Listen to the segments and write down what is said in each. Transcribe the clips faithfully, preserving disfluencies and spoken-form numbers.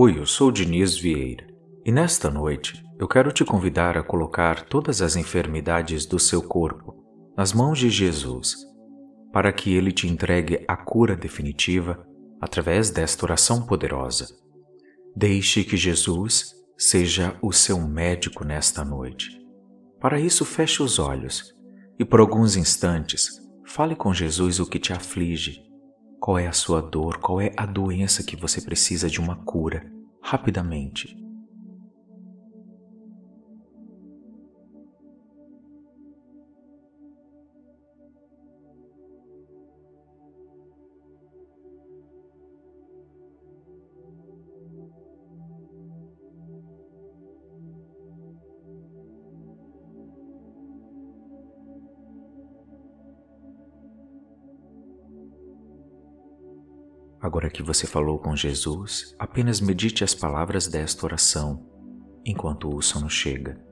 Oi, eu sou Diniz Vieira e nesta noite eu quero te convidar a colocar todas as enfermidades do seu corpo nas mãos de Jesus, para que Ele te entregue a cura definitiva através desta oração poderosa. Deixe que Jesus seja o seu médico nesta noite. Para isso, feche os olhos e por alguns instantes fale com Jesus o que te aflige. Qual é a sua dor? Qual é a doença que você precisa de uma cura, rapidamente? Agora que você falou com Jesus, apenas medite as palavras desta oração enquanto o sono chega.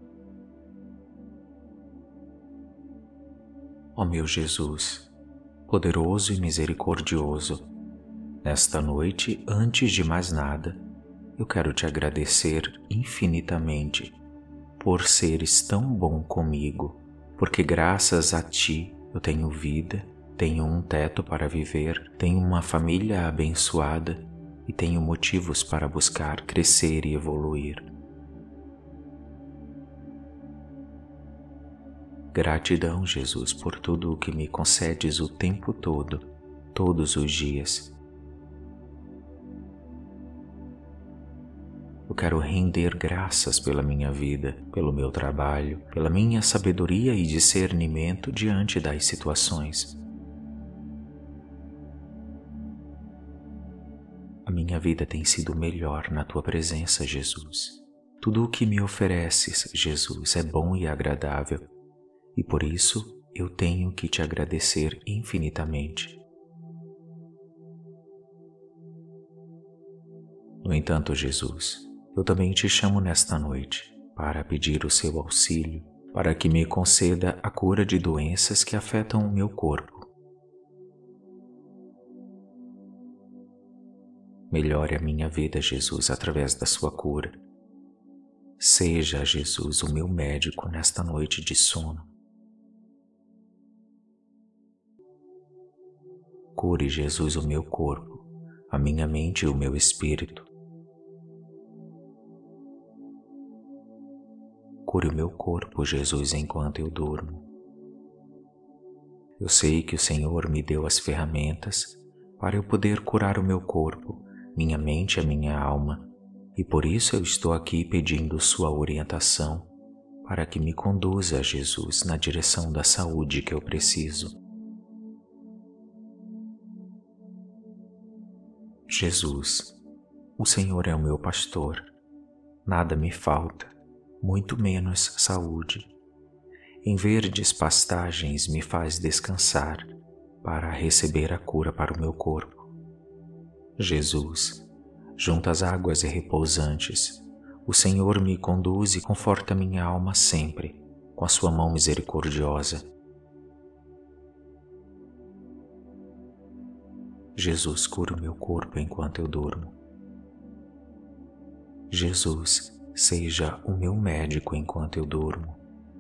Ó meu Jesus, poderoso e misericordioso, nesta noite, antes de mais nada, eu quero te agradecer infinitamente por seres tão bom comigo, porque graças a ti eu tenho vida, tenho um teto para viver, tenho uma família abençoada e tenho motivos para buscar crescer e evoluir. Gratidão, Jesus, por tudo o que me concedes o tempo todo, todos os dias. Eu quero render graças pela minha vida, pelo meu trabalho, pela minha sabedoria e discernimento diante das situações. A minha vida tem sido melhor na Tua presença, Jesus. Tudo o que me ofereces, Jesus, é bom e agradável, e por isso eu tenho que te agradecer infinitamente. No entanto, Jesus, eu também te chamo nesta noite para pedir o seu auxílio, para que me conceda a cura de doenças que afetam o meu corpo. Melhore a minha vida, Jesus, através da sua cura. Seja, Jesus, o meu médico nesta noite de sono. Cure, Jesus, o meu corpo, a minha mente e o meu espírito. Cure o meu corpo, Jesus, enquanto eu durmo. Eu sei que o Senhor me deu as ferramentas para eu poder curar o meu corpo, minha mente e a minha alma, e por isso eu estou aqui pedindo sua orientação para que me conduza, Jesus, na direção da saúde que eu preciso. Jesus, o Senhor é o meu pastor, nada me falta, muito menos saúde. Em verdes pastagens me faz descansar para receber a cura para o meu corpo. Jesus, junto às águas repousantes, o Senhor me conduz e conforta minha alma sempre, com a sua mão misericordiosa. Jesus, cura o meu corpo enquanto eu durmo. Jesus, seja o meu médico enquanto eu durmo.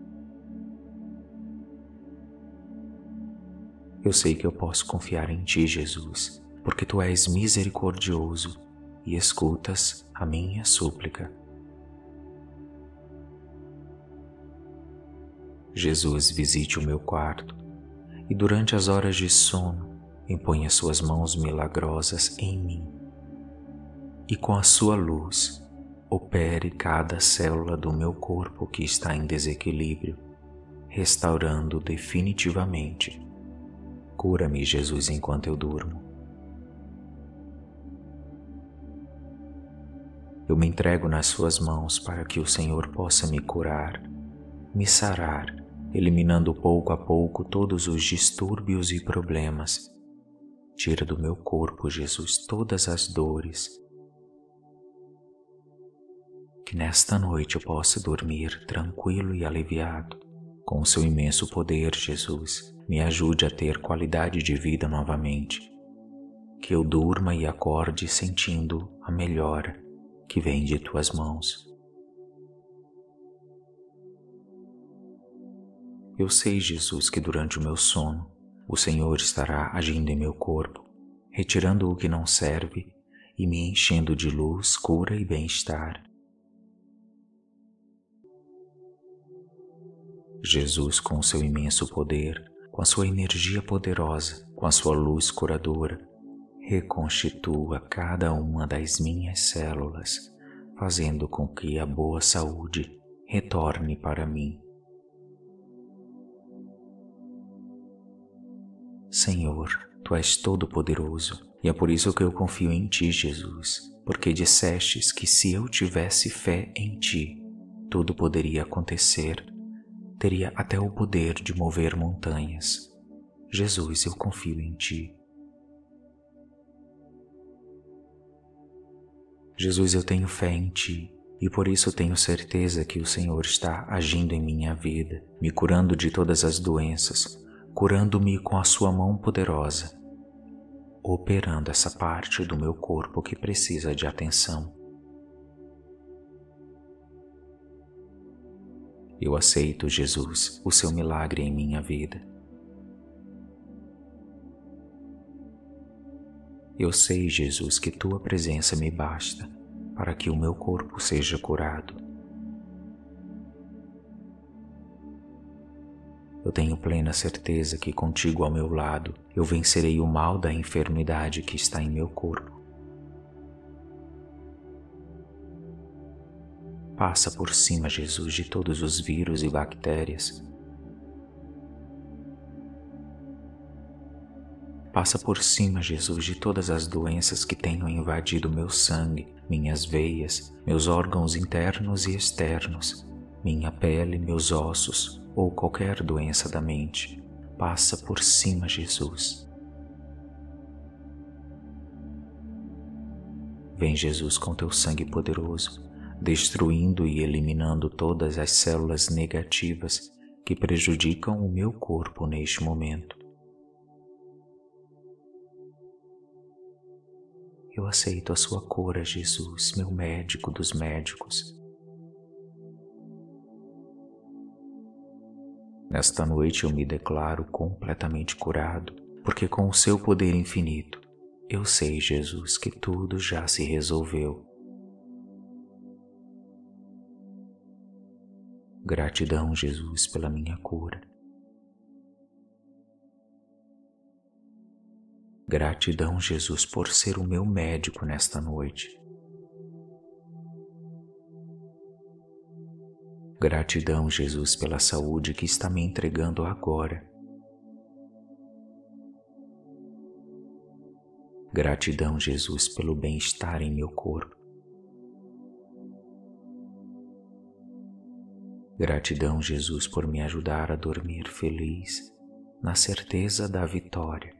Eu sei que eu posso confiar em Ti, Jesus, porque Tu és misericordioso e escutas a minha súplica. Jesus, visite o meu quarto e durante as horas de sono imponha Suas mãos milagrosas em mim e com a Sua luz opere cada célula do meu corpo que está em desequilíbrio, restaurando definitivamente. Cura-me, Jesus, enquanto eu durmo. Eu me entrego nas Suas mãos para que o Senhor possa me curar, me sarar, eliminando pouco a pouco todos os distúrbios e problemas. Tira do meu corpo, Jesus, todas as dores. Que nesta noite eu possa dormir tranquilo e aliviado. Com o Seu imenso poder, Jesus, me ajude a ter qualidade de vida novamente. Que eu durma e acorde sentindo a melhora que vem de tuas mãos. Eu sei, Jesus, que durante o meu sono, o Senhor estará agindo em meu corpo, retirando o que não serve e me enchendo de luz, cura e bem-estar. Jesus, com o seu imenso poder, com a sua energia poderosa, com a sua luz curadora, reconstitua cada uma das minhas células, fazendo com que a boa saúde retorne para mim. Senhor, Tu és todo-poderoso e é por isso que eu confio em Ti, Jesus, porque dissestes que se eu tivesse fé em Ti, tudo poderia acontecer, teria até o poder de mover montanhas. Jesus, eu confio em Ti. Jesus, eu tenho fé em Ti e por isso tenho certeza que o Senhor está agindo em minha vida, me curando de todas as doenças, curando-me com a sua mão poderosa, operando essa parte do meu corpo que precisa de atenção. Eu aceito, Jesus, o seu milagre em minha vida. Eu sei, Jesus, que Tua presença me basta para que o meu corpo seja curado. Eu tenho plena certeza que contigo ao meu lado eu vencerei o mal da enfermidade que está em meu corpo. Passa por cima, Jesus, de todos os vírus e bactérias. Passa por cima, Jesus, de todas as doenças que tenham invadido meu sangue, minhas veias, meus órgãos internos e externos, minha pele, meus ossos ou qualquer doença da mente. Passa por cima, Jesus. Vem, Jesus, com Teu sangue poderoso, destruindo e eliminando todas as células negativas que prejudicam o meu corpo neste momento. Eu aceito a Sua cura, Jesus, meu médico dos médicos. Nesta noite eu me declaro completamente curado, porque com o Seu poder infinito, eu sei, Jesus, que tudo já se resolveu. Gratidão, Jesus, pela minha cura. Gratidão, Jesus, por ser o meu médico nesta noite. Gratidão, Jesus, pela saúde que está me entregando agora. Gratidão, Jesus, pelo bem-estar em meu corpo. Gratidão, Jesus, por me ajudar a dormir feliz, na certeza da vitória.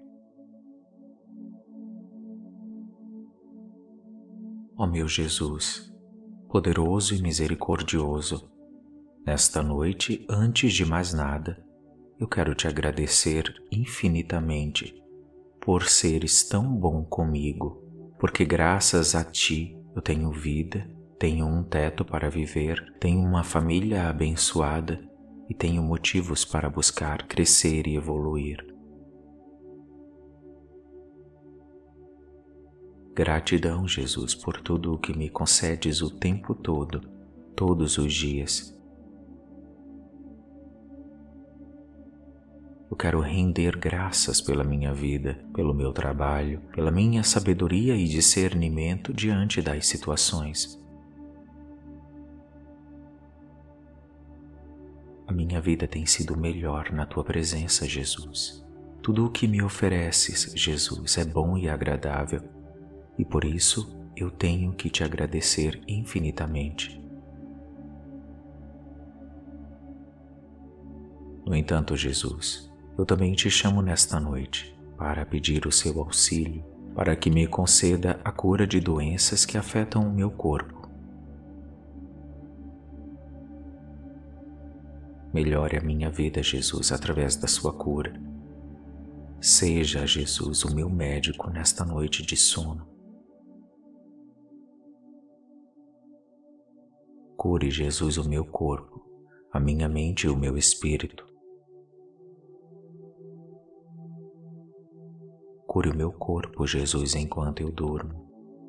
Ó meu Jesus, poderoso e misericordioso, nesta noite, antes de mais nada, eu quero Te agradecer infinitamente por seres tão bom comigo, porque graças a Ti eu tenho vida, tenho um teto para viver, tenho uma família abençoada e tenho motivos para buscar crescer e evoluir. Gratidão, Jesus, por tudo o que me concedes o tempo todo, todos os dias. Eu quero render graças pela minha vida, pelo meu trabalho, pela minha sabedoria e discernimento diante das situações. A minha vida tem sido melhor na Tua presença, Jesus. Tudo o que me ofereces, Jesus, é bom e agradável, e por isso eu tenho que Te agradecer infinitamente. No entanto, Jesus, eu também Te chamo nesta noite para pedir o Seu auxílio, para que me conceda a cura de doenças que afetam o meu corpo. Melhore a minha vida, Jesus, através da Sua cura. Seja, Jesus, o meu médico nesta noite de sono. Cure, Jesus, o meu corpo, a minha mente e o meu espírito. Cure o meu corpo, Jesus, enquanto eu durmo.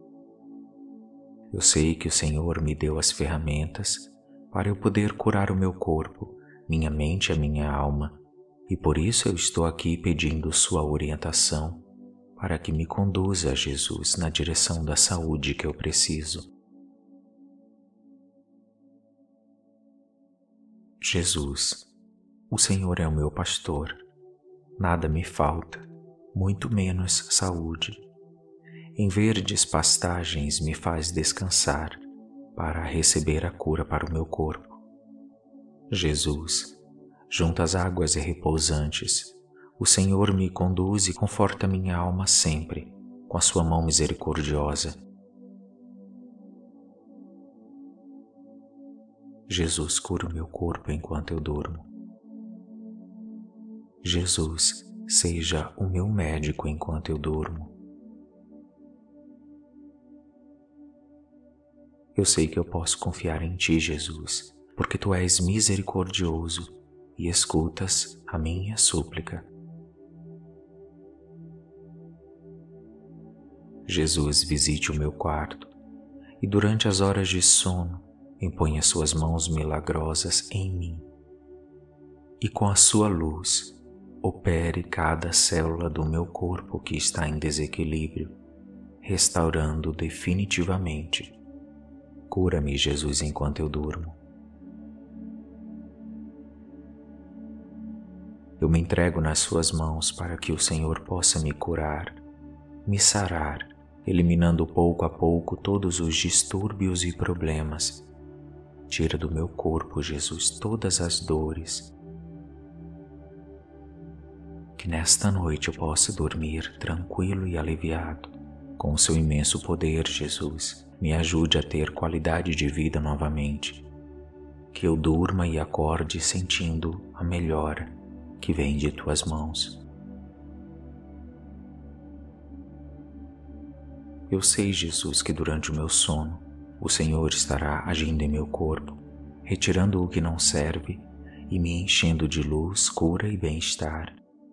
Eu sei que o Senhor me deu as ferramentas para eu poder curar o meu corpo, minha mente e a minha alma, e por isso eu estou aqui pedindo sua orientação para que me conduza, Jesus, na direção da saúde que eu preciso. Jesus, o Senhor é o meu pastor, nada me falta, muito menos saúde. Em verdes pastagens me faz descansar para receber a cura para o meu corpo. Jesus, junto às águas repousantes, o Senhor me conduz e conforta minha alma sempre com a sua mão misericordiosa. Jesus, cura o meu corpo enquanto eu durmo. Jesus, seja o meu médico enquanto eu durmo. Eu sei que eu posso confiar em Ti, Jesus, porque Tu és misericordioso e escutas a minha súplica. Jesus, visite o meu quarto e durante as horas de sono imponha Suas mãos milagrosas em mim e com a Sua luz opere cada célula do meu corpo que está em desequilíbrio, restaurando definitivamente. Cura-me, Jesus, enquanto eu durmo. Eu me entrego nas Suas mãos para que o Senhor possa me curar, me sarar, eliminando pouco a pouco todos os distúrbios e problemas. Tira do meu corpo, Jesus, todas as dores. Que nesta noite eu possa dormir tranquilo e aliviado. Com o Seu imenso poder, Jesus, me ajude a ter qualidade de vida novamente. Que eu durma e acorde sentindo a melhora que vem de Tuas mãos. Eu sei, Jesus, que durante o meu sono, o Senhor estará agindo em meu corpo, retirando o que não serve e me enchendo de luz, cura e bem-estar.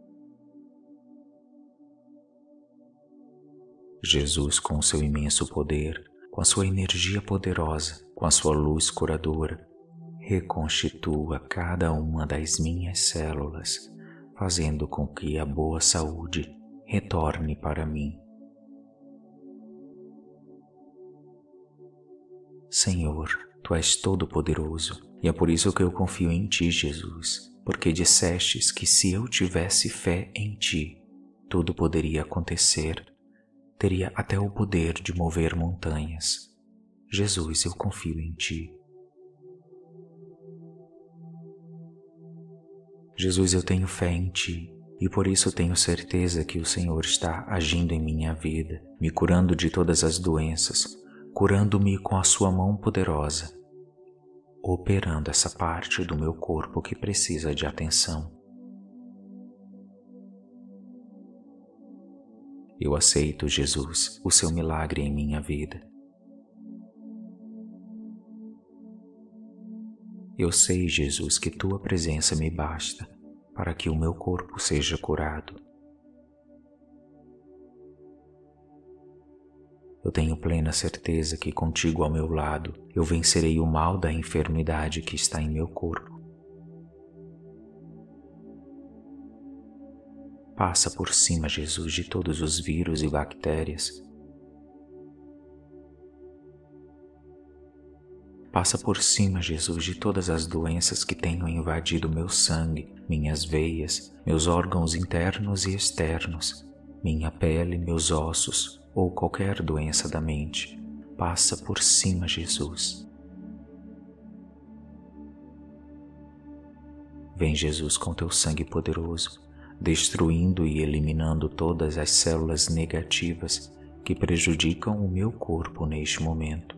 Jesus, com o Seu imenso poder, com a Sua energia poderosa, com a Sua luz curadora, reconstitua cada uma das minhas células, fazendo com que a boa saúde retorne para mim. Senhor, Tu és todo-poderoso e é por isso que eu confio em Ti, Jesus, porque dissestes que se eu tivesse fé em Ti, tudo poderia acontecer. Teria até o poder de mover montanhas. Jesus, eu confio em Ti. Jesus, eu tenho fé em Ti e por isso tenho certeza que o Senhor está agindo em minha vida, me curando de todas as doenças, curando-me com a Sua mão poderosa, operando essa parte do meu corpo que precisa de atenção. Eu aceito, Jesus, o Seu milagre em minha vida. Eu sei, Jesus, que Tua presença me basta para que o meu corpo seja curado. Eu tenho plena certeza que contigo ao meu lado eu vencerei o mal da enfermidade que está em meu corpo. Passa por cima, Jesus, de todos os vírus e bactérias. Passa por cima, Jesus, de todas as doenças que tenham invadido meu sangue, minhas veias, meus órgãos internos e externos, minha pele, meus ossos ou qualquer doença da mente. Passa por cima, Jesus. Vem, Jesus, com Teu sangue poderoso, destruindo e eliminando todas as células negativas que prejudicam o meu corpo neste momento.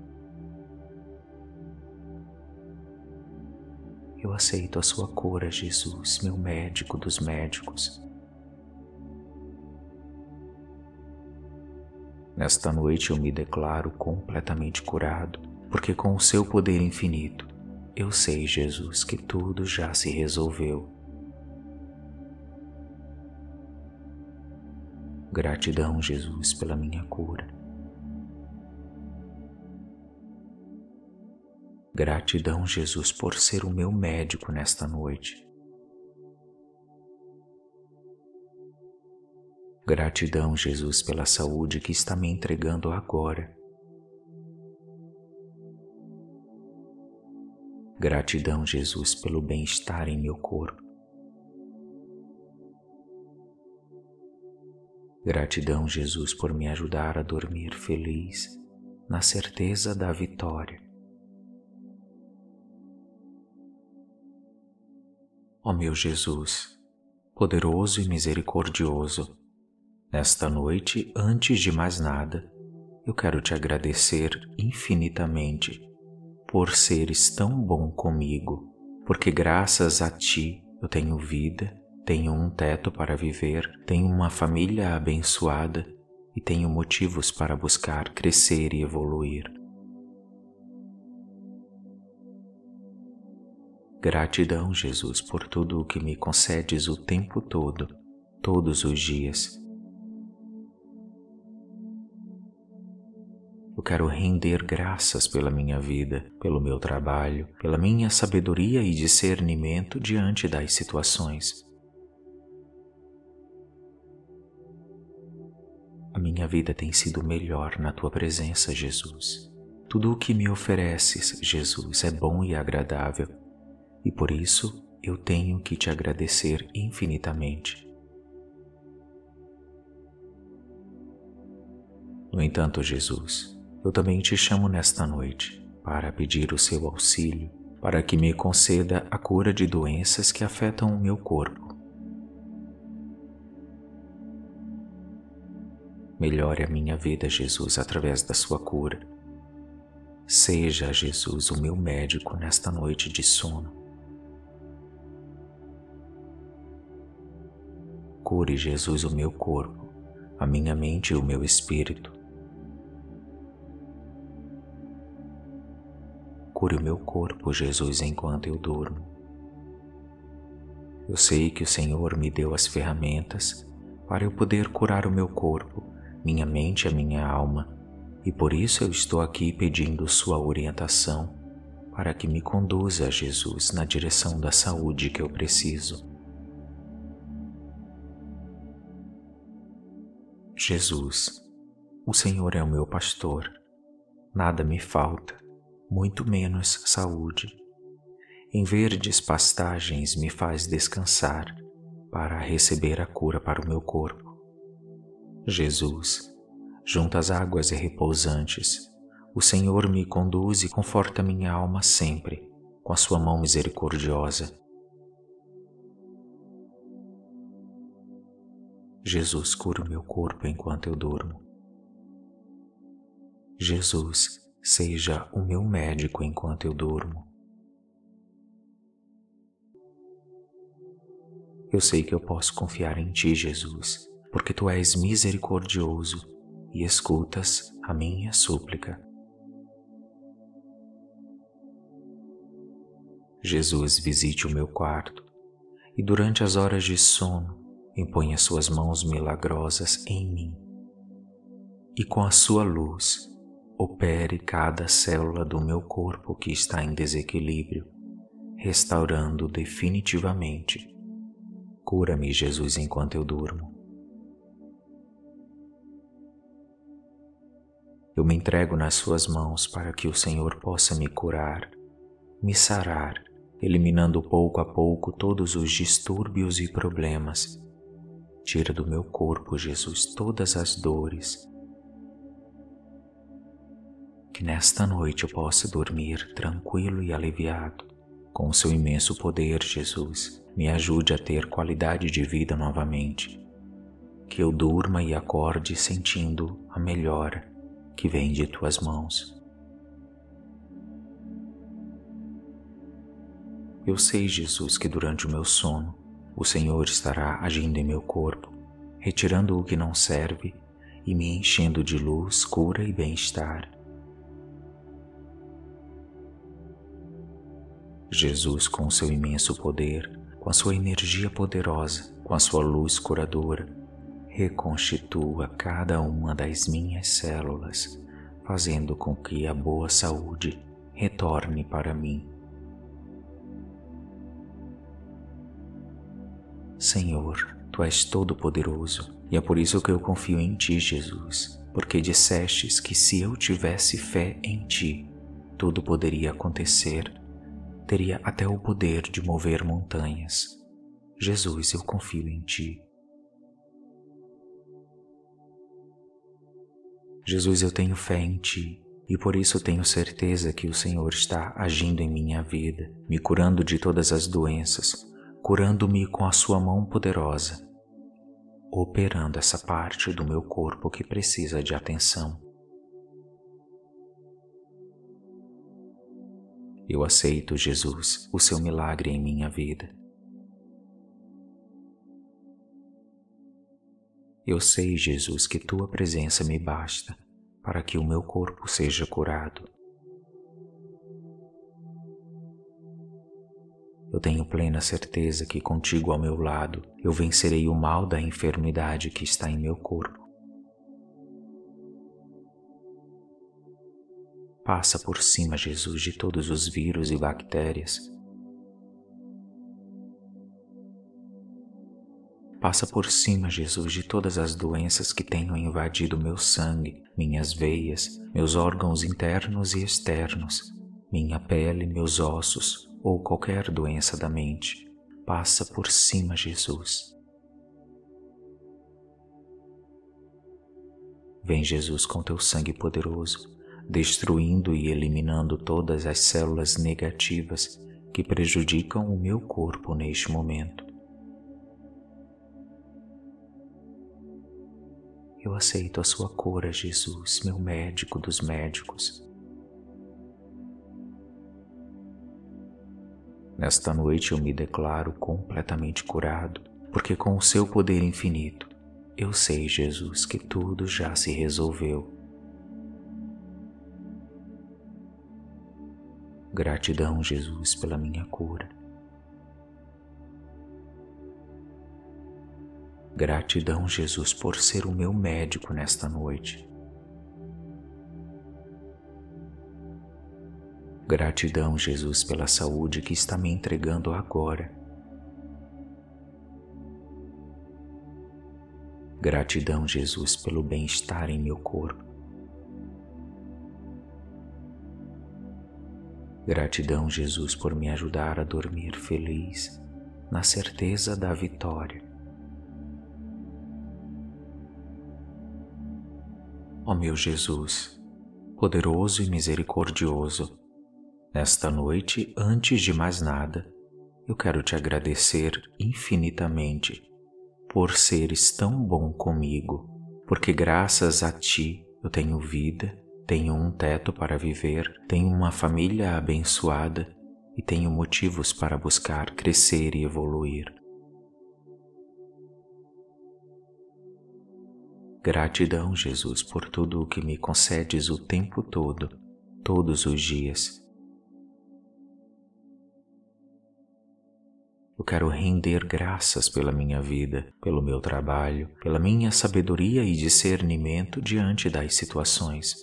Eu aceito a Sua cura, Jesus, meu médico dos médicos. Nesta noite eu me declaro completamente curado, porque com o seu poder infinito, eu sei, Jesus, que tudo já se resolveu. Gratidão, Jesus, pela minha cura. Gratidão, Jesus, por ser o meu médico nesta noite. Gratidão, Jesus, pela saúde que está me entregando agora. Gratidão, Jesus, pelo bem-estar em meu corpo. Gratidão, Jesus, por me ajudar a dormir feliz, na certeza da vitória. Ó meu Jesus, poderoso e misericordioso, nesta noite, antes de mais nada, eu quero te agradecer infinitamente por seres tão bom comigo, porque graças a ti eu tenho vida, tenho um teto para viver, tenho uma família abençoada e tenho motivos para buscar crescer e evoluir. Gratidão, Jesus, por tudo o que me concedes o tempo todo, todos os dias. Eu quero render graças pela minha vida, pelo meu trabalho, pela minha sabedoria e discernimento diante das situações. A minha vida tem sido melhor na tua presença, Jesus. Tudo o que me ofereces, Jesus, é bom e agradável, e por isso eu tenho que te agradecer infinitamente. No entanto, Jesus, eu também te chamo nesta noite para pedir o seu auxílio, para que me conceda a cura de doenças que afetam o meu corpo. Melhore a minha vida, Jesus, através da sua cura. Seja, Jesus, o meu médico nesta noite de sono. Cure, Jesus, o meu corpo, a minha mente e o meu espírito. Cure o meu corpo, Jesus, enquanto eu durmo. Eu sei que o Senhor me deu as ferramentas para eu poder curar o meu corpo, minha mente e a minha alma, e por isso eu estou aqui pedindo sua orientação para que me conduza, Jesus, na direção da saúde que eu preciso. Jesus, o Senhor é o meu pastor, nada me falta, muito menos saúde. Em verdes pastagens me faz descansar para receber a cura para o meu corpo. Jesus, junto às águas repousantes, o Senhor me conduz e conforta minha alma sempre, com a sua mão misericordiosa. Jesus, cura o meu corpo enquanto eu durmo. Jesus, seja o meu médico enquanto eu durmo. Eu sei que eu posso confiar em ti, Jesus, porque tu és misericordioso e escutas a minha súplica. Jesus, visite o meu quarto e durante as horas de sono imponha suas mãos milagrosas em mim e com a sua luz opere cada célula do meu corpo que está em desequilíbrio, restaurando definitivamente. Cura-me, Jesus, enquanto eu durmo. Eu me entrego nas suas mãos para que o Senhor possa me curar, me sarar, eliminando pouco a pouco todos os distúrbios e problemas. Tira do meu corpo, Jesus, todas as dores. Que nesta noite eu possa dormir tranquilo e aliviado. Com o seu imenso poder, Jesus, me ajude a ter qualidade de vida novamente. Que eu durma e acorde sentindo a melhora que vem de tuas mãos. Eu sei, Jesus, que durante o meu sono o Senhor estará agindo em meu corpo, retirando o que não serve e me enchendo de luz, cura e bem-estar. Jesus, com o seu imenso poder, com a sua energia poderosa, com a sua luz curadora, reconstitua cada uma das minhas células, fazendo com que a boa saúde retorne para mim. Senhor, Tu és todo-poderoso e é por isso que eu confio em Ti, Jesus, porque dissestes que se eu tivesse fé em Ti, tudo poderia acontecer, teria até o poder de mover montanhas. Jesus, eu confio em Ti. Jesus, eu tenho fé em Ti e por isso tenho certeza que o Senhor está agindo em minha vida, me curando de todas as doenças, curando-me com a Sua mão poderosa, operando essa parte do meu corpo que precisa de atenção. Eu aceito, Jesus, o Seu milagre em minha vida. Eu sei, Jesus, que Tua presença me basta para que o meu corpo seja curado. Eu tenho plena certeza que contigo ao meu lado eu vencerei o mal da enfermidade que está em meu corpo. Passa por cima, Jesus, de todos os vírus e bactérias. Passa por cima, Jesus, de todas as doenças que tenham invadido meu sangue, minhas veias, meus órgãos internos e externos, minha pele, meus ossos ou qualquer doença da mente. Passa por cima, Jesus. Vem, Jesus, com Teu sangue poderoso, destruindo e eliminando todas as células negativas que prejudicam o meu corpo neste momento. Eu aceito a Sua cura, Jesus, meu médico dos médicos. Nesta noite eu me declaro completamente curado, porque com o Seu poder infinito, eu sei, Jesus, que tudo já se resolveu. Gratidão, Jesus, pela minha cura. Gratidão, Jesus, por ser o meu médico nesta noite. Gratidão, Jesus, pela saúde que está me entregando agora. Gratidão, Jesus, pelo bem-estar em meu corpo. Gratidão, Jesus, por me ajudar a dormir feliz, na certeza da vitória. Ó meu Jesus, poderoso e misericordioso, nesta noite, antes de mais nada, eu quero Te agradecer infinitamente por seres tão bom comigo, porque graças a Ti eu tenho vida, tenho um teto para viver, tenho uma família abençoada e tenho motivos para buscar crescer e evoluir. Gratidão, Jesus, por tudo o que me concedes o tempo todo, todos os dias. Eu quero render graças pela minha vida, pelo meu trabalho, pela minha sabedoria e discernimento diante das situações.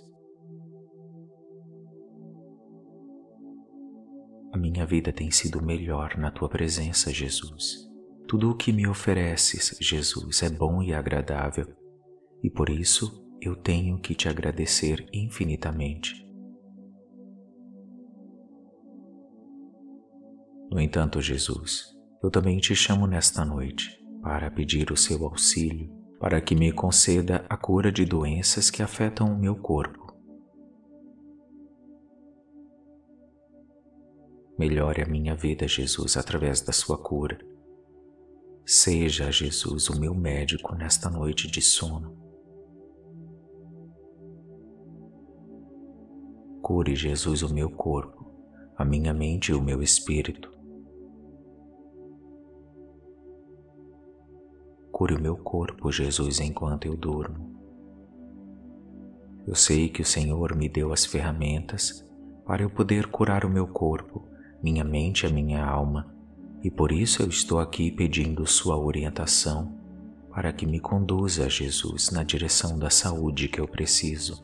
A minha vida tem sido melhor na Tua presença, Jesus. Tudo o que me ofereces, Jesus, é bom e agradável, e por isso eu tenho que Te agradecer infinitamente. No entanto, Jesus, eu também Te chamo nesta noite para pedir o Seu auxílio, para que me conceda a cura de doenças que afetam o meu corpo. Melhore a minha vida, Jesus, através da Sua cura. Seja, Jesus, o meu médico nesta noite de sono. Cure, Jesus, o meu corpo, a minha mente e o meu espírito. Cure o meu corpo, Jesus, enquanto eu durmo. Eu sei que o Senhor me deu as ferramentas para eu poder curar o meu corpo, minha mente e minha alma, e por isso eu estou aqui pedindo sua orientação para que me conduza, Jesus, na direção da saúde que eu preciso.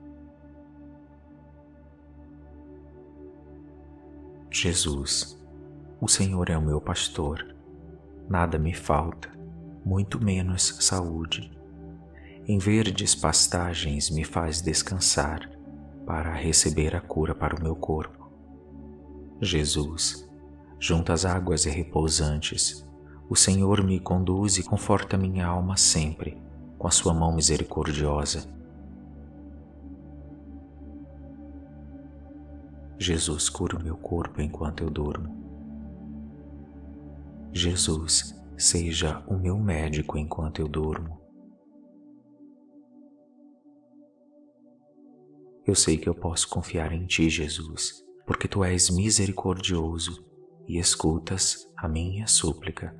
Jesus, o Senhor é o meu pastor, nada me falta, muito menos saúde. Em verdes pastagens me faz descansar para receber a cura para o meu corpo. Jesus, junto às águas repousantes, o Senhor me conduz e conforta minha alma sempre com a sua mão misericordiosa. Jesus, cura o meu corpo enquanto eu durmo. Jesus, seja o meu médico enquanto eu durmo. Eu sei que eu posso confiar em Ti, Jesus, porque Tu és misericordioso e escutas a minha súplica.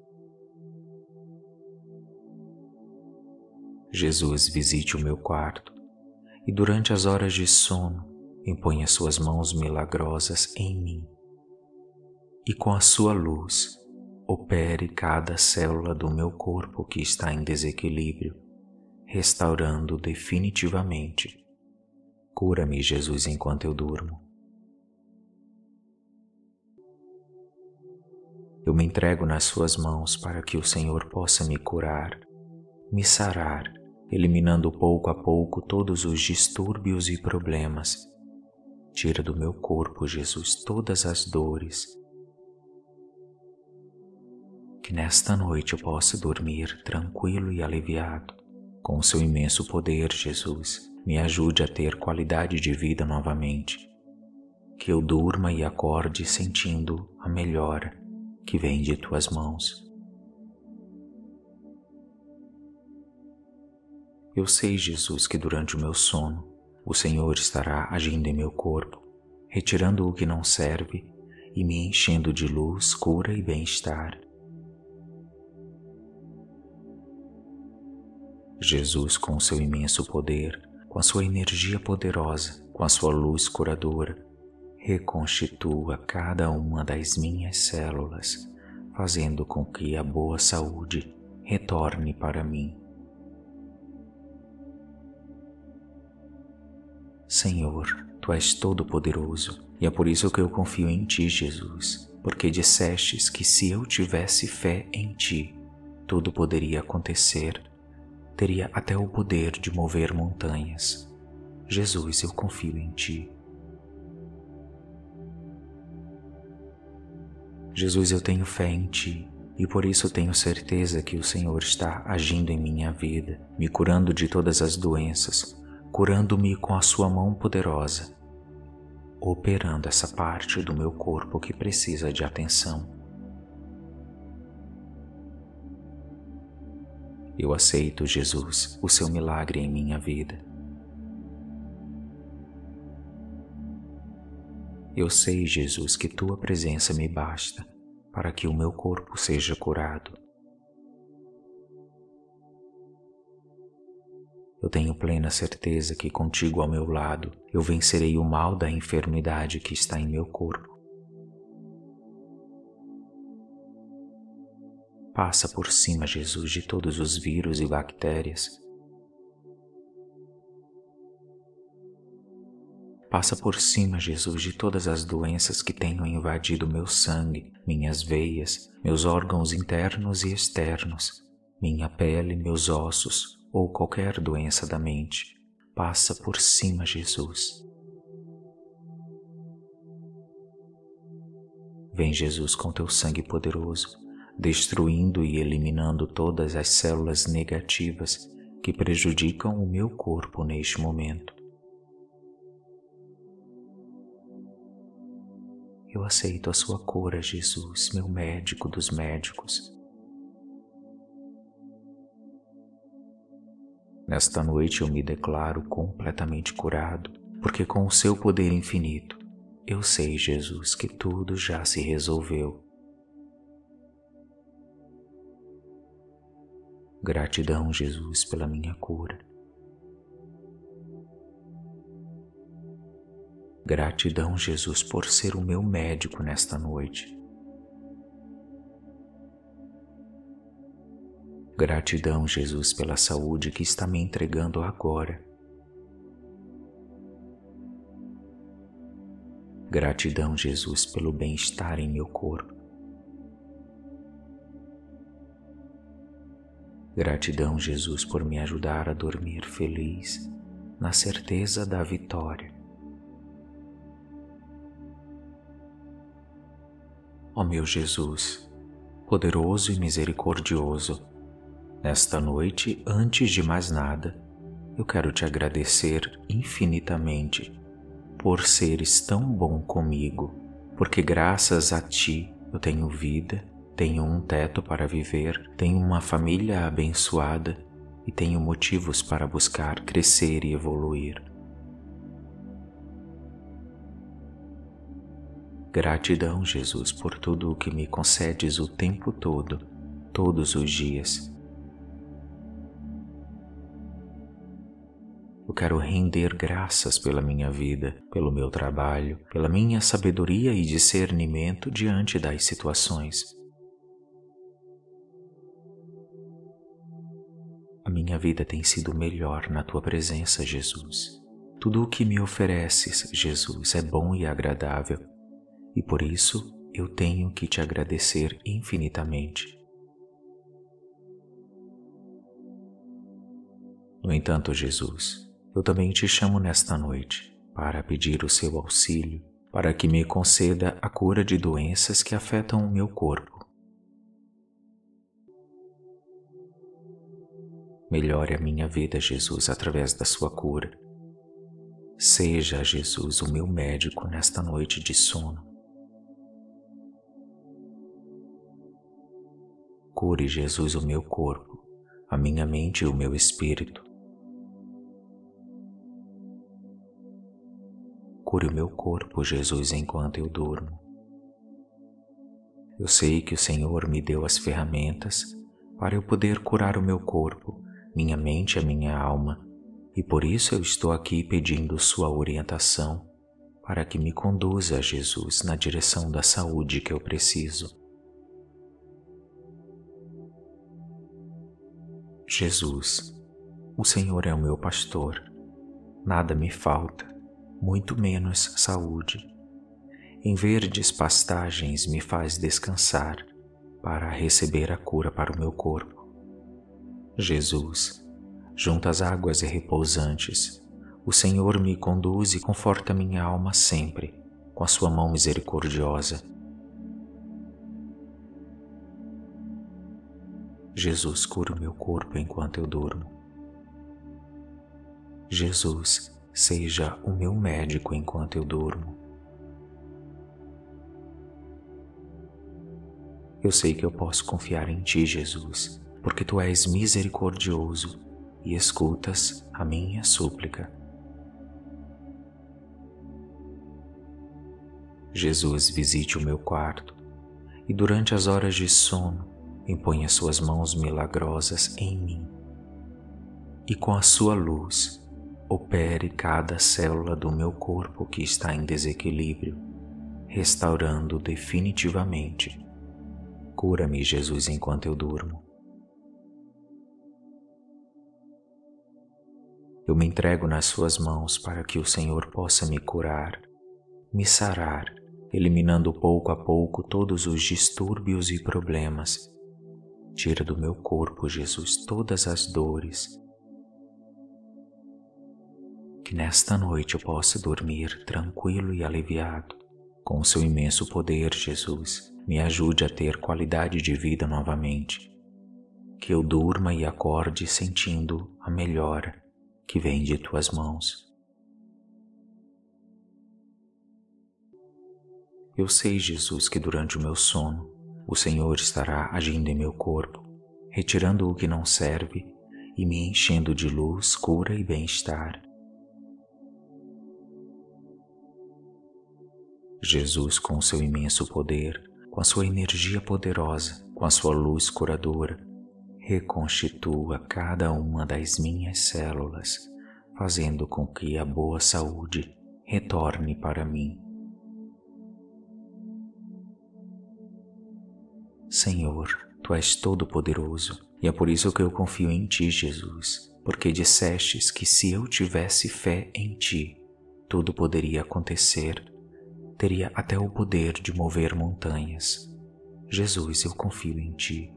Jesus, visite o meu quarto e durante as horas de sono imponha Suas mãos milagrosas em mim e com a Sua luz opere cada célula do meu corpo que está em desequilíbrio, restaurando definitivamente. Cura-me, Jesus, enquanto eu durmo. Eu me entrego nas Suas mãos para que o Senhor possa me curar, me sarar, eliminando pouco a pouco todos os distúrbios e problemas. Tira do meu corpo, Jesus, todas as dores. Que nesta noite eu possa dormir tranquilo e aliviado. Com o Seu imenso poder, Jesus, me ajude a ter qualidade de vida novamente. Que eu durma e acorde sentindo a melhora que vem de Tuas mãos. Eu sei, Jesus, que durante o meu sono, o Senhor estará agindo em meu corpo, retirando o que não serve e me enchendo de luz, cura e bem-estar. Jesus, com o Seu imenso poder, com a Sua energia poderosa, com a Sua luz curadora, reconstitua cada uma das minhas células, fazendo com que a boa saúde retorne para mim. Senhor, Tu és todo-poderoso e é por isso que eu confio em Ti, Jesus, porque dissestes que se eu tivesse fé em Ti, tudo poderia acontecer, teria até o poder de mover montanhas. Jesus, eu confio em Ti. Jesus, eu tenho fé em Ti e por isso tenho certeza que o Senhor está agindo em minha vida, me curando de todas as doenças, curando-me com a Sua mão poderosa, operando essa parte do meu corpo que precisa de atenção. Eu aceito, Jesus, o Seu milagre em minha vida. Eu sei, Jesus, que Tua presença me basta para que o meu corpo seja curado. Eu tenho plena certeza que contigo ao meu lado eu vencerei o mal da enfermidade que está em meu corpo. Passa por cima, Jesus, de todos os vírus e bactérias. Passa por cima, Jesus, de todas as doenças que tenham invadido meu sangue, minhas veias, meus órgãos internos e externos, minha pele, meus ossos, ou qualquer doença da mente. Passa por cima, Jesus. Vem, Jesus, com Teu sangue poderoso, destruindo e eliminando todas as células negativas que prejudicam o meu corpo neste momento. Eu aceito a Sua cura, Jesus, meu médico dos médicos. Nesta noite eu me declaro completamente curado, porque com o Seu poder infinito, eu sei, Jesus, que tudo já se resolveu. Gratidão, Jesus, pela minha cura. Gratidão, Jesus, por ser o meu médico nesta noite. Gratidão, Jesus, pela saúde que está me entregando agora. Gratidão, Jesus, pelo bem-estar em meu corpo. Gratidão, Jesus, por me ajudar a dormir feliz, na certeza da vitória. Ó meu Jesus, poderoso e misericordioso, nesta noite, antes de mais nada, eu quero te agradecer infinitamente por seres tão bom comigo, porque graças a ti eu tenho vida, tenho um teto para viver, tenho uma família abençoada e tenho motivos para buscar crescer e evoluir. Gratidão, Jesus, por tudo o que me concedes o tempo todo, todos os dias. Eu quero render graças pela minha vida, pelo meu trabalho, pela minha sabedoria e discernimento diante das situações. A minha vida tem sido melhor na tua presença, Jesus. Tudo o que me ofereces, Jesus, é bom e agradável, e por isso eu tenho que te agradecer infinitamente. No entanto, Jesus, eu também te chamo nesta noite para pedir o seu auxílio, para que me conceda a cura de doenças que afetam o meu corpo. Melhore a minha vida, Jesus, através da sua cura. Seja, Jesus, o meu médico nesta noite de sono. Cure, Jesus, o meu corpo, a minha mente e o meu espírito. Cure o meu corpo, Jesus, enquanto eu durmo. Eu sei que o Senhor me deu as ferramentas para eu poder curar o meu corpo, minha mente e a minha alma, e por isso eu estou aqui pedindo sua orientação para que me conduza, Jesus, na direção da saúde que eu preciso. Jesus, o Senhor é o meu pastor, nada me falta, muito menos saúde. Em verdes pastagens me faz descansar para receber a cura para o meu corpo. Jesus, junto às águas repousantes, o Senhor me conduz e conforta minha alma sempre, com a sua mão misericordiosa. Jesus, cura o meu corpo enquanto eu durmo. Jesus, seja o meu médico enquanto eu durmo. Eu sei que eu posso confiar em ti, Jesus, porque tu és misericordioso e escutas a minha súplica. Jesus, visite o meu quarto e durante as horas de sono imponha suas mãos milagrosas em mim e com a sua luz opere cada célula do meu corpo que está em desequilíbrio, restaurando definitivamente. Cura-me, Jesus, enquanto eu durmo. Eu me entrego nas suas mãos para que o Senhor possa me curar, me sarar, eliminando pouco a pouco todos os distúrbios e problemas. Tira do meu corpo, Jesus, todas as dores. Que nesta noite eu possa dormir tranquilo e aliviado. Com o seu imenso poder, Jesus, me ajude a ter qualidade de vida novamente. Que eu durma e acorde sentindo a melhora que vem de tuas mãos. Eu sei, Jesus, que durante o meu sono, o Senhor estará agindo em meu corpo, retirando o que não serve e me enchendo de luz, cura e bem-estar. Jesus, com o seu imenso poder, com a sua energia poderosa, com a sua luz curadora, reconstitua cada uma das minhas células, fazendo com que a boa saúde retorne para mim. Senhor, Tu és todo-poderoso e é por isso que eu confio em Ti, Jesus, porque dissestes que se eu tivesse fé em Ti, tudo poderia acontecer, teria até o poder de mover montanhas. Jesus, eu confio em Ti.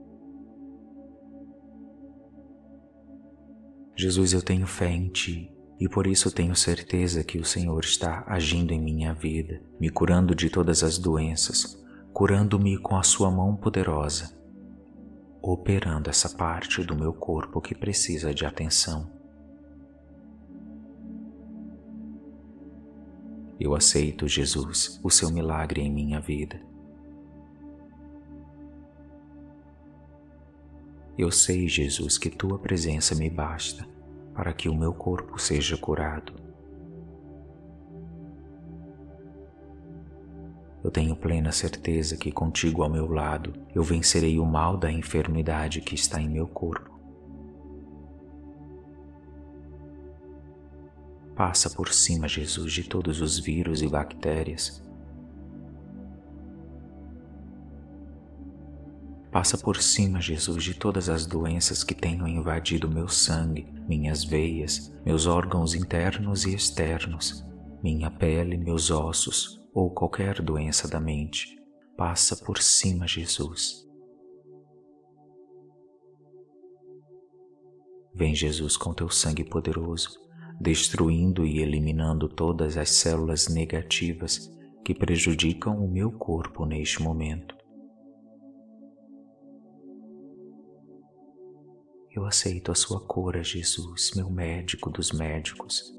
Jesus, eu tenho fé em Ti e por isso tenho certeza que o Senhor está agindo em minha vida, me curando de todas as doenças, curando-me com a Sua mão poderosa, operando essa parte do meu corpo que precisa de atenção. Eu aceito, Jesus, o Seu milagre em minha vida. Eu sei, Jesus, que Tua presença me basta para que o meu corpo seja curado. Eu tenho plena certeza que contigo ao meu lado eu vencerei o mal da enfermidade que está em meu corpo. Passa por cima, Jesus, de todos os vírus e bactérias. Passa por cima, Jesus, de todas as doenças que tenham invadido meu sangue, minhas veias, meus órgãos internos e externos, minha pele, meus ossos, ou qualquer doença da mente. Passa por cima, Jesus. Vem, Jesus, com Teu sangue poderoso, destruindo e eliminando todas as células negativas que prejudicam o meu corpo neste momento. Eu aceito a Sua cura, Jesus, meu médico dos médicos.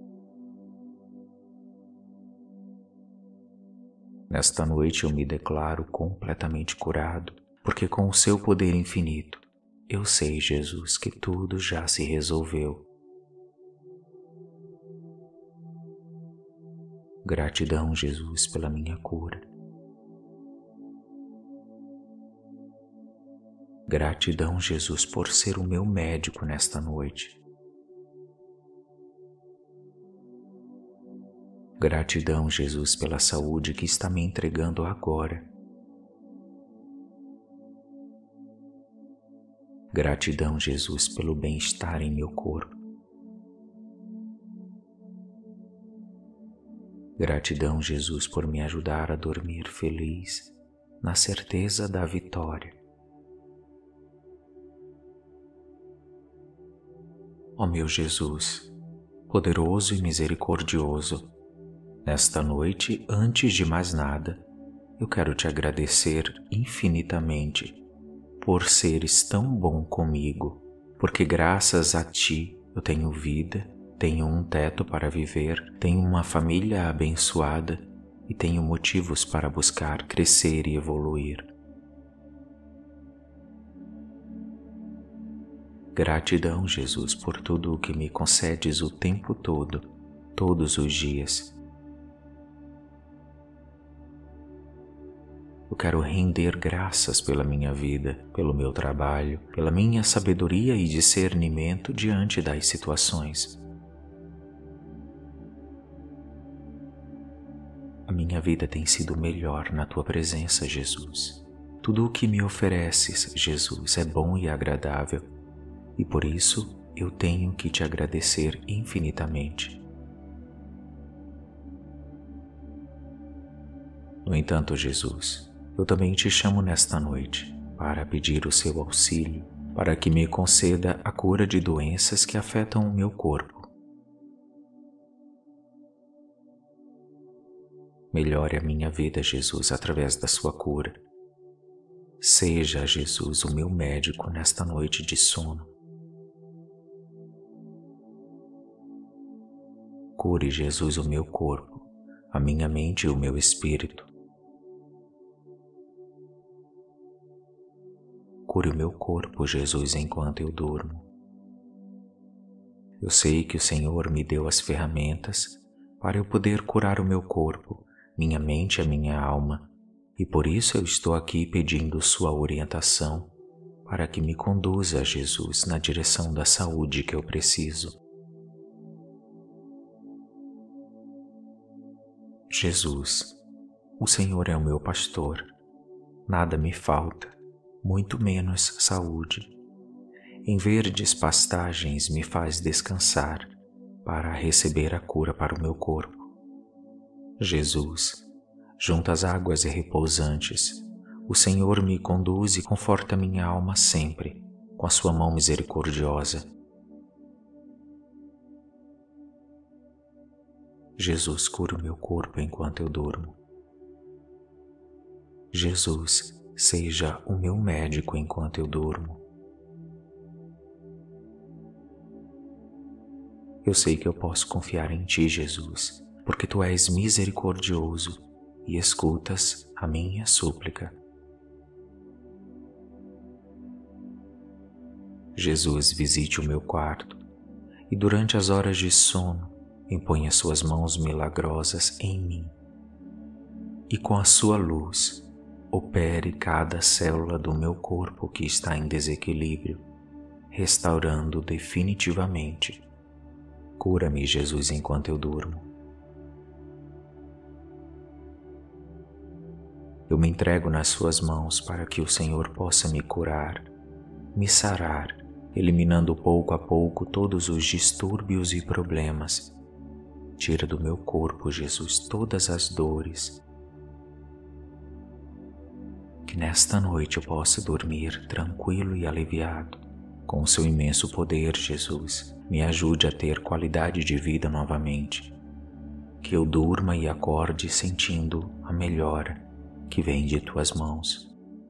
Nesta noite eu me declaro completamente curado, porque com o Seu poder infinito, eu sei, Jesus, que tudo já se resolveu. Gratidão, Jesus, pela minha cura. Gratidão, Jesus, por ser o meu médico nesta noite. Gratidão, Jesus, pela saúde que está me entregando agora. Gratidão, Jesus, pelo bem-estar em meu corpo. Gratidão, Jesus, por me ajudar a dormir feliz, na certeza da vitória. Ó meu Jesus, poderoso e misericordioso, nesta noite, antes de mais nada, eu quero Te agradecer infinitamente por seres tão bom comigo, porque graças a Ti eu tenho vida, tenho um teto para viver, tenho uma família abençoada e tenho motivos para buscar crescer e evoluir. Gratidão, Jesus, por tudo o que me concedes o tempo todo, todos os dias. Eu quero render graças pela minha vida, pelo meu trabalho, pela minha sabedoria e discernimento diante das situações. A minha vida tem sido melhor na Tua presença, Jesus. Tudo o que me ofereces, Jesus, é bom e agradável, e por isso eu tenho que Te agradecer infinitamente. No entanto, Jesus, eu também Te chamo nesta noite para pedir o Seu auxílio, para que me conceda a cura de doenças que afetam o meu corpo. Melhore a minha vida, Jesus, através da Sua cura. Seja, Jesus, o meu médico nesta noite de sono. Cure, Jesus, o meu corpo, a minha mente e o meu espírito. Cure o meu corpo, Jesus, enquanto eu durmo. Eu sei que o Senhor me deu as ferramentas para eu poder curar o meu corpo, minha mente e a minha alma, e por isso eu estou aqui pedindo Sua orientação para que me conduza, Jesus, na direção da saúde que eu preciso. Jesus, o Senhor é o meu pastor, nada me falta, muito menos saúde. Em verdes pastagens me faz descansar, para receber a cura para o meu corpo. Jesus, junto às águas repousantes, o Senhor me conduz e conforta minha alma sempre, com a sua mão misericordiosa. Jesus, cura o meu corpo enquanto eu durmo. Jesus, seja o meu médico enquanto eu durmo. Eu sei que eu posso confiar em Ti, Jesus, porque Tu és misericordioso e escutas a minha súplica. Jesus, visite o meu quarto e durante as horas de sono imponha Suas mãos milagrosas em mim e com a Sua luz opere cada célula do meu corpo que está em desequilíbrio, restaurando definitivamente. Cura-me, Jesus, enquanto eu durmo. Eu me entrego nas Suas mãos para que o Senhor possa me curar, me sarar, eliminando pouco a pouco todos os distúrbios e problemas. Tira do meu corpo, Jesus, todas as dores. Que nesta noite eu possa dormir tranquilo e aliviado. Com o Seu imenso poder, Jesus, me ajude a ter qualidade de vida novamente. Que eu durma e acorde sentindo a melhora que vem de Tuas mãos.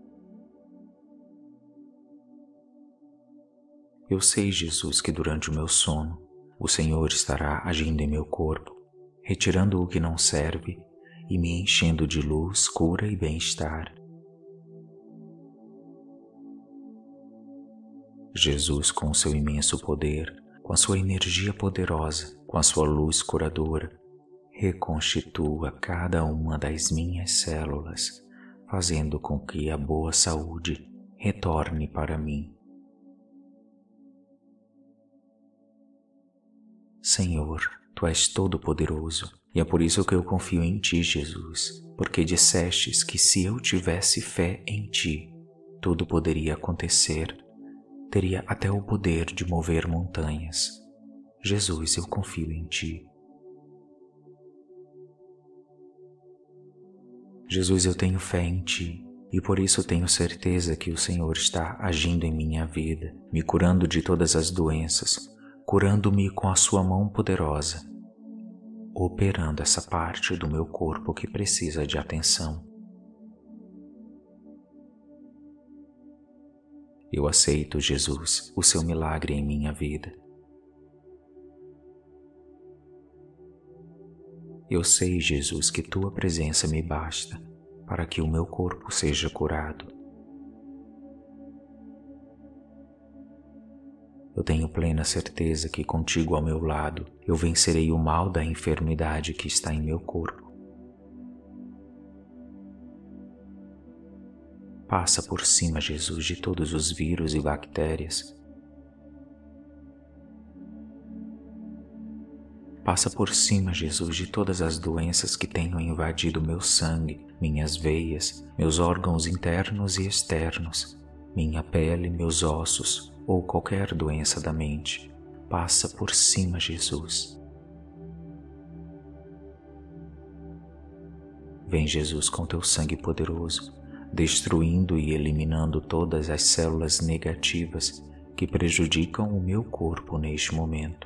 Eu sei, Jesus, que durante o meu sono, o Senhor estará agindo em meu corpo, retirando o que não serve e me enchendo de luz, cura e bem-estar. Jesus, com o Seu imenso poder, com a Sua energia poderosa, com a Sua luz curadora, reconstitua cada uma das minhas células, fazendo com que a boa saúde retorne para mim. Senhor, Tu és todo-poderoso e é por isso que eu confio em Ti, Jesus, porque dissestes que se eu tivesse fé em Ti, tudo poderia acontecer. Teria até o poder de mover montanhas. Jesus, eu confio em Ti. Jesus, eu tenho fé em Ti e por isso tenho certeza que o Senhor está agindo em minha vida, me curando de todas as doenças, curando-me com a Sua mão poderosa, operando essa parte do meu corpo que precisa de atenção. Eu aceito, Jesus, o Seu milagre em minha vida. Eu sei, Jesus, que Tua presença me basta para que o meu corpo seja curado. Eu tenho plena certeza que contigo ao meu lado eu vencerei o mal da enfermidade que está em meu corpo. Passa por cima, Jesus, de todos os vírus e bactérias. Passa por cima, Jesus, de todas as doenças que tenham invadido meu sangue, minhas veias, meus órgãos internos e externos, minha pele, meus ossos ou qualquer doença da mente. Passa por cima, Jesus. Vem, Jesus, com Teu sangue poderoso, destruindo e eliminando todas as células negativas que prejudicam o meu corpo neste momento.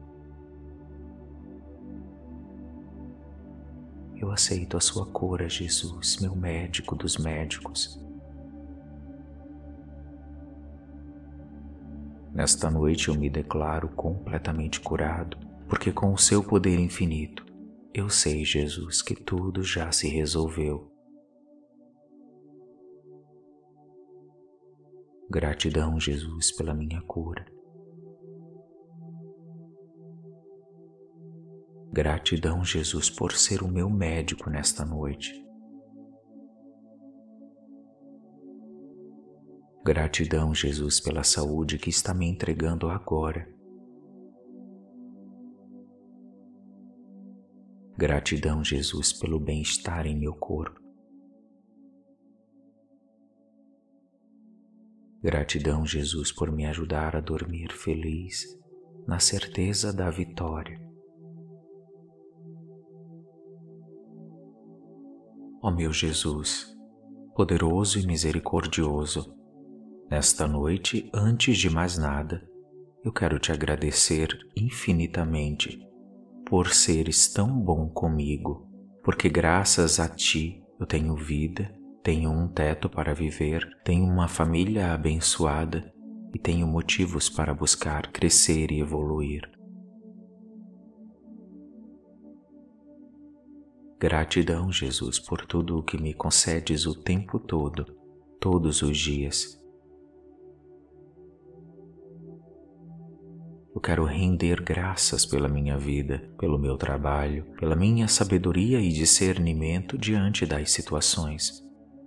Eu aceito a Sua cura, Jesus, meu médico dos médicos. Nesta noite eu me declaro completamente curado, porque com o Seu poder infinito, eu sei, Jesus, que tudo já se resolveu. Gratidão, Jesus, pela minha cura. Gratidão, Jesus, por ser o meu médico nesta noite. Gratidão, Jesus, pela saúde que está me entregando agora. Gratidão, Jesus, pelo bem-estar em meu corpo. Gratidão, Jesus, por me ajudar a dormir feliz, na certeza da vitória. Ó meu Jesus, poderoso e misericordioso, nesta noite, antes de mais nada, eu quero te agradecer infinitamente por seres tão bom comigo, porque graças a ti eu tenho vida, tenho um teto para viver, tenho uma família abençoada e tenho motivos para buscar crescer e evoluir. Gratidão, Jesus, por tudo o que me concedes o tempo todo, todos os dias. Eu quero render graças pela minha vida, pelo meu trabalho, pela minha sabedoria e discernimento diante das situações.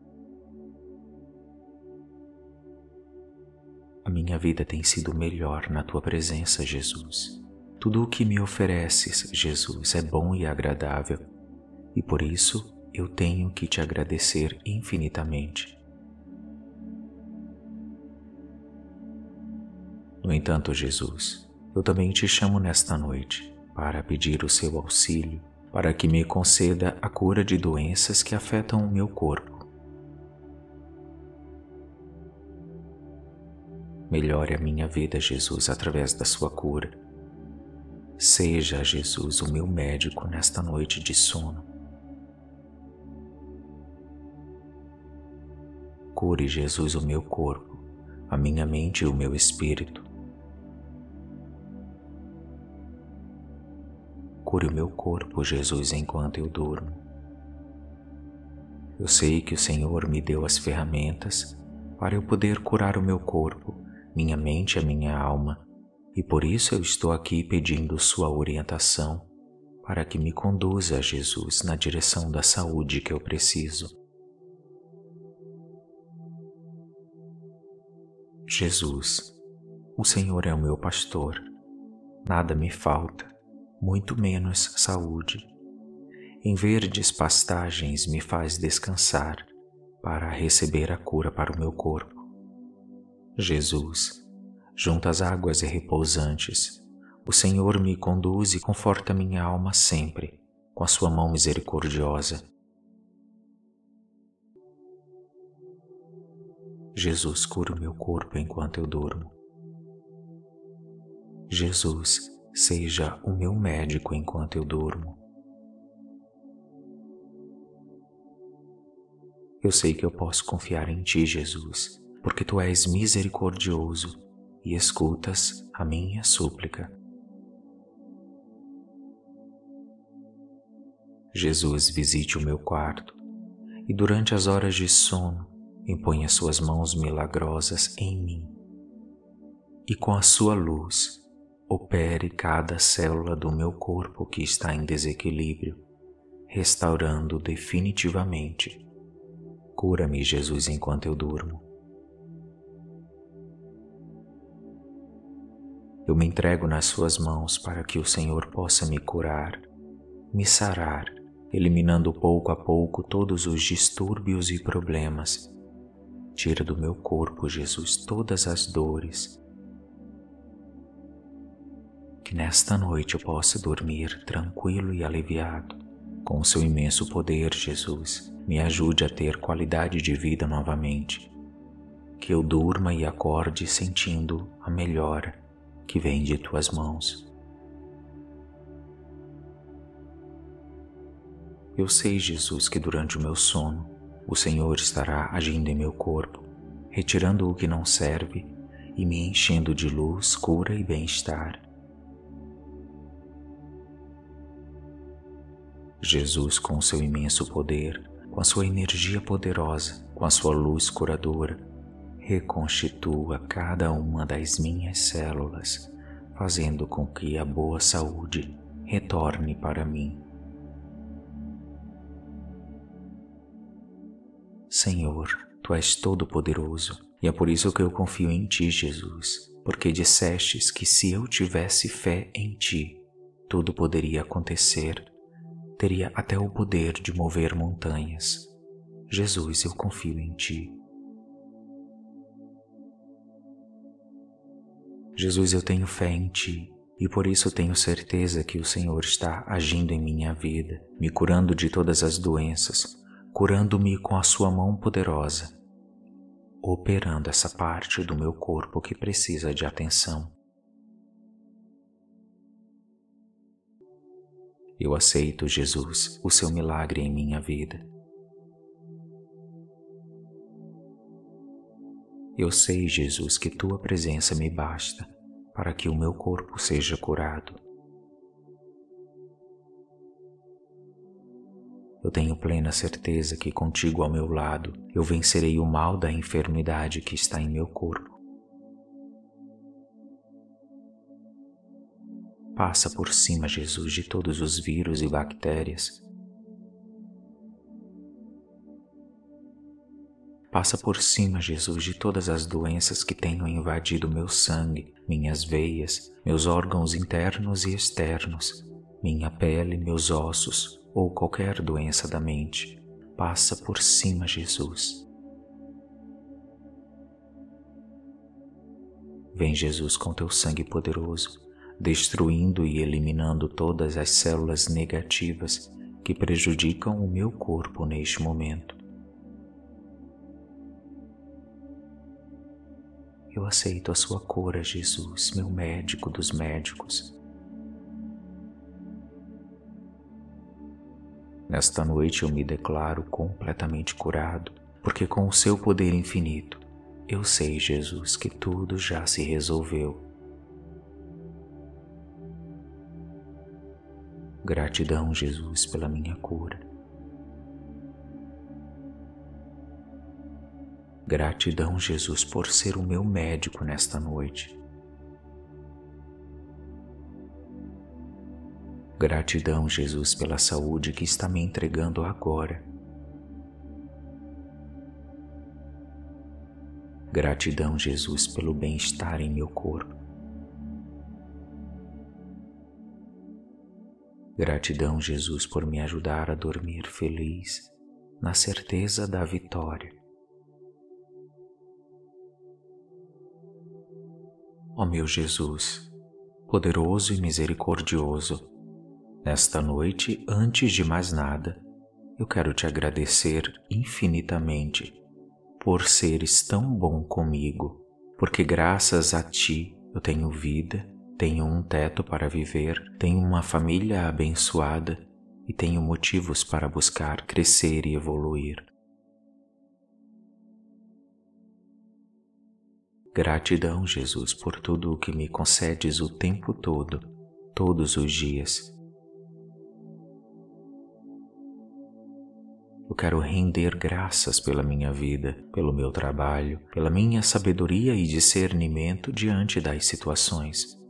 A minha vida tem sido melhor na tua presença, Jesus. Tudo o que me ofereces, Jesus, é bom e agradável, e por isso eu tenho que te agradecer infinitamente. No entanto, Jesus, eu também te chamo nesta noite para pedir o seu auxílio, para que me conceda a cura de doenças que afetam o meu corpo. Melhore a minha vida, Jesus, através da sua cura. Seja, Jesus, o meu médico nesta noite de sono. Cure, Jesus, o meu corpo, a minha mente e o meu espírito. Cure o meu corpo, Jesus, enquanto eu durmo. Eu sei que o Senhor me deu as ferramentas para eu poder curar o meu corpo, minha mente e a minha alma, e por isso eu estou aqui pedindo sua orientação para que me conduza, Jesus, na direção da saúde que eu preciso. Jesus, o Senhor é o meu pastor, nada me falta, muito menos saúde. Em verdes pastagens me faz descansar para receber a cura para o meu corpo. Jesus, junto às águas repousantes, o Senhor me conduz e conforta minha alma sempre com a sua mão misericordiosa. Jesus, cura o meu corpo enquanto eu durmo. Jesus, seja o meu médico enquanto eu durmo. Eu sei que eu posso confiar em ti, Jesus, porque tu és misericordioso e escutas a minha súplica. Jesus, visite o meu quarto e durante as horas de sono imponha suas mãos milagrosas em mim e com a sua luz opere cada célula do meu corpo que está em desequilíbrio, restaurando definitivamente. Cura-me, Jesus, enquanto eu durmo. Eu me entrego nas suas mãos para que o Senhor possa me curar, me sarar, eliminando pouco a pouco todos os distúrbios e problemas. Tira do meu corpo, Jesus, todas as dores. Que nesta noite eu possa dormir tranquilo e aliviado. Com o seu imenso poder, Jesus, me ajude a ter qualidade de vida novamente. Que eu durma e acorde sentindo a melhora que vem de tuas mãos. Eu sei, Jesus, que durante o meu sono, o Senhor estará agindo em meu corpo, retirando o que não serve e me enchendo de luz, cura e bem-estar. Jesus, com o seu imenso poder, com a sua energia poderosa, com a sua luz curadora, reconstitua cada uma das minhas células, fazendo com que a boa saúde retorne para mim. Senhor, Tu és todo-poderoso e é por isso que eu confio em Ti, Jesus, porque dissestes que se eu tivesse fé em Ti, tudo poderia acontecer. teria até o poder de mover montanhas. Jesus, eu confio em Ti. Jesus, eu tenho fé em Ti e por isso tenho certeza que o Senhor está agindo em minha vida, me curando de todas as doenças, curando-me com a Sua mão poderosa, operando essa parte do meu corpo que precisa de atenção. Eu aceito, Jesus, o Seu milagre em minha vida. Eu sei, Jesus, que Tua presença me basta para que o meu corpo seja curado. Eu tenho plena certeza que contigo ao meu lado eu vencerei o mal da enfermidade que está em meu corpo. Passa por cima, Jesus, de todos os vírus e bactérias. Passa por cima, Jesus, de todas as doenças que tenham invadido meu sangue, minhas veias, meus órgãos internos e externos, minha pele, meus ossos ou qualquer doença da mente. Passa por cima, Jesus. Vem, Jesus, com Teu sangue poderoso, destruindo e eliminando todas as células negativas que prejudicam o meu corpo neste momento. Eu aceito a Sua cura, Jesus, meu médico dos médicos. Nesta noite eu me declaro completamente curado, porque com o Seu poder infinito, eu sei, Jesus, que tudo já se resolveu. Gratidão, Jesus, pela minha cura. Gratidão, Jesus, por ser o meu médico nesta noite. Gratidão, Jesus, pela saúde que está me entregando agora. Gratidão, Jesus, pelo bem-estar em meu corpo. Gratidão, Jesus, por me ajudar a dormir feliz, na certeza da vitória. Ó meu Jesus, poderoso e misericordioso, nesta noite, antes de mais nada, eu quero Te agradecer infinitamente por seres tão bom comigo, porque graças a Ti eu tenho vida, tenho um teto para viver, tenho uma família abençoada e tenho motivos para buscar crescer e evoluir. Gratidão, Jesus, por tudo o que me concedes o tempo todo, todos os dias. Eu quero render graças pela minha vida, pelo meu trabalho, pela minha sabedoria e discernimento diante das situações.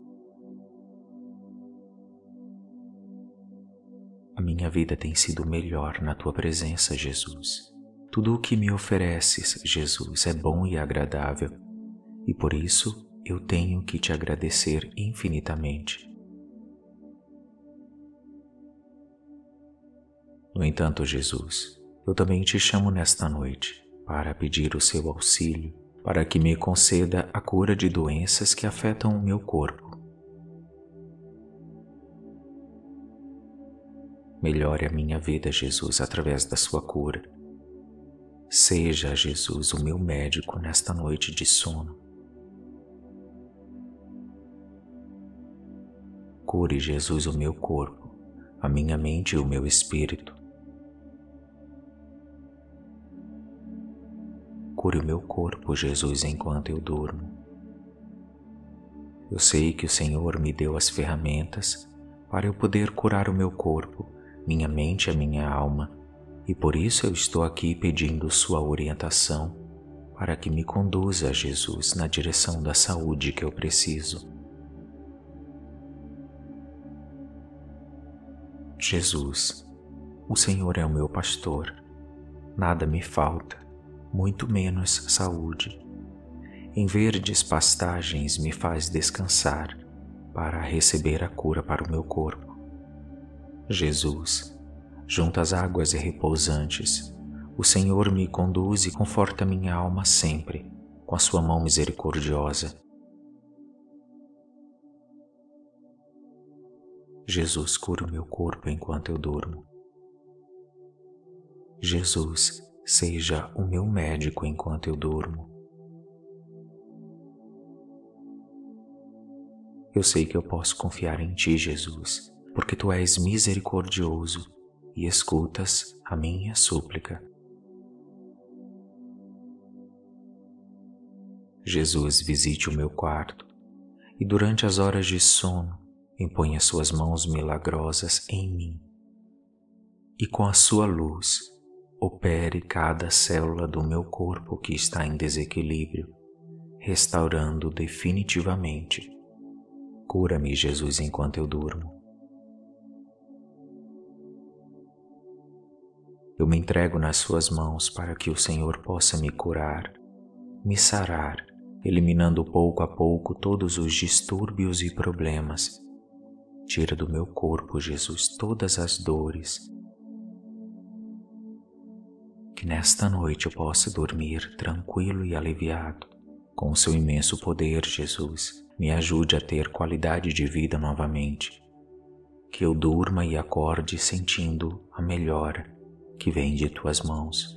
A minha vida tem sido melhor na Tua presença, Jesus. Tudo o que me ofereces, Jesus, é bom e agradável. E por isso eu tenho que Te agradecer infinitamente. No entanto, Jesus, eu também Te chamo nesta noite para pedir o Seu auxílio, para que me conceda a cura de doenças que afetam o meu corpo. Melhore a minha vida, Jesus, através da Sua cura. Seja, Jesus, o meu médico nesta noite de sono. Cure, Jesus, o meu corpo, a minha mente e o meu espírito. Cure o meu corpo, Jesus, enquanto eu durmo. Eu sei que o Senhor me deu as ferramentas para eu poder curar o meu corpo, minha mente e a minha alma, e por isso eu estou aqui pedindo Sua orientação para que me conduza, Jesus, na direção da saúde que eu preciso. Jesus, o Senhor é o meu pastor, nada me falta, muito menos saúde. Em verdes pastagens me faz descansar para receber a cura para o meu corpo. Jesus, junto às águas repousantes. O Senhor me conduz e conforta minha alma sempre, com a sua mão misericordiosa. Jesus cura o meu corpo enquanto eu durmo. Jesus, seja o meu médico enquanto eu durmo. Eu sei que eu posso confiar em Ti, Jesus, porque Tu és misericordioso e escutas a minha súplica. Jesus, visite o meu quarto e durante as horas de sono imponha Suas mãos milagrosas em mim e com a Sua luz opere cada célula do meu corpo que está em desequilíbrio, restaurando definitivamente. Cura-me, Jesus, enquanto eu durmo. Eu me entrego nas Suas mãos para que o Senhor possa me curar, me sarar, eliminando pouco a pouco todos os distúrbios e problemas. Tira do meu corpo, Jesus, todas as dores. Que nesta noite eu possa dormir tranquilo e aliviado. Com o Seu imenso poder, Jesus, me ajude a ter qualidade de vida novamente. Que eu durma e acorde sentindo a melhora que vem de Tuas mãos.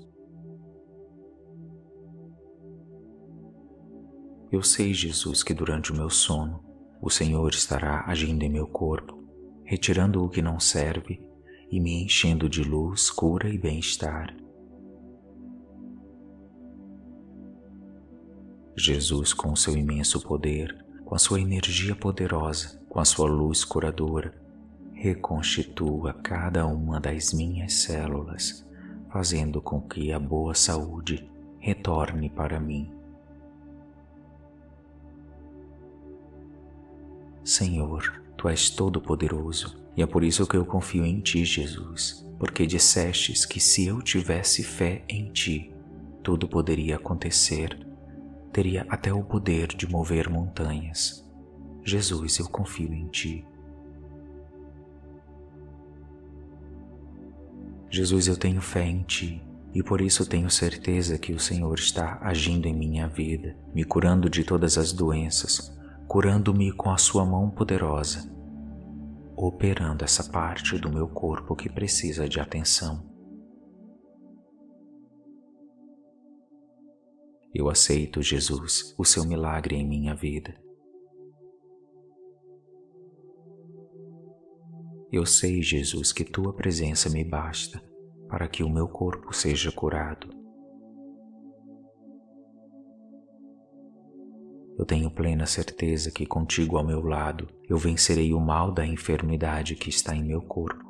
Eu sei, Jesus, que durante o meu sono, o Senhor estará agindo em meu corpo, retirando o que não serve e me enchendo de luz, cura e bem-estar. Jesus, com o Seu imenso poder, com a Sua energia poderosa, com a Sua luz curadora, reconstitua cada uma das minhas células, fazendo com que a boa saúde retorne para mim. Senhor, Tu és todo-poderoso e é por isso que eu confio em Ti, Jesus, porque dissestes que se eu tivesse fé em Ti, tudo poderia acontecer, teria até o poder de mover montanhas. Jesus, eu confio em Ti. Jesus, eu tenho fé em Ti e por isso tenho certeza que o Senhor está agindo em minha vida, me curando de todas as doenças, curando-me com a Sua mão poderosa, operando essa parte do meu corpo que precisa de atenção. Eu aceito, Jesus, o Seu milagre em minha vida. Eu sei, Jesus, que Tua presença me basta para que o meu corpo seja curado. Eu tenho plena certeza que contigo ao meu lado eu vencerei o mal da enfermidade que está em meu corpo.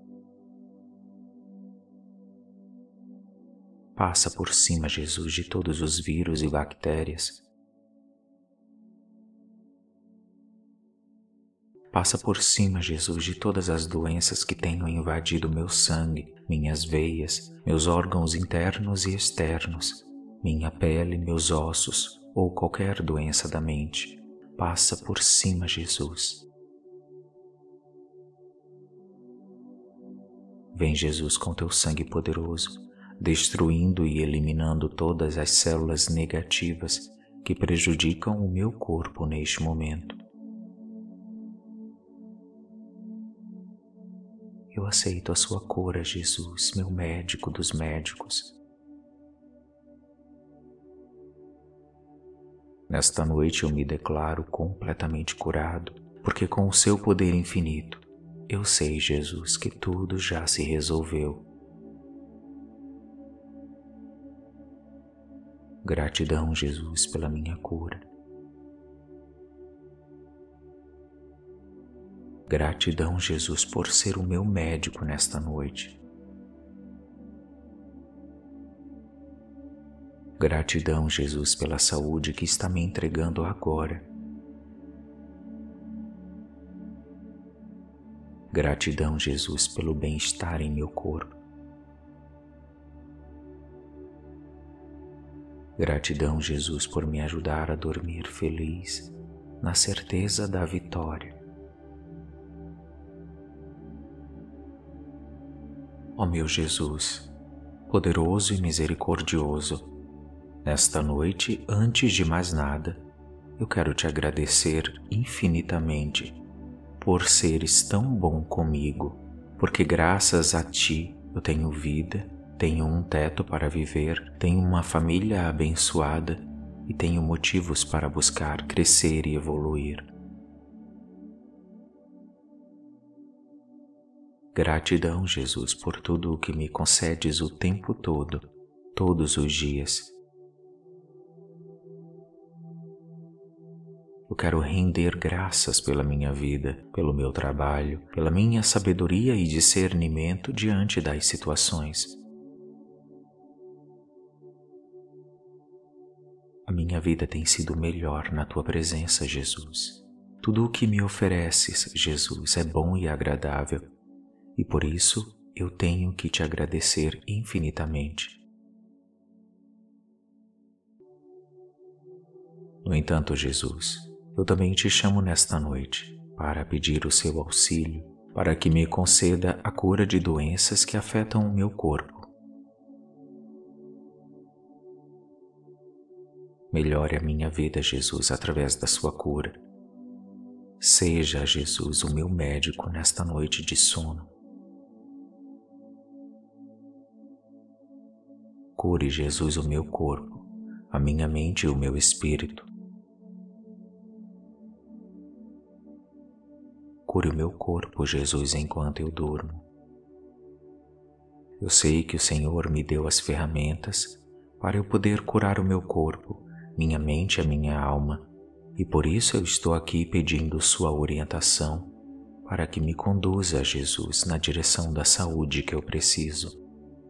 Passa por cima, Jesus, de todos os vírus e bactérias. Passa por cima, Jesus, de todas as doenças que tenham invadido meu sangue, minhas veias, meus órgãos internos e externos, minha pele, meus ossos ou qualquer doença da mente. Passa por cima, Jesus. Vem, Jesus, com Teu sangue poderoso, destruindo e eliminando todas as células negativas que prejudicam o meu corpo neste momento. Eu aceito a Sua cura, Jesus, meu médico dos médicos. Nesta noite eu me declaro completamente curado, porque com o Seu poder infinito, eu sei, Jesus, que tudo já se resolveu. Gratidão, Jesus, pela minha cura. Gratidão, Jesus, por ser o meu médico nesta noite. Gratidão, Jesus, pela saúde que está me entregando agora. Gratidão, Jesus, pelo bem-estar em meu corpo. Gratidão, Jesus, por me ajudar a dormir feliz, na certeza da vitória. Ó meu Jesus, poderoso e misericordioso, nesta noite, antes de mais nada, eu quero te agradecer infinitamente por seres tão bom comigo, porque graças a ti eu tenho vida, tenho um teto para viver, tenho uma família abençoada e tenho motivos para buscar crescer e evoluir. Gratidão, Jesus, por tudo o que me concedes o tempo todo, todos os dias. Eu quero render graças pela minha vida, pelo meu trabalho, pela minha sabedoria e discernimento diante das situações. A minha vida tem sido melhor na tua presença, Jesus. Tudo o que me ofereces, Jesus, é bom e agradável. E por isso eu tenho que te agradecer infinitamente. No entanto, Jesus, eu também te chamo nesta noite para pedir o seu auxílio, para que me conceda a cura de doenças que afetam o meu corpo. Melhore a minha vida, Jesus, através da sua cura. Seja, Jesus, o meu médico nesta noite de sono. Cure, Jesus, o meu corpo, a minha mente e o meu espírito. Cure o meu corpo, Jesus, enquanto eu durmo. Eu sei que o Senhor me deu as ferramentas para eu poder curar o meu corpo, minha mente e a minha alma, e por isso eu estou aqui pedindo sua orientação para que me conduza, Jesus, na direção da saúde que eu preciso.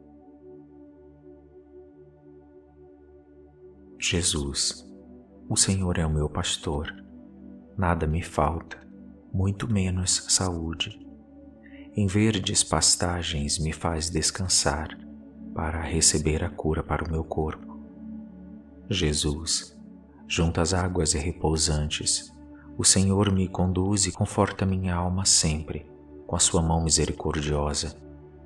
Jesus, o Senhor é o meu pastor, nada me falta, muito menos saúde. Em verdes pastagens me faz descansar para receber a cura para o meu corpo. Jesus, junto às águas repousantes, o Senhor me conduz e conforta minha alma sempre com a sua mão misericordiosa.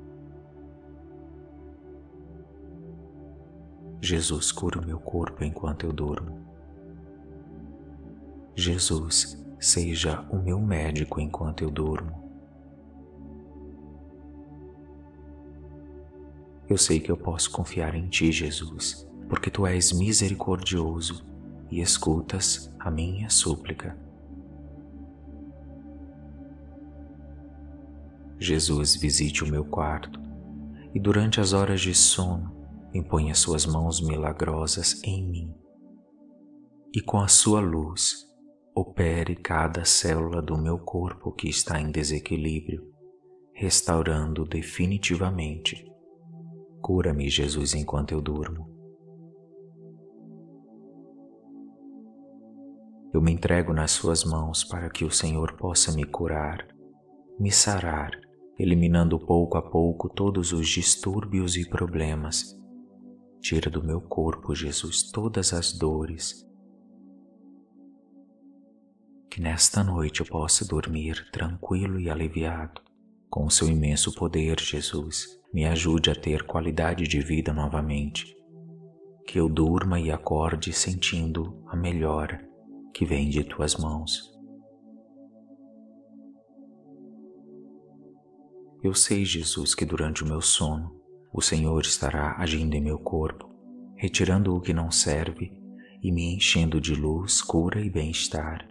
Jesus, cura o meu corpo enquanto eu durmo. Jesus, seja o meu médico enquanto eu durmo. Eu sei que eu posso confiar em Ti, Jesus, porque Tu és misericordioso e escutas a minha súplica. Jesus, visite o meu quarto e durante as horas de sono, imponha suas mãos milagrosas em mim e com a sua luz opere cada célula do meu corpo que está em desequilíbrio, restaurando definitivamente. Cura-me, Jesus, enquanto eu durmo. Eu me entrego nas suas mãos para que o Senhor possa me curar, me sarar, eliminando pouco a pouco todos os distúrbios e problemas. Tira do meu corpo, Jesus, todas as dores. Que nesta noite eu possa dormir tranquilo e aliviado. Com o seu imenso poder, Jesus, me ajude a ter qualidade de vida novamente. Que eu durma e acorde sentindo a melhora que vem de tuas mãos. Eu sei, Jesus, que durante o meu sono, o Senhor estará agindo em meu corpo, retirando o que não serve e me enchendo de luz, cura e bem-estar.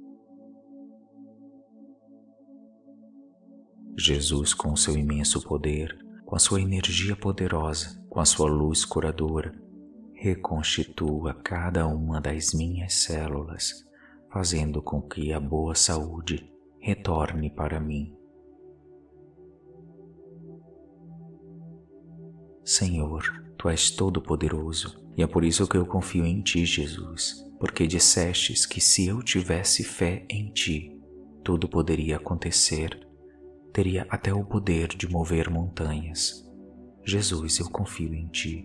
Jesus, com o seu imenso poder, com a sua energia poderosa, com a sua luz curadora, reconstitua cada uma das minhas células, fazendo com que a boa saúde retorne para mim. Senhor, Tu és todo-poderoso e é por isso que eu confio em Ti, Jesus, porque dissestes que se eu tivesse fé em Ti, tudo poderia acontecer, teria até o poder de mover montanhas. Jesus, eu confio em Ti.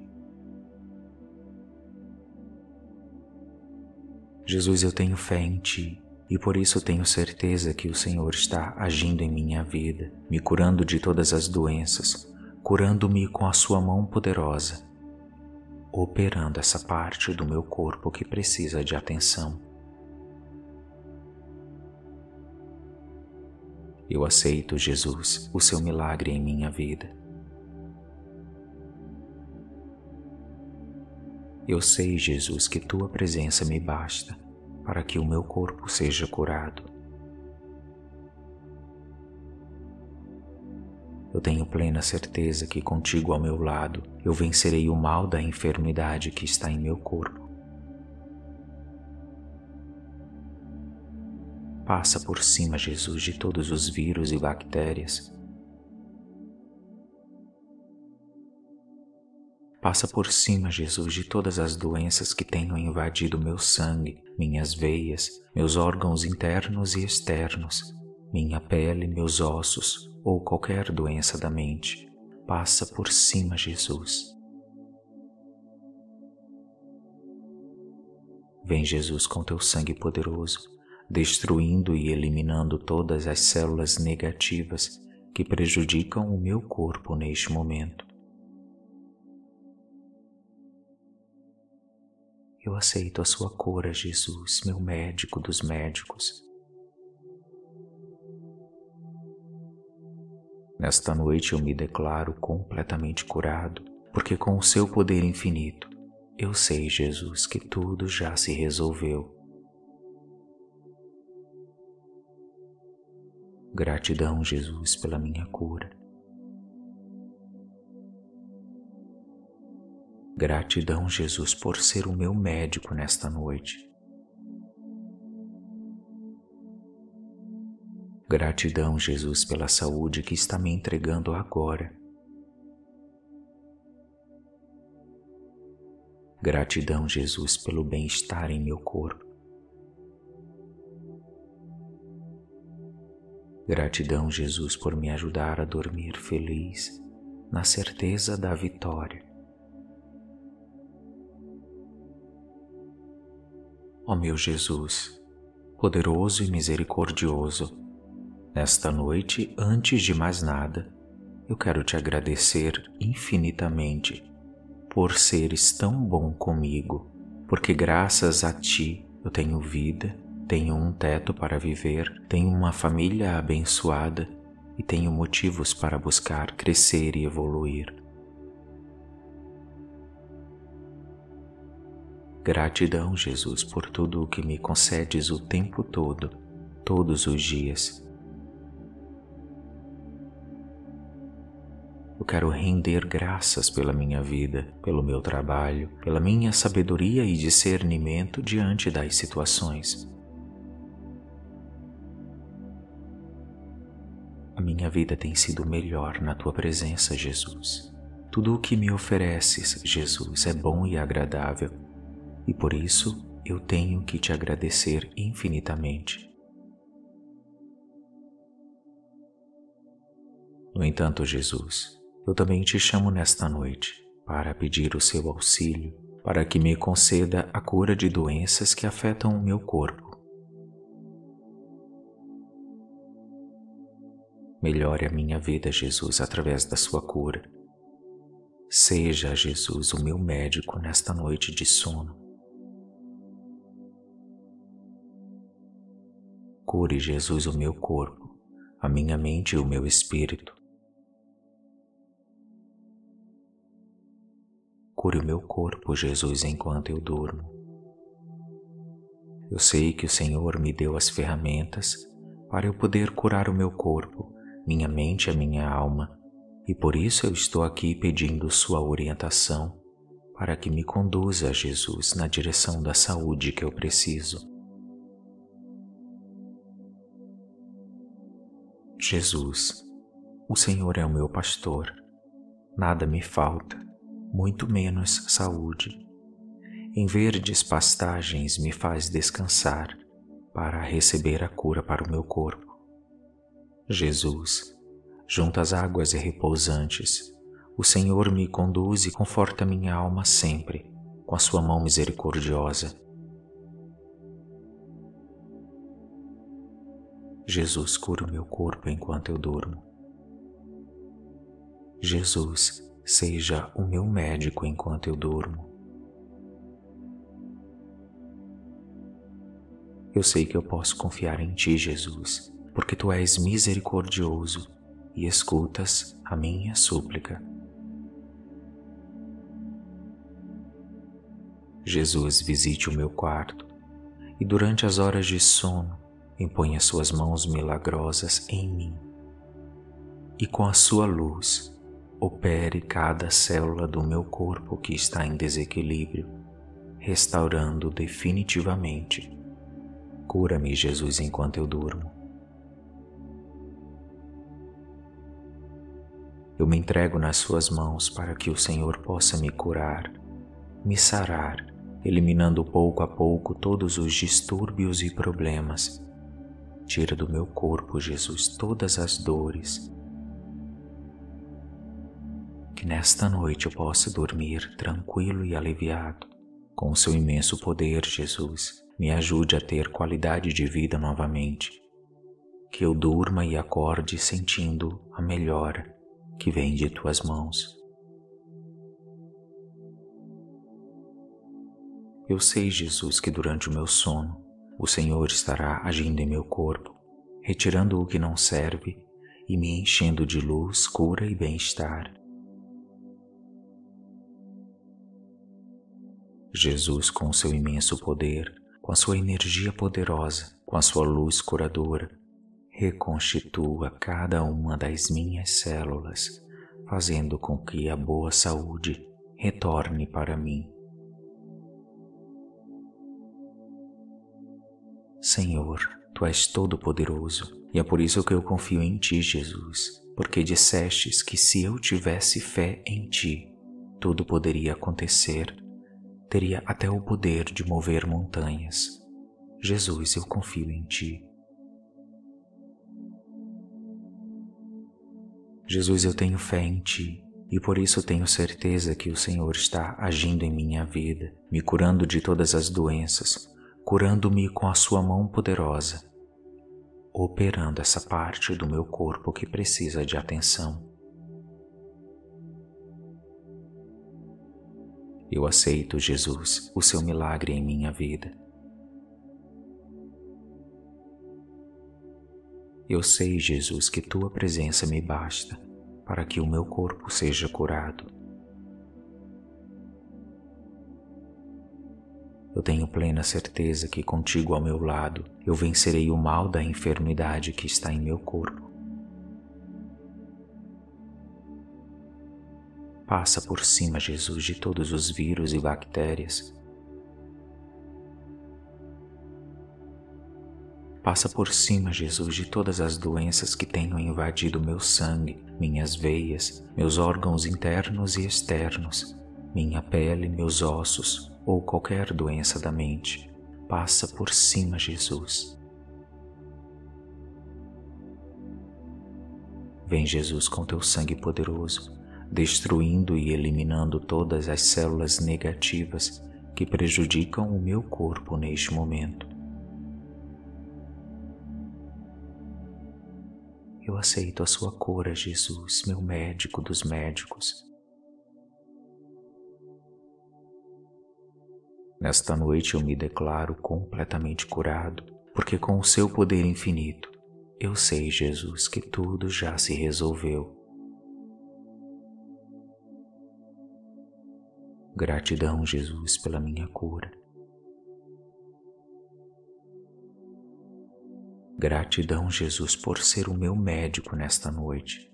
Jesus, eu tenho fé em Ti e por isso tenho certeza que o Senhor está agindo em minha vida, me curando de todas as doenças, curando-me com a sua mão poderosa, operando essa parte do meu corpo que precisa de atenção. Eu aceito, Jesus, o seu milagre em minha vida. Eu sei, Jesus, que tua presença me basta para que o meu corpo seja curado. Eu tenho plena certeza que contigo ao meu lado eu vencerei o mal da enfermidade que está em meu corpo. Passa por cima, Jesus, de todos os vírus e bactérias. Passa por cima, Jesus, de todas as doenças que tenham invadido meu sangue, minhas veias, meus órgãos internos e externos, minha pele, meus ossos ou qualquer doença da mente. Passa por cima, Jesus. Vem, Jesus, com teu sangue poderoso, destruindo e eliminando todas as células negativas que prejudicam o meu corpo neste momento. Eu aceito a sua cura, Jesus, meu médico dos médicos. Nesta noite eu me declaro completamente curado, porque com o seu poder infinito, eu sei, Jesus, que tudo já se resolveu. Gratidão, Jesus, pela minha cura. Gratidão, Jesus, por ser o meu médico nesta noite. Gratidão, Jesus, pela saúde que está me entregando agora. Gratidão, Jesus, pelo bem-estar em meu corpo. Gratidão, Jesus, por me ajudar a dormir feliz, na certeza da vitória. Ó meu Jesus, poderoso e misericordioso, nesta noite, antes de mais nada, eu quero te agradecer infinitamente por seres tão bom comigo, porque graças a ti eu tenho vida, tenho um teto para viver, tenho uma família abençoada e tenho motivos para buscar crescer e evoluir. Gratidão, Jesus, por tudo o que me concedes o tempo todo, todos os dias. Eu quero render graças pela minha vida, pelo meu trabalho, pela minha sabedoria e discernimento diante das situações. A minha vida tem sido melhor na tua presença, Jesus. Tudo o que me ofereces, Jesus, é bom e agradável, e por isso eu tenho que te agradecer infinitamente. No entanto, Jesus, eu também te chamo nesta noite para pedir o seu auxílio, para que me conceda a cura de doenças que afetam o meu corpo. Melhore a minha vida, Jesus, através da sua cura. Seja, Jesus, o meu médico nesta noite de sono. Cure, Jesus, o meu corpo, a minha mente e o meu espírito. Cure o meu corpo, Jesus, enquanto eu durmo. Eu sei que o Senhor me deu as ferramentas para eu poder curar o meu corpo, minha mente e a minha alma, e por isso eu estou aqui pedindo sua orientação para que me conduza, Jesus, na direção da saúde que eu preciso. Jesus, o Senhor é o meu pastor, nada me falta, muito menos saúde. Em verdes pastagens me faz descansar para receber a cura para o meu corpo. Jesus, junto às águas repousantes, o Senhor me conduz e conforta minha alma sempre, com a sua mão misericordiosa. Jesus, cura o meu corpo enquanto eu durmo. Jesus, seja o meu médico enquanto eu durmo. Eu sei que eu posso confiar em Ti, Jesus, porque Tu és misericordioso e escutas a minha súplica. Jesus, visite o meu quarto e durante as horas de sono imponha Suas mãos milagrosas em mim e com a Sua luz opere cada célula do meu corpo que está em desequilíbrio, restaurando definitivamente. Cura-me, Jesus, enquanto eu durmo. Eu me entrego nas Suas mãos para que o Senhor possa me curar, me sarar, eliminando pouco a pouco todos os distúrbios e problemas. Tira do meu corpo, Jesus, todas as dores. Que nesta noite eu possa dormir tranquilo e aliviado. Com o Seu imenso poder, Jesus, me ajude a ter qualidade de vida novamente. Que eu durma e acorde sentindo a melhora que vem de Tuas mãos. Eu sei, Jesus, que durante o meu sono, o Senhor estará agindo em meu corpo, retirando o que não serve e me enchendo de luz, cura e bem-estar. Jesus, com o Seu imenso poder, com a Sua energia poderosa, com a Sua luz curadora, reconstitua cada uma das minhas células, fazendo com que a boa saúde retorne para mim. Senhor, Tu és todo-poderoso e é por isso que eu confio em Ti, Jesus, porque dissestes que se eu tivesse fé em Ti, tudo poderia acontecer, teria até o poder de mover montanhas. Jesus, eu confio em Ti. Jesus, eu tenho fé em Ti e por isso tenho certeza que o Senhor está agindo em minha vida, me curando de todas as doenças, curando-me com a Sua mão poderosa, operando essa parte do meu corpo que precisa de atenção. Eu aceito, Jesus, o Seu milagre em minha vida. Eu sei, Jesus, que Tua presença me basta para que o meu corpo seja curado. Eu tenho plena certeza que contigo ao meu lado eu vencerei o mal da enfermidade que está em meu corpo. Passa por cima, Jesus, de todos os vírus e bactérias. Passa por cima, Jesus, de todas as doenças que tenham invadido meu sangue, minhas veias, meus órgãos internos e externos, minha pele, meus ossos ou qualquer doença da mente. Passa por cima, Jesus. Vem, Jesus, com Teu sangue poderoso, destruindo e eliminando todas as células negativas que prejudicam o meu corpo neste momento. Eu aceito a Sua cura, Jesus, meu médico dos médicos. Nesta noite eu me declaro completamente curado, porque com o Seu poder infinito, eu sei, Jesus, que tudo já se resolveu. Gratidão, Jesus, pela minha cura. Gratidão, Jesus, por ser o meu médico nesta noite.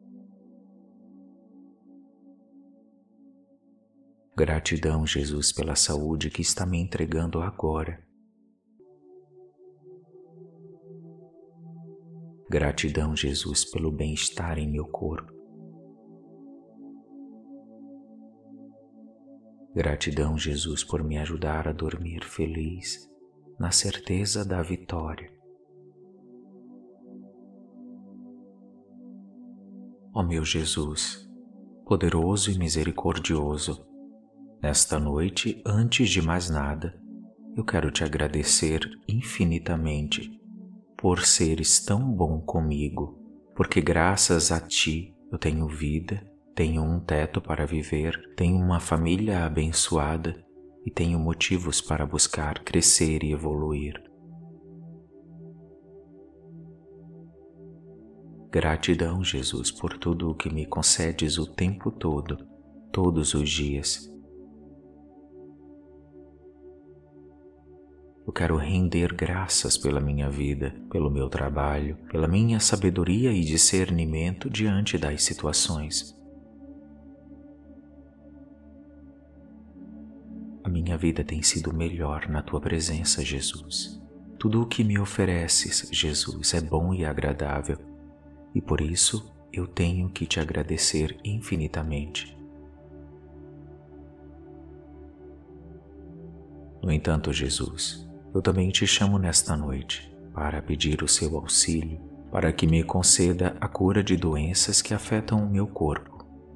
Gratidão, Jesus, pela saúde que está me entregando agora. Gratidão, Jesus, pelo bem-estar em meu corpo. Gratidão, Jesus, por me ajudar a dormir feliz, na certeza da vitória. Ó meu Jesus, poderoso e misericordioso, nesta noite, antes de mais nada, eu quero Te agradecer infinitamente por seres tão bom comigo, porque graças a Ti eu tenho vida Tenho um teto para viver, tenho uma família abençoada e tenho motivos para buscar crescer e evoluir. Gratidão, Jesus, por tudo o que me concedes o tempo todo, todos os dias. Eu quero render graças pela minha vida, pelo meu trabalho, pela minha sabedoria e discernimento diante das situações. A minha vida tem sido melhor na Tua presença, Jesus. Tudo o que me ofereces, Jesus, é bom e agradável, e por isso eu tenho que Te agradecer infinitamente. No entanto, Jesus, eu também Te chamo nesta noite para pedir o Seu auxílio, para que me conceda a cura de doenças que afetam o meu corpo.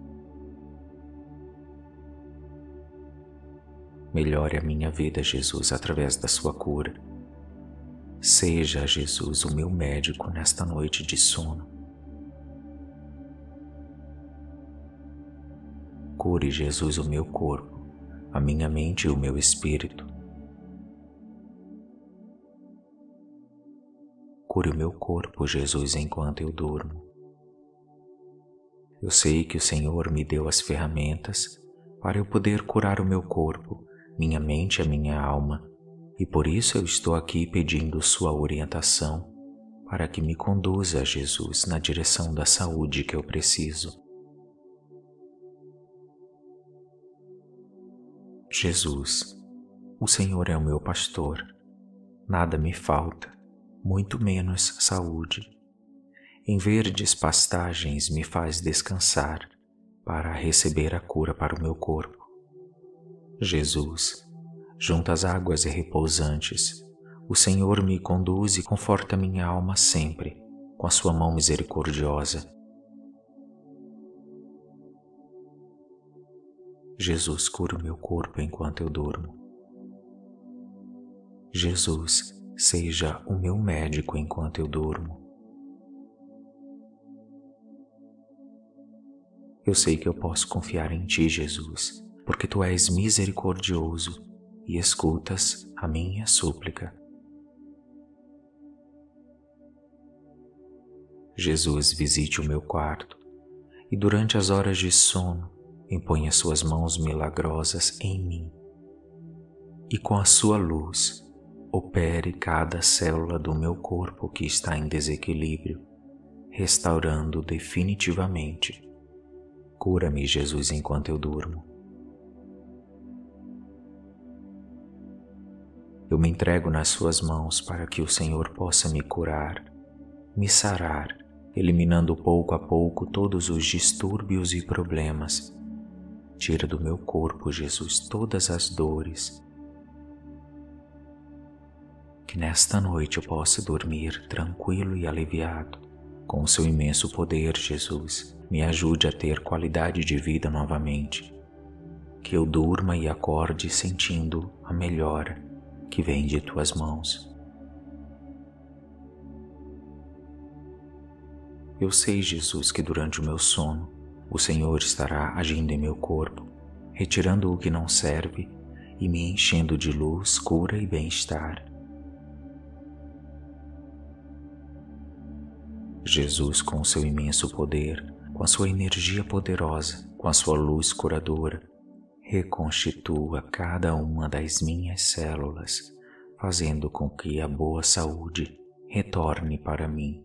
Melhore a minha vida, Jesus, através da Sua cura. Seja, Jesus, o meu médico nesta noite de sono. Cure, Jesus, o meu corpo, a minha mente e o meu espírito. Cure o meu corpo, Jesus, enquanto eu durmo. Eu sei que o Senhor me deu as ferramentas para eu poder curar o meu corpo, minha mente e a minha alma, e por isso eu estou aqui pedindo Sua orientação para que me conduza, Jesus, na direção da saúde que eu preciso. Jesus, o Senhor é o meu pastor, nada me falta, muito menos saúde. Em verdes pastagens me faz descansar para receber a cura para o meu corpo. Jesus, junto às águas repousantes, o Senhor me conduz e conforta minha alma sempre, com a Sua mão misericordiosa. Jesus, cura o meu corpo enquanto eu durmo. Jesus, seja o meu médico enquanto eu durmo. Eu sei que eu posso confiar em Ti, Jesus, porque Tu és misericordioso e escutas a minha súplica. Jesus, visite o meu quarto e durante as horas de sono imponha Suas mãos milagrosas em mim e com a Sua luz opere cada célula do meu corpo que está em desequilíbrio, restaurando definitivamente. Cura-me, Jesus, enquanto eu durmo. Eu me entrego nas Suas mãos para que o Senhor possa me curar, me sarar, eliminando pouco a pouco todos os distúrbios e problemas. Tira do meu corpo, Jesus, todas as dores. Que nesta noite eu possa dormir tranquilo e aliviado. Com o Seu imenso poder, Jesus, me ajude a ter qualidade de vida novamente. Que eu durma e acorde sentindo a melhora que vem de Tuas mãos. Eu sei, Jesus, que durante o meu sono, o Senhor estará agindo em meu corpo, retirando o que não serve e me enchendo de luz, cura e bem-estar. Jesus, com o Seu imenso poder, com a Sua energia poderosa, com a Sua luz curadora, reconstitua cada uma das minhas células, fazendo com que a boa saúde retorne para mim.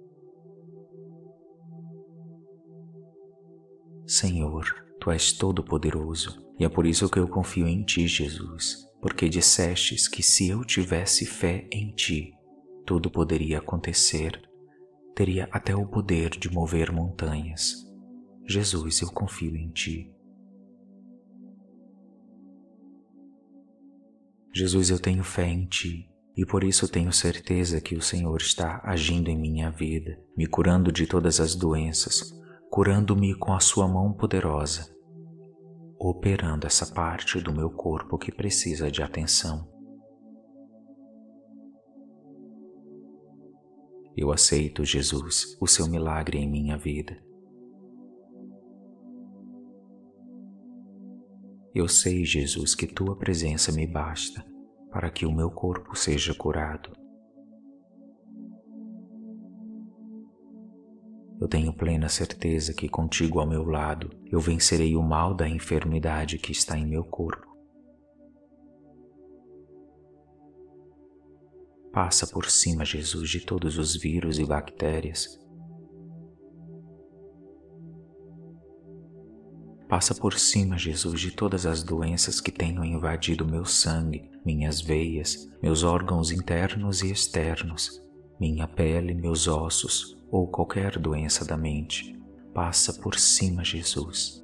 Senhor, Tu és todo-poderoso e é por isso que eu confio em Ti, Jesus, porque dissestes que se eu tivesse fé em Ti, tudo poderia acontecer, teria até o poder de mover montanhas. Jesus, eu confio em Ti. Jesus, eu tenho fé em Ti e por isso tenho certeza que o Senhor está agindo em minha vida, me curando de todas as doenças, curando-me com a Sua mão poderosa, operando essa parte do meu corpo que precisa de atenção. Eu aceito, Jesus, o Seu milagre em minha vida. Eu sei, Jesus, que Tua presença me basta para que o meu corpo seja curado. Eu tenho plena certeza que contigo ao meu lado eu vencerei o mal da enfermidade que está em meu corpo. Passa por cima, Jesus, de todos os vírus e bactérias. Passa por cima, Jesus, de todas as doenças que tenham invadido meu sangue, minhas veias, meus órgãos internos e externos, minha pele, meus ossos ou qualquer doença da mente. Passa por cima, Jesus.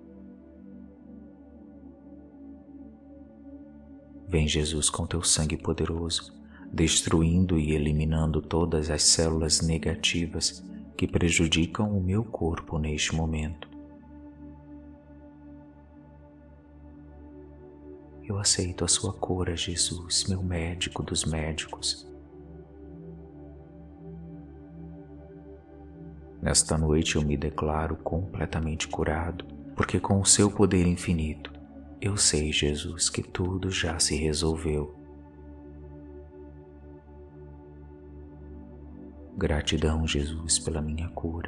Vem, Jesus, com teu sangue poderoso, destruindo e eliminando todas as células negativas que prejudicam o meu corpo neste momento. Eu aceito a sua cura, Jesus, meu médico dos médicos. Nesta noite eu me declaro completamente curado, porque com o seu poder infinito, eu sei, Jesus, que tudo já se resolveu. Gratidão, Jesus, pela minha cura.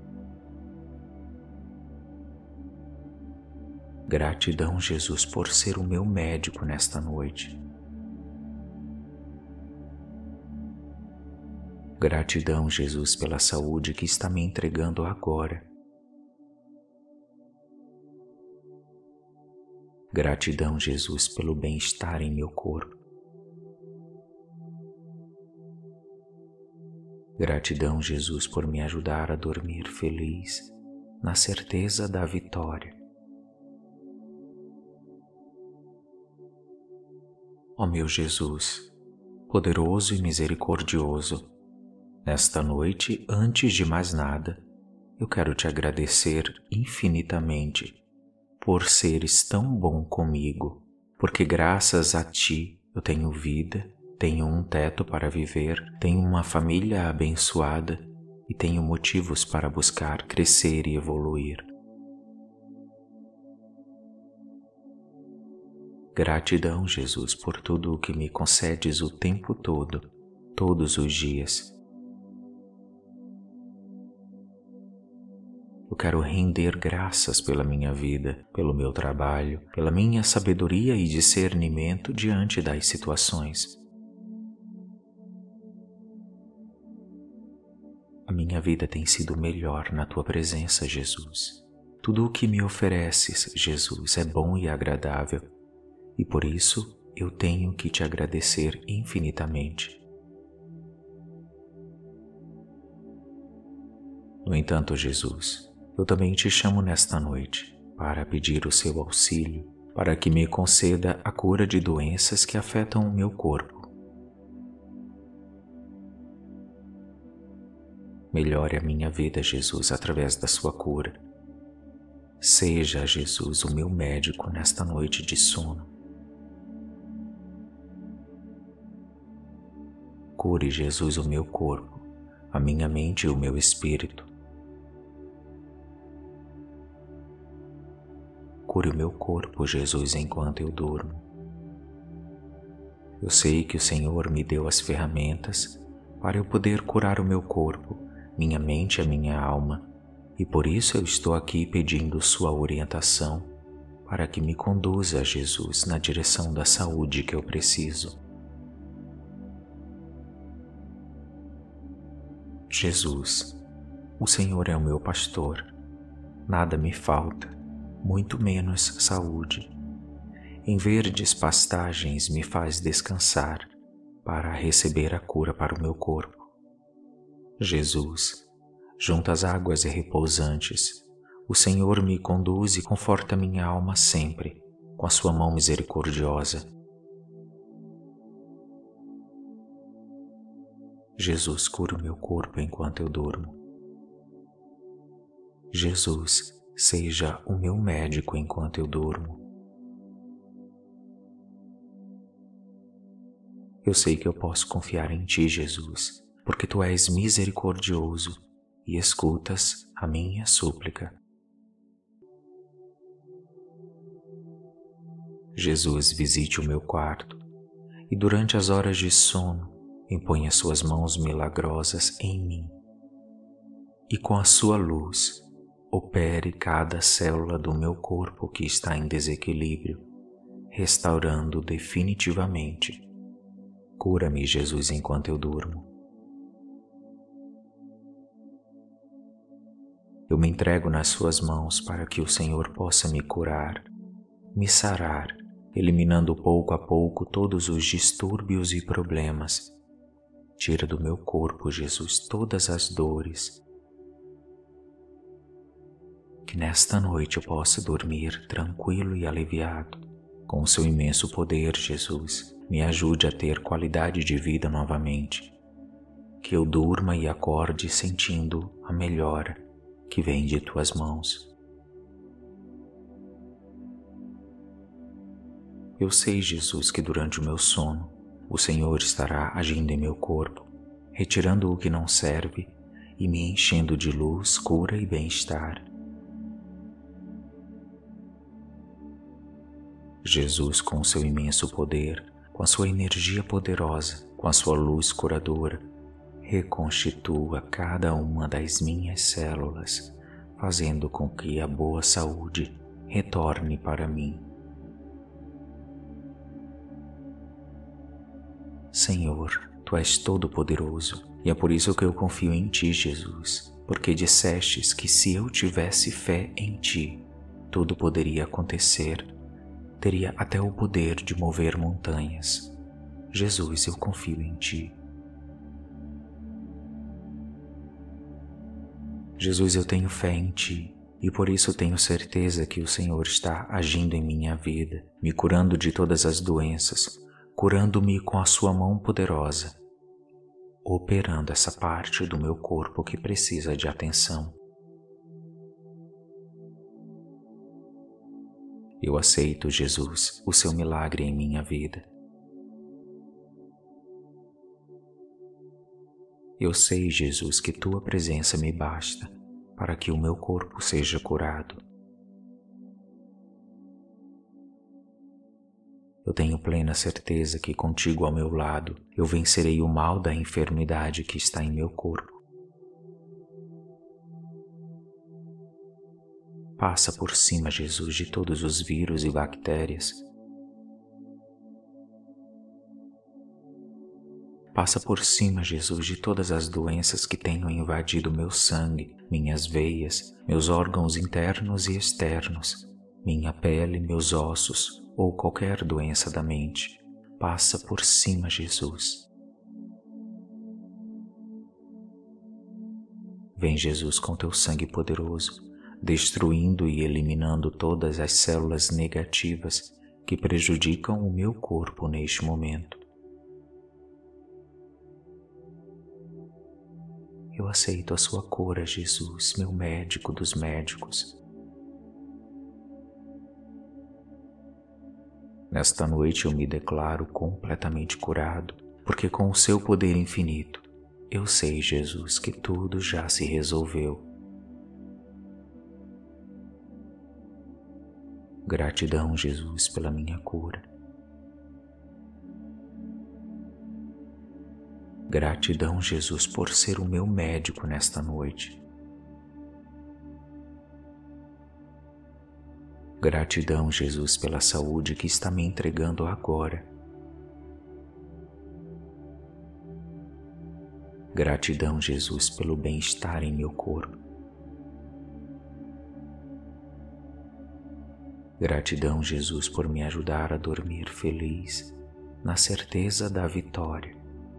Gratidão, Jesus, por ser o meu médico nesta noite. Gratidão, Jesus, pela saúde que está me entregando agora. Gratidão, Jesus, pelo bem-estar em meu corpo. Gratidão, Jesus, por me ajudar a dormir feliz, na certeza da vitória. Ó meu Jesus, poderoso e misericordioso, nesta noite, antes de mais nada, eu quero te agradecer infinitamente por seres tão bom comigo, porque graças a ti eu tenho vida, tenho um teto para viver, tenho uma família abençoada e tenho motivos para buscar crescer e evoluir. Gratidão, Jesus, por tudo o que me concedes o tempo todo, todos os dias. Eu quero render graças pela minha vida, pelo meu trabalho, pela minha sabedoria e discernimento diante das situações. A minha vida tem sido melhor na Tua presença, Jesus. Tudo o que me ofereces, Jesus, é bom e agradável, e por isso eu tenho que te agradecer infinitamente. No entanto, Jesus, eu também te chamo nesta noite para pedir o seu auxílio, para que me conceda a cura de doenças que afetam o meu corpo. Melhore a minha vida, Jesus, através da sua cura. Seja, Jesus, o meu médico nesta noite de sono. Cure, Jesus, o meu corpo, a minha mente e o meu espírito. Cure o meu corpo, Jesus, enquanto eu durmo. Eu sei que o Senhor me deu as ferramentas para eu poder curar o meu corpo, minha mente e a minha alma, e por isso eu estou aqui pedindo sua orientação para que me conduza, Jesus, na direção da saúde que eu preciso. Jesus, o Senhor é o meu pastor, nada me falta, muito menos saúde. Em verdes pastagens me faz descansar para receber a cura para o meu corpo. Jesus, junto às águas repousantes, o Senhor me conduz e conforta minha alma sempre, com a sua mão misericordiosa. Jesus, cura o meu corpo enquanto eu durmo. Jesus, seja o meu médico enquanto eu durmo. Eu sei que eu posso confiar em Ti, Jesus, porque Tu és misericordioso e escutas a minha súplica. Jesus, visite o meu quarto e durante as horas de sono imponha suas mãos milagrosas em mim e com a sua luz opere cada célula do meu corpo que está em desequilíbrio, restaurando definitivamente. Cura-me, Jesus, enquanto eu durmo. Eu me entrego nas suas mãos para que o Senhor possa me curar, me sarar, eliminando pouco a pouco todos os distúrbios e problemas. Tira do meu corpo, Jesus, todas as dores. Que nesta noite eu possa dormir tranquilo e aliviado. Com o seu imenso poder, Jesus, me ajude a ter qualidade de vida novamente. Que eu durma e acorde sentindo a melhora que vem de tuas mãos. Eu sei, Jesus, que durante o meu sono o Senhor estará agindo em meu corpo, retirando o que não serve e me enchendo de luz, cura e bem-estar. Jesus, com o seu imenso poder, com a sua energia poderosa, com a sua luz curadora, reconstitua cada uma das minhas células, fazendo com que a boa saúde retorne para mim. Senhor, Tu és todo-poderoso e é por isso que eu confio em Ti, Jesus, porque dissestes que se eu tivesse fé em Ti, tudo poderia acontecer, teria até o poder de mover montanhas. Jesus, eu confio em Ti. Jesus, eu tenho fé em Ti e por isso tenho certeza que o Senhor está agindo em minha vida, me curando de todas as doenças, curando-me com a sua mão poderosa, operando essa parte do meu corpo que precisa de atenção. Eu aceito, Jesus, o seu milagre em minha vida. Eu sei, Jesus, que Tua presença me basta para que o meu corpo seja curado. Eu tenho plena certeza que contigo ao meu lado eu vencerei o mal da enfermidade que está em meu corpo. Passa por cima, Jesus, de todos os vírus e bactérias. Passa por cima, Jesus, de todas as doenças que tenham invadido meu sangue, minhas veias, meus órgãos internos e externos, minha pele, meus ossos ou qualquer doença da mente. Passa por cima, Jesus. Vem, Jesus, com Teu sangue poderoso, destruindo e eliminando todas as células negativas que prejudicam o meu corpo neste momento. Eu aceito a Sua cura, Jesus, meu médico dos médicos. Nesta noite eu me declaro completamente curado, porque com o Seu poder infinito, eu sei, Jesus, que tudo já se resolveu. Gratidão, Jesus, pela minha cura. Gratidão, Jesus, por ser o meu médico nesta noite. Gratidão, Jesus, pela saúde que está me entregando agora. Gratidão, Jesus, pelo bem-estar em meu corpo. Gratidão, Jesus, por me ajudar a dormir feliz, na certeza da vitória.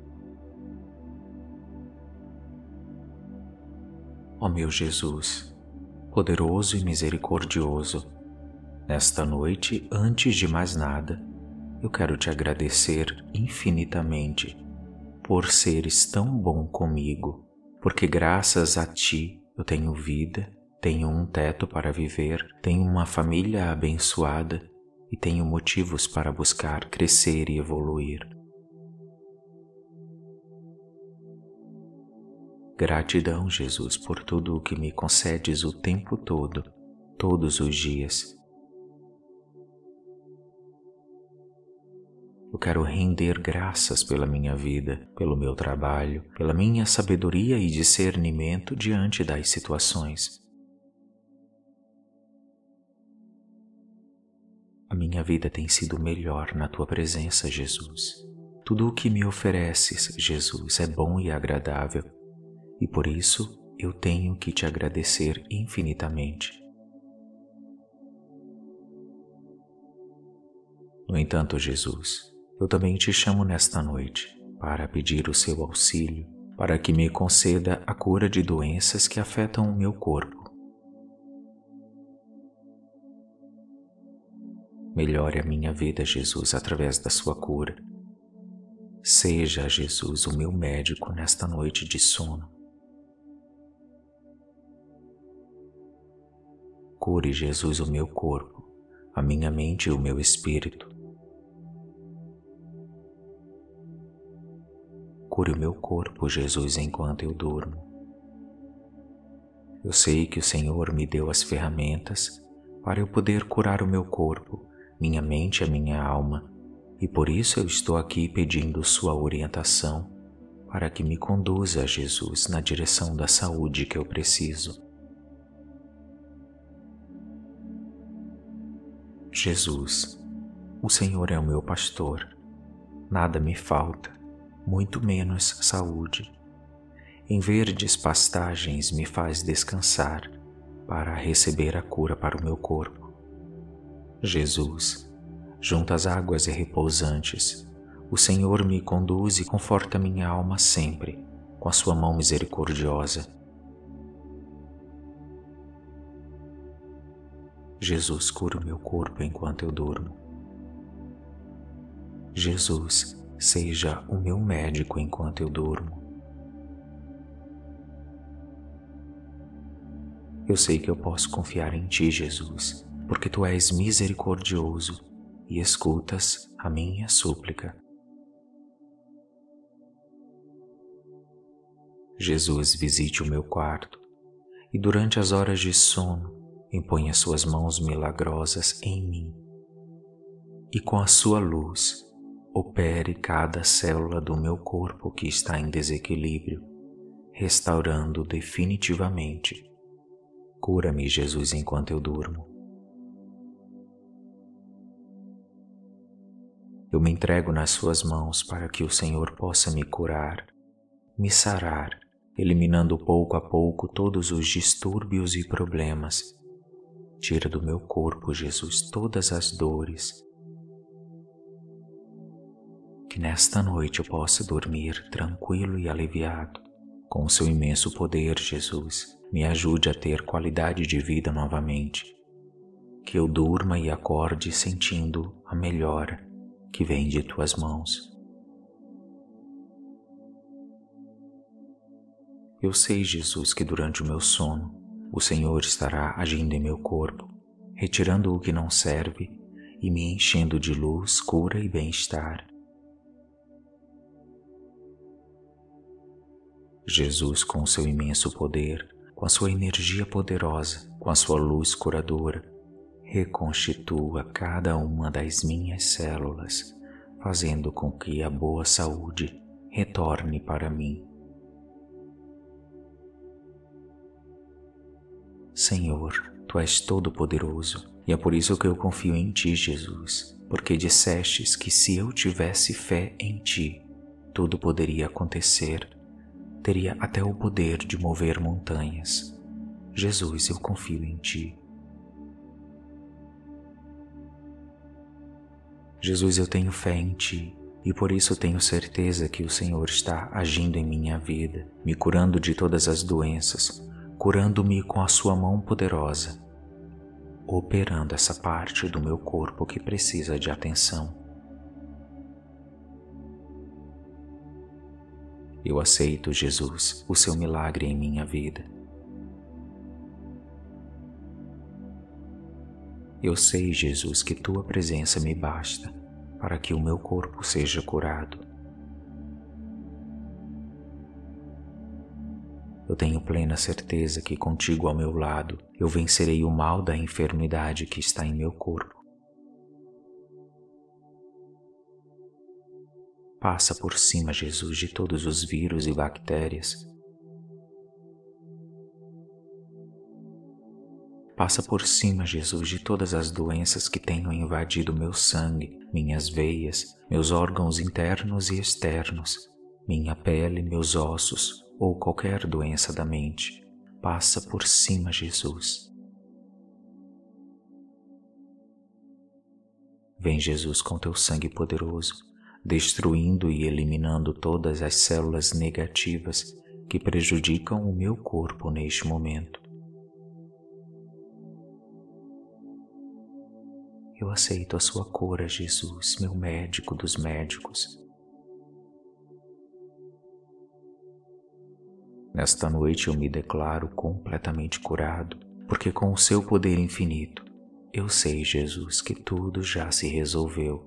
Ó meu Jesus, poderoso e misericordioso, nesta noite, antes de mais nada, eu quero Te agradecer infinitamente por seres tão bom comigo, porque graças a Ti eu tenho vida, tenho um teto para viver, tenho uma família abençoada e tenho motivos para buscar crescer e evoluir. Gratidão, Jesus, por tudo o que me concedes o tempo todo, todos os dias. Eu quero render graças pela minha vida, pelo meu trabalho, pela minha sabedoria e discernimento diante das situações. A minha vida tem sido melhor na Tua presença, Jesus. Tudo o que me ofereces, Jesus, é bom e agradável, e por isso eu tenho que Te agradecer infinitamente. No entanto, Jesus, eu também Te chamo nesta noite para pedir o Seu auxílio, para que me conceda a cura de doenças que afetam o meu corpo. Melhore a minha vida, Jesus, através da Sua cura. Seja, Jesus, o meu médico nesta noite de sono. Cure, Jesus, o meu corpo, a minha mente e o meu espírito. Cure o meu corpo, Jesus, enquanto eu durmo. Eu sei que o Senhor me deu as ferramentas para eu poder curar o meu corpo, minha mente e a minha alma, e por isso eu estou aqui pedindo Sua orientação para que me conduza, Jesus, na direção da saúde que eu preciso. Jesus, o Senhor é o meu pastor, nada me falta, muito menos saúde. Em verdes pastagens me faz descansar para receber a cura para o meu corpo. Jesus, junto às águas repousantes, o Senhor me conduz e conforta minha alma sempre com a Sua mão misericordiosa. Jesus, cura o meu corpo enquanto eu durmo. Jesus, seja o meu médico enquanto eu durmo. Eu sei que eu posso confiar em Ti, Jesus, porque Tu és misericordioso e escutas a minha súplica. Jesus, visite o meu quarto e durante as horas de sono imponha Suas mãos milagrosas em mim e com a Sua luz opere cada célula do meu corpo que está em desequilíbrio, restaurando definitivamente. Cura-me, Jesus, enquanto eu durmo. Eu me entrego nas Suas mãos para que o Senhor possa me curar, me sarar, eliminando pouco a pouco todos os distúrbios e problemas. Tira do meu corpo, Jesus, todas as dores. Que nesta noite eu possa dormir tranquilo e aliviado. Com o Seu imenso poder, Jesus, me ajude a ter qualidade de vida novamente. Que eu durma e acorde sentindo a melhora que vem de Tuas mãos. Eu sei, Jesus, que durante o meu sono, o Senhor estará agindo em meu corpo, retirando o que não serve e me enchendo de luz, cura e bem-estar. Jesus, com o Seu imenso poder, com a Sua energia poderosa, com a Sua luz curadora, reconstitua cada uma das minhas células, fazendo com que a boa saúde retorne para mim. Senhor, Tu és todo-poderoso e é por isso que eu confio em Ti, Jesus, porque dissestes que se eu tivesse fé em Ti, tudo poderia acontecer. Teria até o poder de mover montanhas. Jesus, eu confio em Ti. Jesus, eu tenho fé em Ti e por isso tenho certeza que o Senhor está agindo em minha vida, me curando de todas as doenças, curando-me com a Sua mão poderosa, operando essa parte do meu corpo que precisa de atenção. Eu aceito, Jesus, o Seu milagre em minha vida. Eu sei, Jesus, que Tua presença me basta para que o meu corpo seja curado. Eu tenho plena certeza que contigo ao meu lado eu vencerei o mal da enfermidade que está em meu corpo. Passa por cima, Jesus, de todos os vírus e bactérias. Passa por cima, Jesus, de todas as doenças que tenham invadido meu sangue, minhas veias, meus órgãos internos e externos, minha pele, meus ossos ou qualquer doença da mente. Passa por cima, Jesus. Vem, Jesus, com teu sangue poderoso, destruindo e eliminando todas as células negativas que prejudicam o meu corpo neste momento. Eu aceito a sua cura, Jesus, meu médico dos médicos. Nesta noite eu me declaro completamente curado, porque com o seu poder infinito, eu sei, Jesus, que tudo já se resolveu.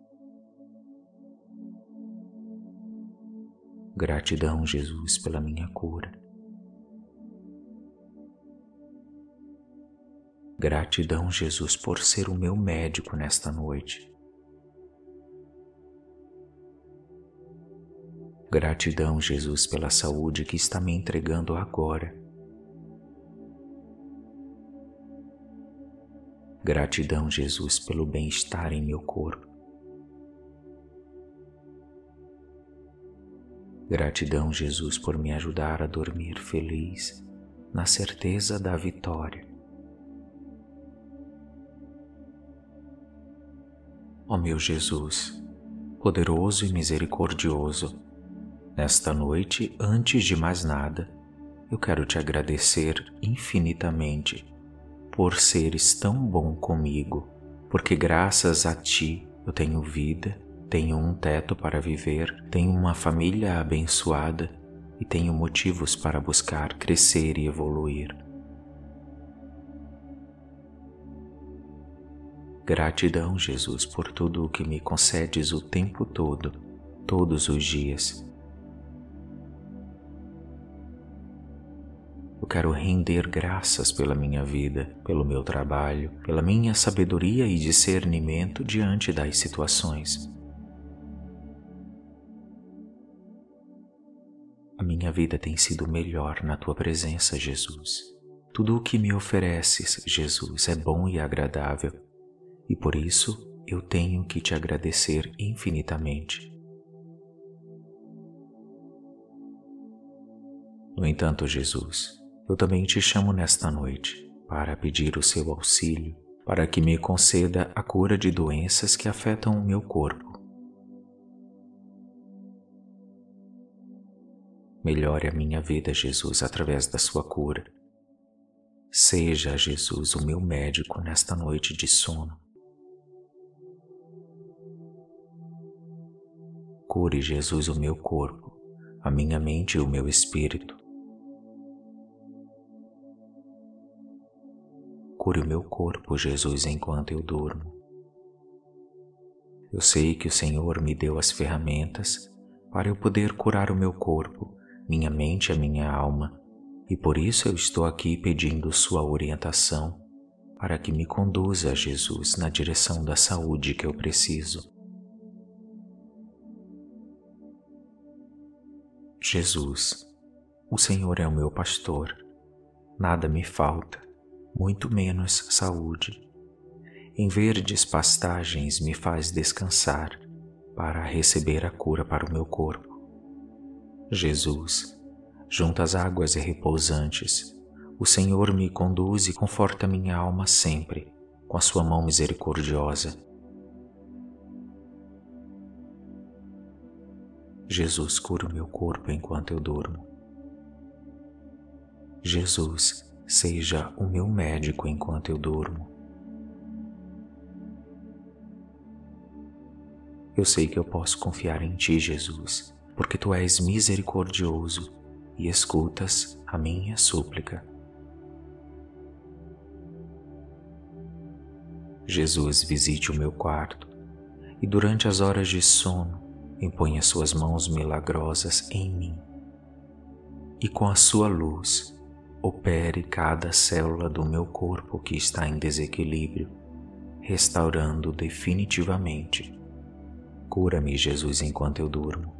Gratidão, Jesus, pela minha cura. Gratidão, Jesus, por ser o meu médico nesta noite. Gratidão, Jesus, pela saúde que está me entregando agora. Gratidão, Jesus, pelo bem-estar em meu corpo. Gratidão, Jesus, por me ajudar a dormir feliz, na certeza da vitória. Ó meu Jesus, poderoso e misericordioso, nesta noite, antes de mais nada, eu quero te agradecer infinitamente por seres tão bom comigo, porque graças a ti eu tenho vida, tenho um teto para viver, tenho uma família abençoada e tenho motivos para buscar crescer e evoluir. Gratidão, Jesus, por tudo o que me concedes o tempo todo, todos os dias. Eu quero render graças pela minha vida, pelo meu trabalho, pela minha sabedoria e discernimento diante das situações. A minha vida tem sido melhor na tua presença, Jesus. Tudo o que me ofereces, Jesus, é bom e agradável. E por isso eu tenho que te agradecer infinitamente. No entanto, Jesus, eu também te chamo nesta noite para pedir o seu auxílio, para que me conceda a cura de doenças que afetam o meu corpo. Melhore a minha vida, Jesus, através da sua cura. Seja, Jesus, o meu médico nesta noite de sono. Cure, Jesus, o meu corpo, a minha mente e o meu espírito. Cure o meu corpo, Jesus, enquanto eu durmo. Eu sei que o Senhor me deu as ferramentas para eu poder curar o meu corpo, minha mente e a minha alma, e por isso eu estou aqui pedindo sua orientação para que me conduza, Jesus, na direção da saúde que eu preciso. Jesus, o Senhor é o meu pastor, nada me falta, muito menos saúde. Em verdes pastagens me faz descansar para receber a cura para o meu corpo. Jesus, junto às águas repousantes, o Senhor me conduz e conforta minha alma sempre com a sua mão misericordiosa. Jesus, cura o meu corpo enquanto eu durmo. Jesus, seja o meu médico enquanto eu durmo. Eu sei que eu posso confiar em ti, Jesus, porque tu és misericordioso e escutas a minha súplica. Jesus, visite o meu quarto e durante as horas de sono, imponha suas mãos milagrosas em mim e com a sua luz opere cada célula do meu corpo que está em desequilíbrio, restaurando definitivamente, Cura-me, Jesus, enquanto eu durmo.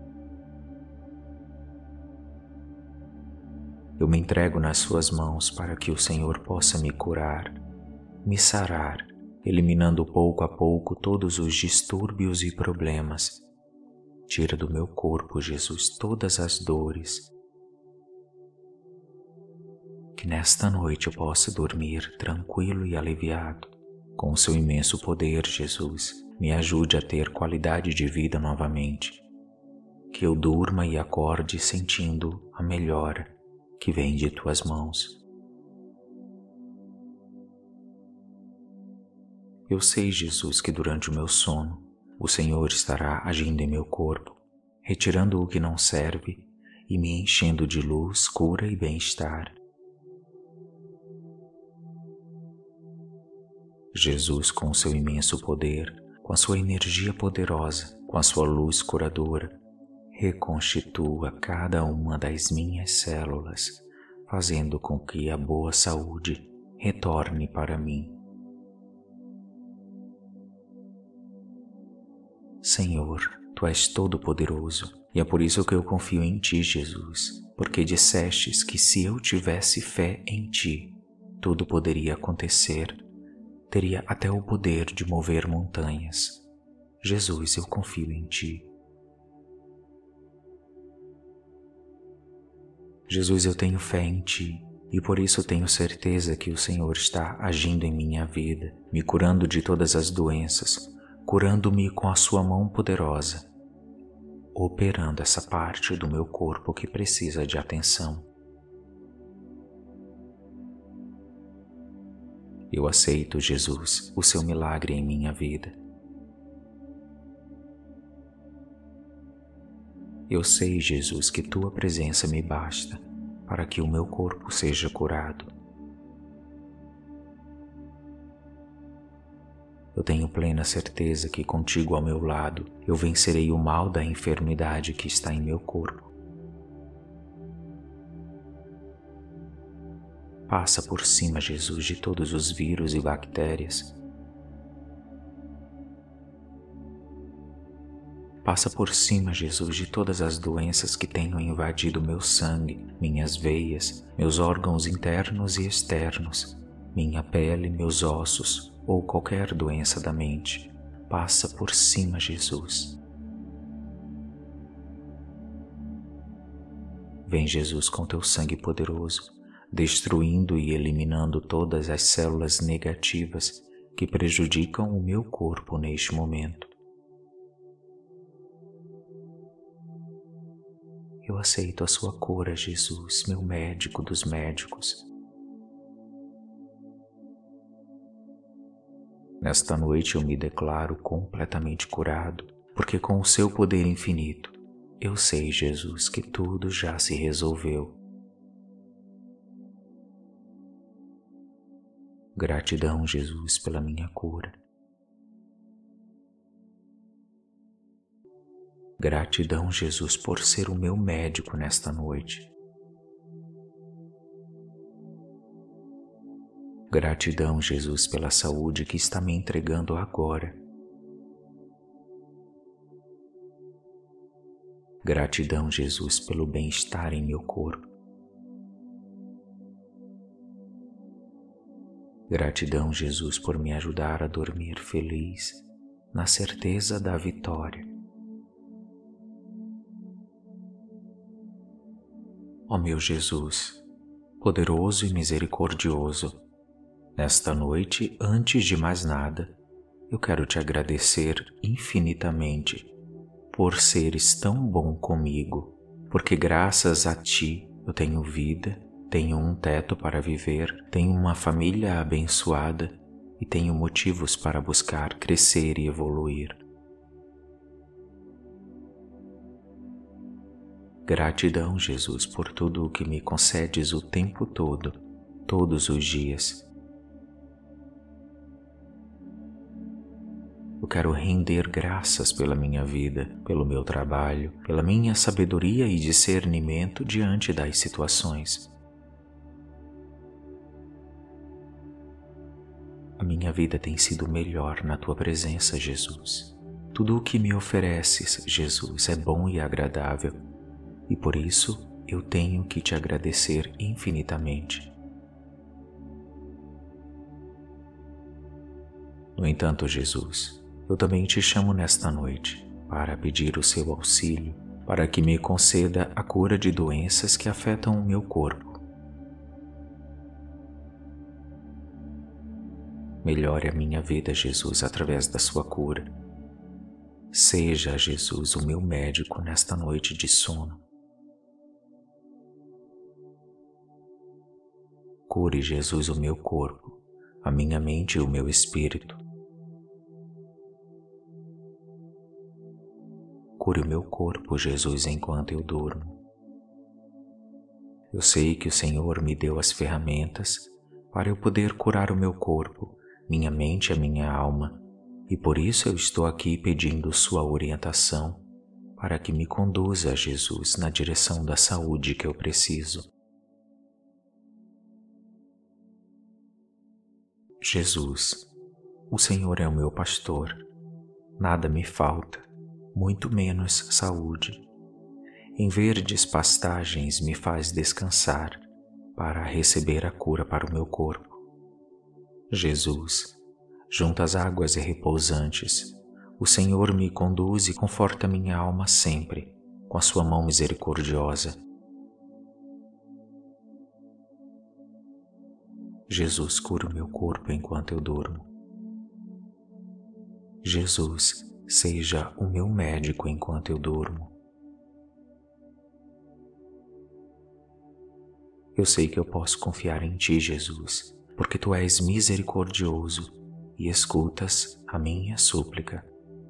Eu me entrego nas suas mãos para que o Senhor possa me curar, me sarar, eliminando pouco a pouco todos os distúrbios e problemas. Tira do meu corpo, Jesus, todas as dores. Que nesta noite eu possa dormir tranquilo e aliviado. Com o seu imenso poder, Jesus, me ajude a ter qualidade de vida novamente. Que eu durma e acorde sentindo a melhora que vem de tuas mãos. Eu sei, Jesus, que durante o meu sono, o Senhor estará agindo em meu corpo, retirando o que não serve e me enchendo de luz, cura e bem-estar. Jesus, com o seu imenso poder, com a sua energia poderosa, com a sua luz curadora, reconstitua cada uma das minhas células, fazendo com que a boa saúde retorne para mim. Senhor, Tu és todo-poderoso e é por isso que eu confio em Ti, Jesus, porque dissestes que se eu tivesse fé em Ti, tudo poderia acontecer, teria até o poder de mover montanhas. Jesus, eu confio em Ti. Jesus, eu tenho fé em Ti e por isso tenho certeza que o Senhor está agindo em minha vida, me curando de todas as doenças, curando-me com a Sua mão poderosa, operando essa parte do meu corpo que precisa de atenção. Eu aceito, Jesus, o Seu milagre em minha vida. Eu sei, Jesus, que Tua presença me basta para que o meu corpo seja curado. Eu tenho plena certeza que contigo ao meu lado eu vencerei o mal da enfermidade que está em meu corpo. Passa por cima, Jesus, de todos os vírus e bactérias. Passa por cima, Jesus, de todas as doenças que tenham invadido meu sangue, minhas veias, meus órgãos internos e externos, minha pele, meus ossos ou qualquer doença da mente. Passa por cima, Jesus. Vem, Jesus, com Teu sangue poderoso, destruindo e eliminando todas as células negativas que prejudicam o meu corpo neste momento. Eu aceito a Sua cura, Jesus, meu médico dos médicos. Nesta noite eu me declaro completamente curado, porque com o Seu poder infinito, eu sei, Jesus, que tudo já se resolveu. Gratidão, Jesus, pela minha cura. Gratidão, Jesus, por ser o meu médico nesta noite. Gratidão, Jesus, pela saúde que está me entregando agora. Gratidão, Jesus, pelo bem-estar em meu corpo. Gratidão, Jesus, por me ajudar a dormir feliz, na certeza da vitória. Ó meu Jesus, poderoso e misericordioso, nesta noite, antes de mais nada, eu quero Te agradecer infinitamente por seres tão bom comigo, porque graças a Ti eu tenho vida, tenho um teto para viver, tenho uma família abençoada e tenho motivos para buscar crescer e evoluir. Gratidão, Jesus, por tudo o que me concedes o tempo todo, todos os dias. Eu quero render graças pela minha vida, pelo meu trabalho, pela minha sabedoria e discernimento diante das situações. A minha vida tem sido melhor na Tua presença, Jesus. Tudo o que me ofereces, Jesus, é bom e agradável, e por isso eu tenho que te agradecer infinitamente. No entanto, Jesus, eu também te chamo nesta noite para pedir o seu auxílio, para que me conceda a cura de doenças que afetam o meu corpo. Melhore a minha vida, Jesus, através da sua cura. Seja, Jesus, o meu médico nesta noite de sono. Cure, Jesus, o meu corpo, a minha mente e o meu espírito. Cure o meu corpo, Jesus, enquanto eu durmo. Eu sei que o Senhor me deu as ferramentas para eu poder curar o meu corpo, minha mente e a minha alma, e por isso eu estou aqui pedindo sua orientação para que me conduza, Jesus, na direção da saúde que eu preciso. Jesus, o Senhor é o meu pastor, nada me falta, muito menos saúde. Em verdes pastagens me faz descansar para receber a cura para o meu corpo. Jesus, junto às águas repousantes, o Senhor me conduz e conforta minha alma sempre com a sua mão misericordiosa. Jesus, cura o meu corpo enquanto eu durmo. Jesus, seja o meu médico enquanto eu durmo. Eu sei que eu posso confiar em Ti, Jesus, porque Tu és misericordioso e escutas a minha súplica.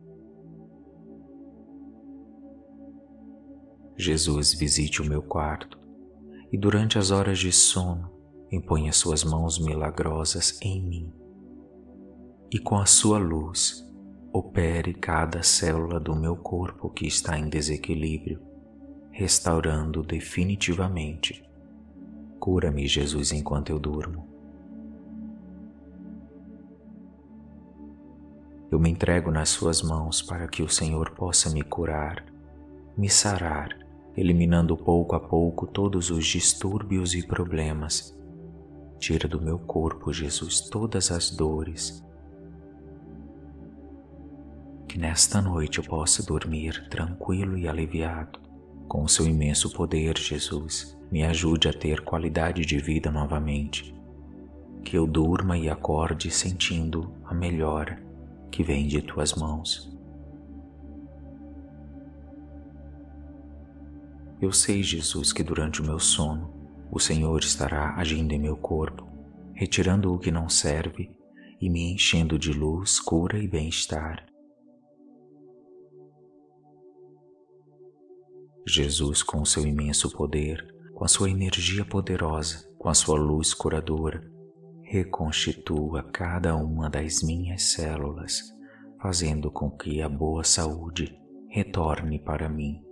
Jesus, visite o meu quarto e durante as horas de sono imponha Suas mãos milagrosas em mim e com a Sua luz opere cada célula do meu corpo que está em desequilíbrio, restaurando definitivamente. Cura-me, Jesus, enquanto eu durmo. Eu me entrego nas Suas mãos para que o Senhor possa me curar, me sarar, eliminando pouco a pouco todos os distúrbios e problemas. Tira do meu corpo, Jesus, todas as dores. Que nesta noite eu possa dormir tranquilo e aliviado. Com o Seu imenso poder, Jesus, me ajude a ter qualidade de vida novamente. Que eu durma e acorde sentindo a melhora que vem de Tuas mãos. Eu sei, Jesus, que durante o meu sono, o Senhor estará agindo em meu corpo, retirando o que não serve e me enchendo de luz, cura e bem-estar. Jesus, com o Seu imenso poder, com a Sua energia poderosa, com a Sua luz curadora, reconstitua cada uma das minhas células, fazendo com que a boa saúde retorne para mim.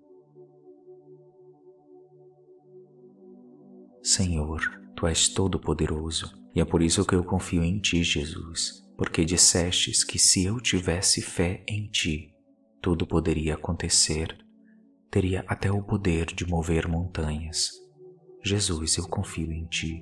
Senhor, Tu és todo-poderoso e é por isso que eu confio em Ti, Jesus, porque dissestes que se eu tivesse fé em Ti, tudo poderia acontecer. Teria até o poder de mover montanhas. Jesus, eu confio em Ti.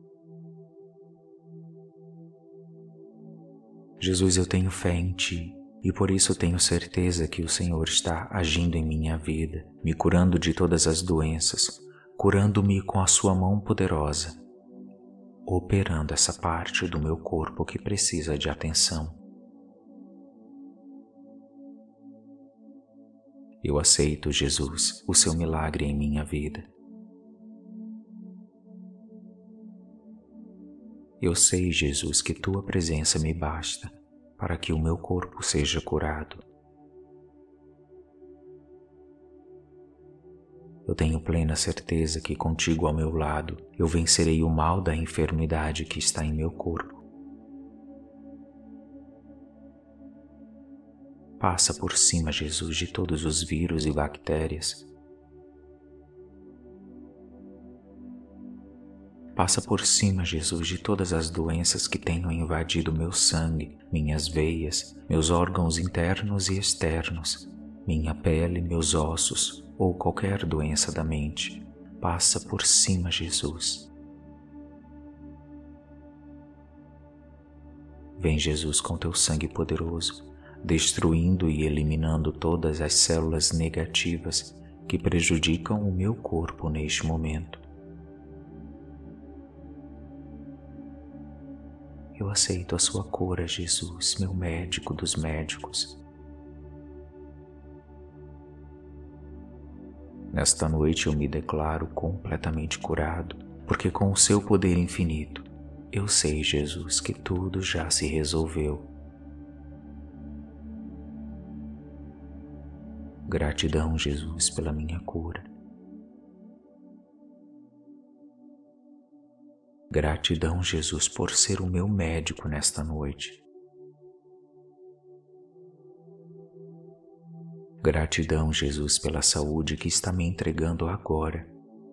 Jesus, eu tenho fé em Ti e por isso tenho certeza que o Senhor está agindo em minha vida, me curando de todas as doenças, curando-me com a Sua mão poderosa, operando essa parte do meu corpo que precisa de atenção. Eu aceito, Jesus, o Seu milagre em minha vida. Eu sei, Jesus, que Tua presença me basta para que o meu corpo seja curado. Eu tenho plena certeza que contigo ao meu lado eu vencerei o mal da enfermidade que está em meu corpo. Passa por cima, Jesus, de todos os vírus e bactérias. Passa por cima, Jesus, de todas as doenças que tenham invadido meu sangue, minhas veias, meus órgãos internos e externos, minha pele, meus ossos ou qualquer doença da mente. Passa por cima, Jesus. Vem, Jesus, com teu sangue poderoso, destruindo e eliminando todas as células negativas que prejudicam o meu corpo neste momento. Eu aceito a sua cura, Jesus, meu médico dos médicos. Nesta noite eu me declaro completamente curado, porque com o seu poder infinito, eu sei, Jesus, que tudo já se resolveu. Gratidão, Jesus, pela minha cura. Gratidão, Jesus, por ser o meu médico nesta noite. Gratidão, Jesus, pela saúde que está me entregando agora.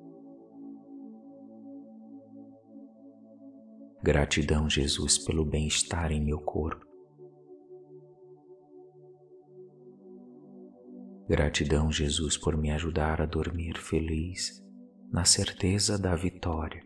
Gratidão, Jesus, pelo bem-estar em meu corpo. Gratidão, Jesus, por me ajudar a dormir feliz, na certeza da vitória.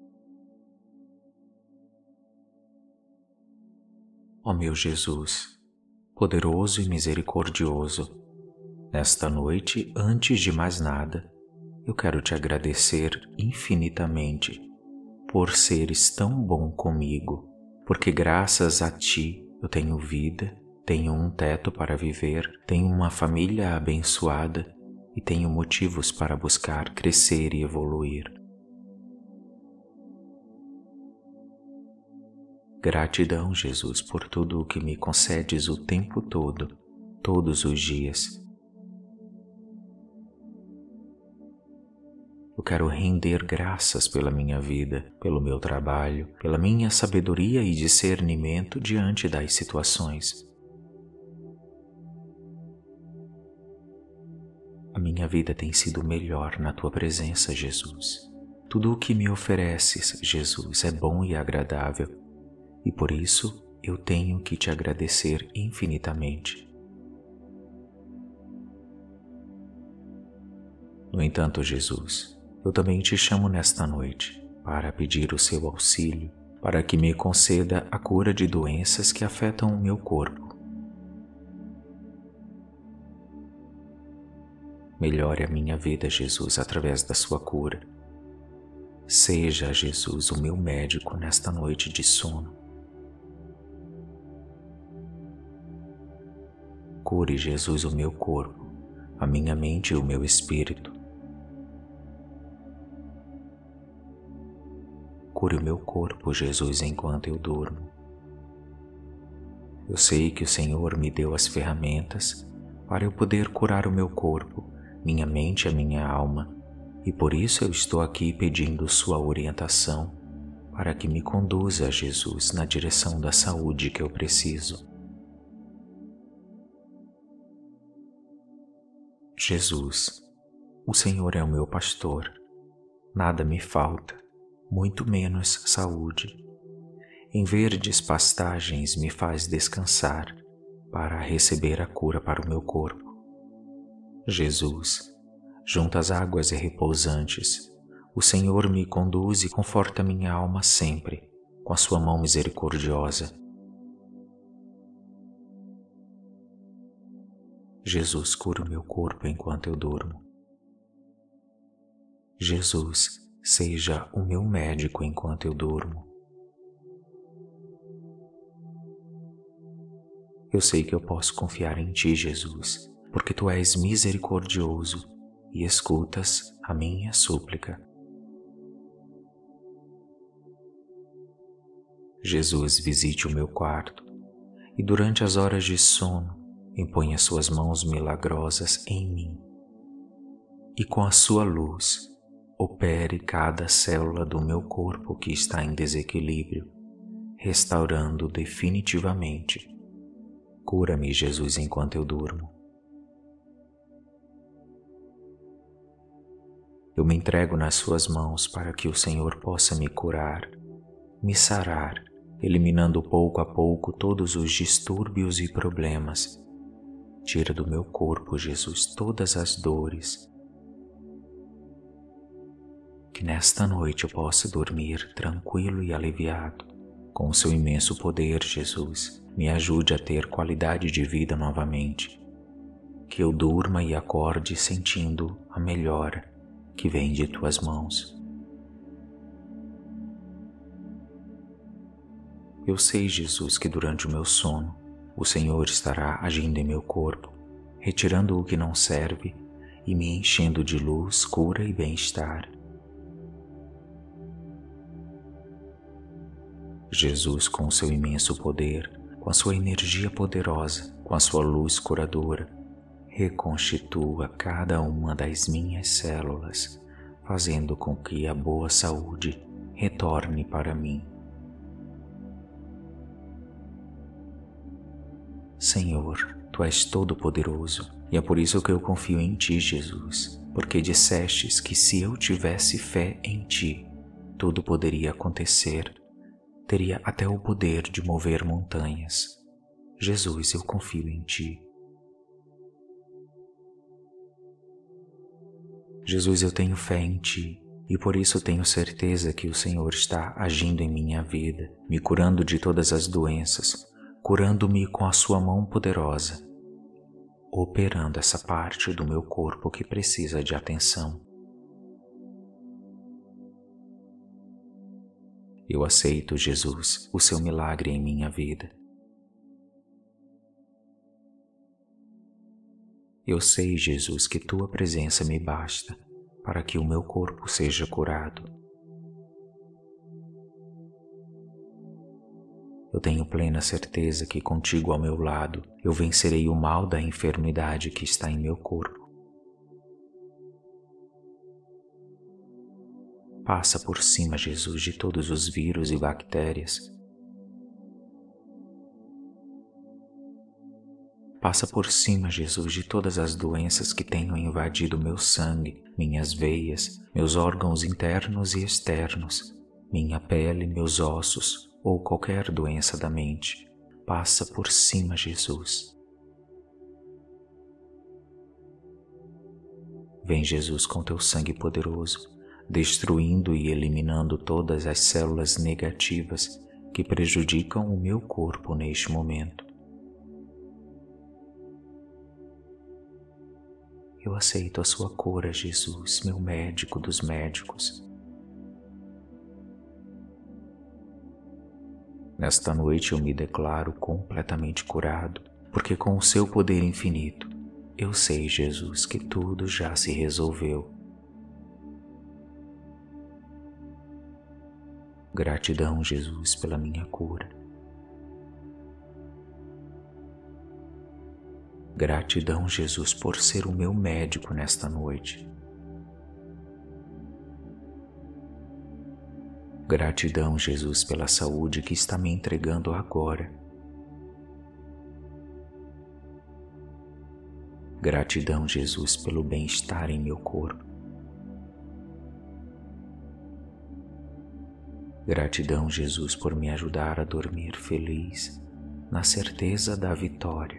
Ó meu Jesus, poderoso e misericordioso, nesta noite, antes de mais nada, eu quero te agradecer infinitamente por seres tão bom comigo, porque graças a ti eu tenho vida, tenho um teto para viver, tenho uma família abençoada e tenho motivos para buscar crescer e evoluir. Gratidão, Jesus, por tudo o que me concedes o tempo todo, todos os dias. Eu quero render graças pela minha vida, pelo meu trabalho, pela minha sabedoria e discernimento diante das situações. A minha vida tem sido melhor na tua presença, Jesus. Tudo o que me ofereces, Jesus, é bom e agradável. E por isso eu tenho que te agradecer infinitamente. No entanto, Jesus, eu também te chamo nesta noite para pedir o seu auxílio, para que me conceda a cura de doenças que afetam o meu corpo. Melhore a minha vida, Jesus, através da sua cura. Seja, Jesus, o meu médico nesta noite de sono. Cure, Jesus, o meu corpo, a minha mente e o meu espírito. Cure o meu corpo, Jesus, enquanto eu durmo. Eu sei que o Senhor me deu as ferramentas para eu poder curar o meu corpo, minha mente e a minha alma, e por isso eu estou aqui pedindo sua orientação para que me conduza, Jesus, na direção da saúde que eu preciso. Jesus, o Senhor é o meu pastor, nada me falta, muito menos saúde. Em verdes pastagens me faz descansar para receber a cura para o meu corpo. Jesus, junto às águas repousantes, o Senhor me conduz e conforta minha alma sempre, com a sua mão misericordiosa. Jesus, cura o meu corpo enquanto eu durmo. Jesus, seja o meu médico enquanto eu durmo. Eu sei que eu posso confiar em Ti, Jesus, porque Tu és misericordioso e escutas a minha súplica. Jesus, visite o meu quarto e durante as horas de sono, impõe as suas mãos milagrosas em mim e com a sua luz opere cada célula do meu corpo que está em desequilíbrio, restaurando definitivamente. Cura-me, Jesus, enquanto eu durmo. Eu me entrego nas suas mãos para que o Senhor possa me curar, me sarar, eliminando pouco a pouco todos os distúrbios e problemas. Tira do meu corpo, Jesus, todas as dores. Que nesta noite eu possa dormir tranquilo e aliviado. Com o seu imenso poder, Jesus, me ajude a ter qualidade de vida novamente. Que eu durma e acorde sentindo a melhora que vem de tuas mãos. Eu sei, Jesus, que durante o meu sono, o Senhor estará agindo em meu corpo, retirando o que não serve e me enchendo de luz, cura e bem-estar. Jesus, com o seu imenso poder, com a sua energia poderosa, com a sua luz curadora, reconstitua cada uma das minhas células, fazendo com que a boa saúde retorne para mim. Senhor, Tu és todo-poderoso e é por isso que eu confio em Ti, Jesus, porque dissestes que se eu tivesse fé em Ti, tudo poderia acontecer, teria até o poder de mover montanhas. Jesus, eu confio em Ti. Jesus, eu tenho fé em Ti e por isso tenho certeza que o Senhor está agindo em minha vida, me curando de todas as doenças, curando-me com a sua mão poderosa, operando essa parte do meu corpo que precisa de atenção. Eu aceito, Jesus, o seu milagre em minha vida. Eu sei, Jesus, que Tua presença me basta para que o meu corpo seja curado. Eu tenho plena certeza que contigo ao meu lado eu vencerei o mal da enfermidade que está em meu corpo. Passa por cima, Jesus, de todos os vírus e bactérias. Passa por cima, Jesus, de todas as doenças que tenham invadido meu sangue, minhas veias, meus órgãos internos e externos, minha pele, meus ossos ou qualquer doença da mente. Passa por cima, Jesus. Vem, Jesus, com Teu sangue poderoso, destruindo e eliminando todas as células negativas que prejudicam o meu corpo neste momento. Eu aceito a sua cura, Jesus, meu médico dos médicos. Nesta noite eu me declaro completamente curado, porque com o seu poder infinito, eu sei, Jesus, que tudo já se resolveu. Gratidão, Jesus, pela minha cura. Gratidão, Jesus, por ser o meu médico nesta noite. Gratidão, Jesus, pela saúde que está me entregando agora. Gratidão, Jesus, pelo bem-estar em meu corpo. Gratidão, Jesus, por me ajudar a dormir feliz, na certeza da vitória.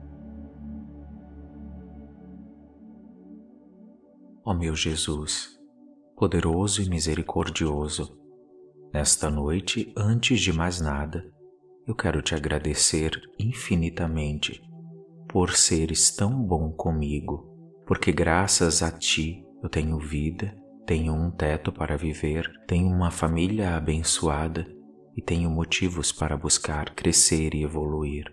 Ó meu Jesus, poderoso e misericordioso, nesta noite, antes de mais nada, eu quero te agradecer infinitamente por seres tão bom comigo, porque graças a Ti eu tenho vida, tenho um teto para viver, tenho uma família abençoada e tenho motivos para buscar crescer e evoluir.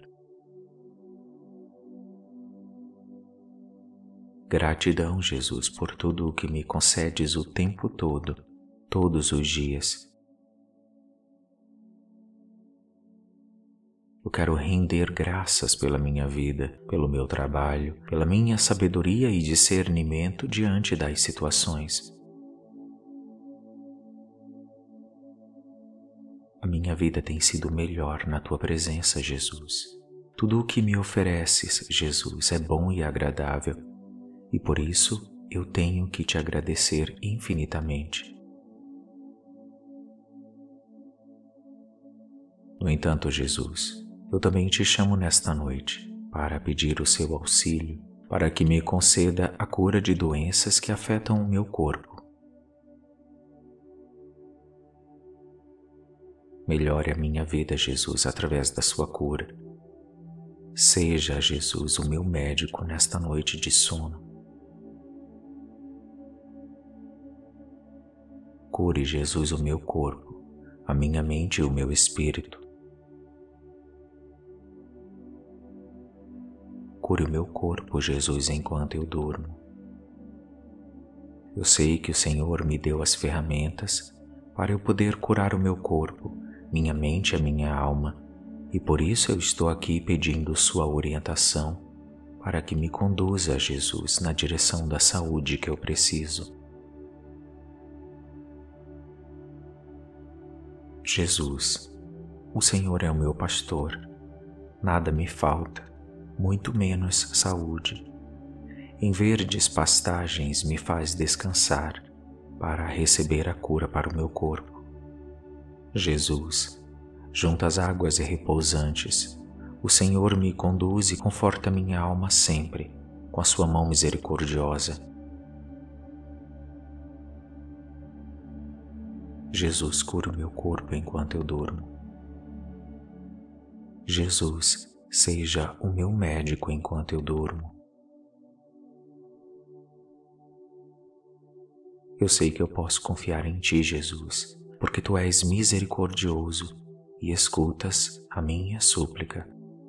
Gratidão, Jesus, por tudo o que me concedes o tempo todo, todos os dias. Eu quero render graças pela minha vida, pelo meu trabalho, pela minha sabedoria e discernimento diante das situações. A minha vida tem sido melhor na Tua presença, Jesus. Tudo o que me ofereces, Jesus, é bom e agradável. E por isso eu tenho que te agradecer infinitamente. No entanto, Jesus, eu também te chamo nesta noite para pedir o seu auxílio, para que me conceda a cura de doenças que afetam o meu corpo. Melhore a minha vida, Jesus, através da sua cura. Seja, Jesus, o meu médico nesta noite de sono. Cure, Jesus, o meu corpo, a minha mente e o meu espírito. Cure o meu corpo, Jesus, enquanto eu durmo. Eu sei que o Senhor me deu as ferramentas para eu poder curar o meu corpo, minha mente e a minha alma, e por isso eu estou aqui pedindo sua orientação para que me conduza, Jesus, na direção da saúde que eu preciso. Jesus, o Senhor é o meu pastor, nada me falta, muito menos saúde. Em verdes pastagens me faz descansar para receber a cura para o meu corpo. Jesus, junto às águas repousantes, o Senhor me conduz e conforta minha alma sempre, com a sua mão misericordiosa. Jesus, cura o meu corpo enquanto eu durmo. Jesus, seja o meu médico enquanto eu durmo. Eu sei que eu posso confiar em Ti, Jesus, porque Tu és misericordioso e escutas a minha súplica.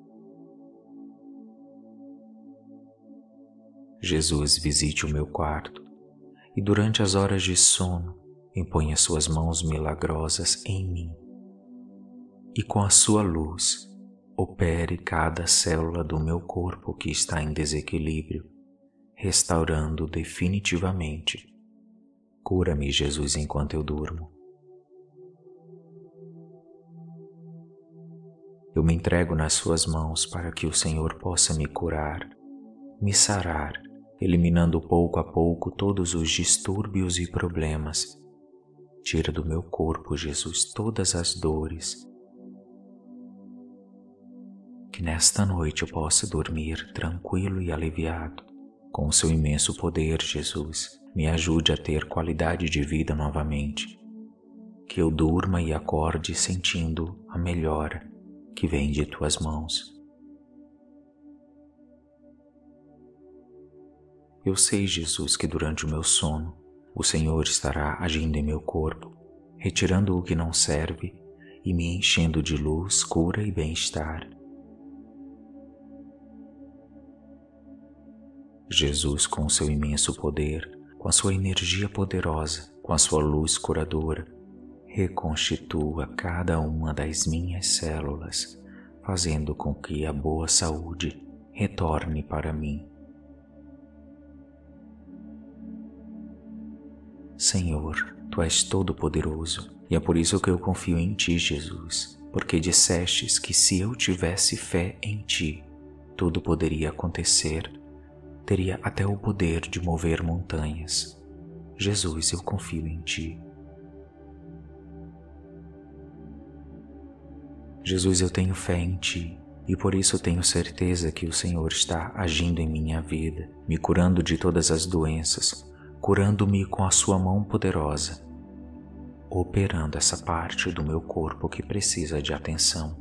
Jesus, visite o meu quarto e durante as horas de sono imponha Suas mãos milagrosas em mim e com a Sua luz opere cada célula do meu corpo que está em desequilíbrio, restaurando definitivamente. Cura-me, Jesus, enquanto eu durmo. Eu me entrego nas Suas mãos para que o Senhor possa me curar, me sarar, eliminando pouco a pouco todos os distúrbios e problemas. Tira do meu corpo, Jesus, todas as dores. Que nesta noite eu possa dormir tranquilo e aliviado. Com o Seu imenso poder, Jesus, me ajude a ter qualidade de vida novamente. Que eu durma e acorde sentindo a melhora que vem de Tuas mãos. Eu sei, Jesus, que durante o meu sono, o Senhor estará agindo em meu corpo, retirando o que não serve e me enchendo de luz, cura e bem-estar. Jesus, com o Seu imenso poder, com a Sua energia poderosa, com a Sua luz curadora, reconstitua cada uma das minhas células, fazendo com que a boa saúde retorne para mim. Senhor, Tu és todo-poderoso e é por isso que eu confio em Ti, Jesus, porque dissestes que se eu tivesse fé em Ti, tudo poderia acontecer, teria até o poder de mover montanhas. Jesus, eu confio em Ti. Jesus, eu tenho fé em Ti e por isso tenho certeza que o Senhor está agindo em minha vida, me curando de todas as doenças, curando-me com a Sua mão poderosa, operando essa parte do meu corpo que precisa de atenção.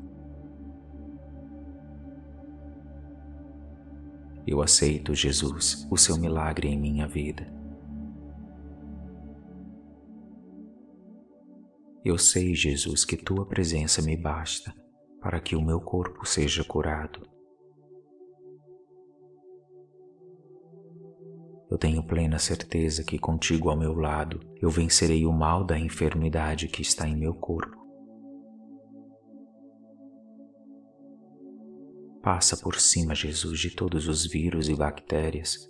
Eu aceito, Jesus, o Seu milagre em minha vida. Eu sei, Jesus, que Tua presença me basta para que o meu corpo seja curado. Eu tenho plena certeza que contigo ao meu lado eu vencerei o mal da enfermidade que está em meu corpo. Passa por cima, Jesus, de todos os vírus e bactérias.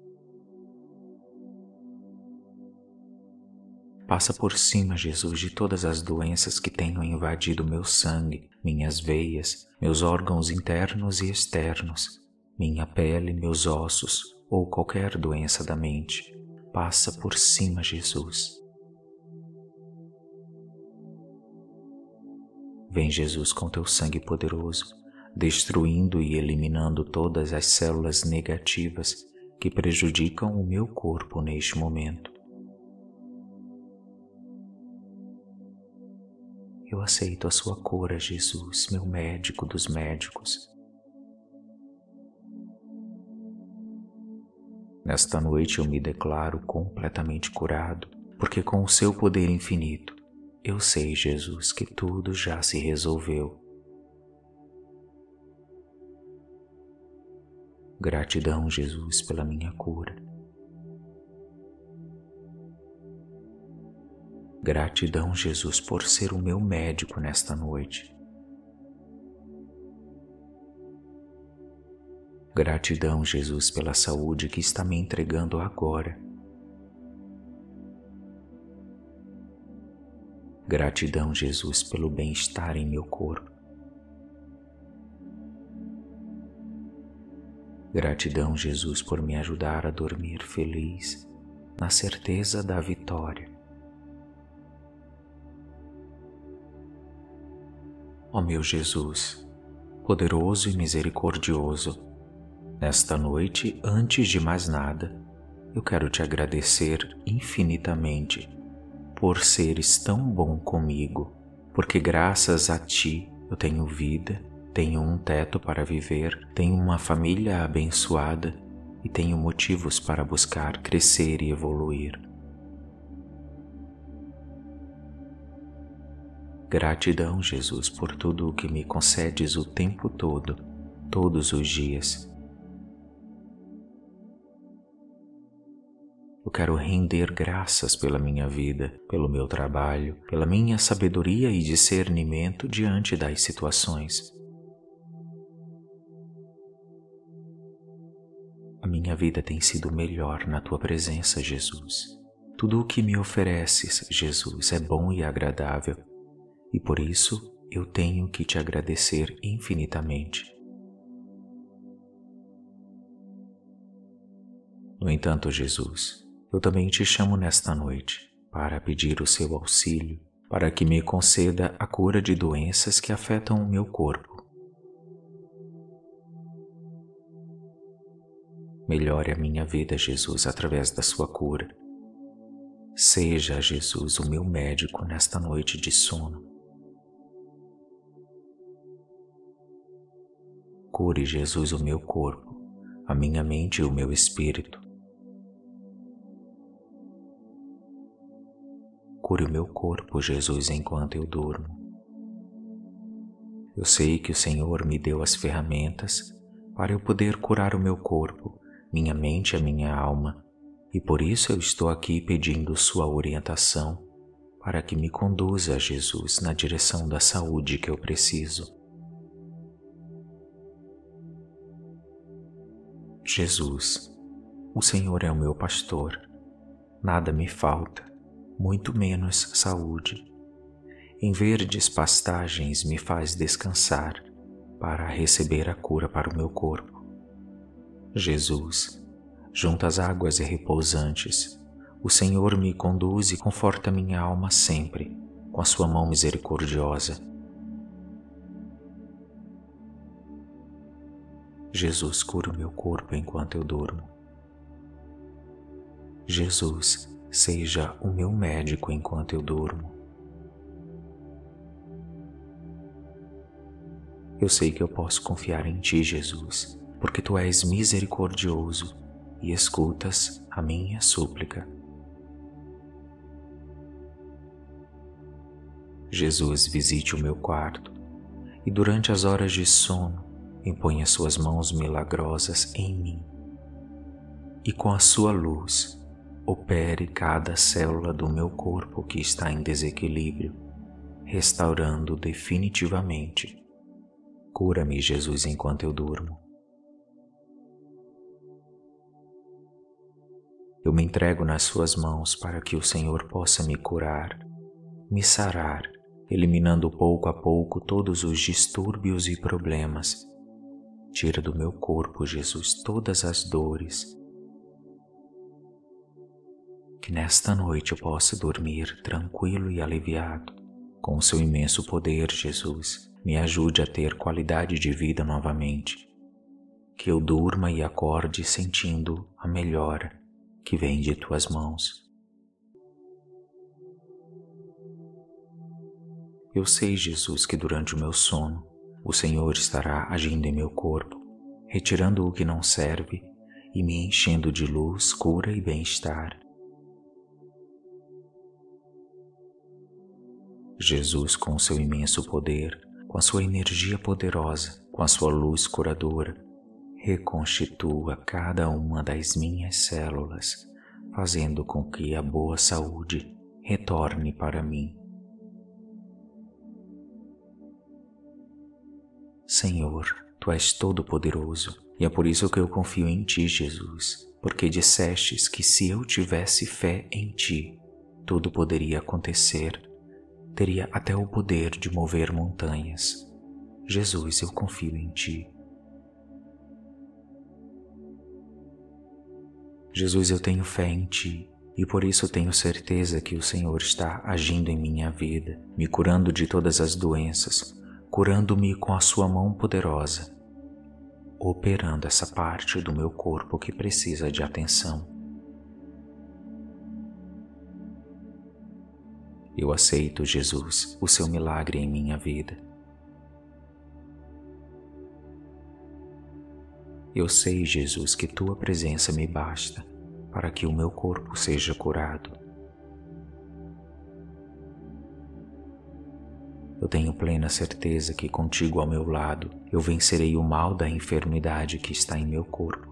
Passa por cima, Jesus, de todas as doenças que tenham invadido meu sangue, minhas veias, meus órgãos internos e externos, minha pele, meus ossos ou qualquer doença da mente. passa por cima, Jesus. Vem, Jesus, com teu sangue poderoso, destruindo e eliminando todas as células negativas que prejudicam o meu corpo neste momento. Eu aceito a sua cura, Jesus, meu médico dos médicos. Nesta noite eu me declaro completamente curado, porque com o seu poder infinito, eu sei, Jesus, que tudo já se resolveu. Gratidão, Jesus, pela minha cura. Gratidão, Jesus, por ser o meu médico nesta noite. Gratidão, Jesus, pela saúde que está me entregando agora. Gratidão, Jesus, pelo bem-estar em meu corpo. Gratidão, Jesus, por me ajudar a dormir feliz, na certeza da vitória. Ó meu Jesus, poderoso e misericordioso, nesta noite, antes de mais nada, eu quero te agradecer infinitamente por seres tão bom comigo, porque graças a ti eu tenho vida, tenho um teto para viver, tenho uma família abençoada e tenho motivos para buscar crescer e evoluir. Gratidão, Jesus, por tudo o que me concedes o tempo todo, todos os dias. Eu quero render graças pela minha vida, pelo meu trabalho, pela minha sabedoria e discernimento diante das situações. A minha vida tem sido melhor na tua presença, Jesus. Tudo o que me ofereces, Jesus, é bom e agradável. E por isso eu tenho que te agradecer infinitamente. No entanto, Jesus, eu também te chamo nesta noite para pedir o seu auxílio, para que me conceda a cura de doenças que afetam o meu corpo. Melhore a minha vida, Jesus, através da sua cura. Seja, Jesus, o meu médico nesta noite de sono. Cure, Jesus, o meu corpo, a minha mente e o meu espírito. Cure o meu corpo, Jesus, enquanto eu durmo. Eu sei que o Senhor me deu as ferramentas para eu poder curar o meu corpo, minha mente e a minha alma, e por isso eu estou aqui pedindo sua orientação para que me conduza, Jesus, na direção da saúde que eu preciso. Jesus, o Senhor é o meu pastor, nada me falta, muito menos saúde. Em verdes pastagens me faz descansar para receber a cura para o meu corpo. Jesus, junto às águas repousantes, o Senhor me conduz e conforta minha alma sempre com a sua mão misericordiosa. Jesus, cura o meu corpo enquanto eu durmo. Jesus, seja o meu médico enquanto eu durmo. Eu sei que eu posso confiar em ti, Jesus, porque tu és misericordioso e escutas a minha súplica. Jesus, visite o meu quarto e durante as horas de sono impõe as suas mãos milagrosas em mim e com a sua luz opere cada célula do meu corpo que está em desequilíbrio, restaurando definitivamente. Cura-me, Jesus, enquanto eu durmo. Eu me entrego nas suas mãos para que o Senhor possa me curar, me sarar, eliminando pouco a pouco todos os distúrbios e problemas. Tira do meu corpo, Jesus, todas as dores. que nesta noite eu possa dormir tranquilo e aliviado. Com o seu imenso poder, Jesus, me ajude a ter qualidade de vida novamente. Que eu durma e acorde sentindo a melhora que vem de tuas mãos. Eu sei, Jesus, que durante o meu sono, o Senhor estará agindo em meu corpo, retirando o que não serve e me enchendo de luz, cura e bem-estar. Jesus, com o seu imenso poder, com a sua energia poderosa, com a sua luz curadora, reconstitua cada uma das minhas células, fazendo com que a boa saúde retorne para mim. Senhor, Tu és todo-poderoso e é por isso que eu confio em Ti, Jesus, porque dissestes que se eu tivesse fé em Ti, tudo poderia acontecer, teria até o poder de mover montanhas. Jesus, eu confio em Ti. Jesus, eu tenho fé em Ti e por isso tenho certeza que o Senhor está agindo em minha vida, me curando de todas as doenças, curando-me com a sua mão poderosa, operando essa parte do meu corpo que precisa de atenção. Eu aceito, Jesus, o seu milagre em minha vida. Eu sei, Jesus, que Tua presença me basta para que o meu corpo seja curado. Eu tenho plena certeza que contigo ao meu lado eu vencerei o mal da enfermidade que está em meu corpo.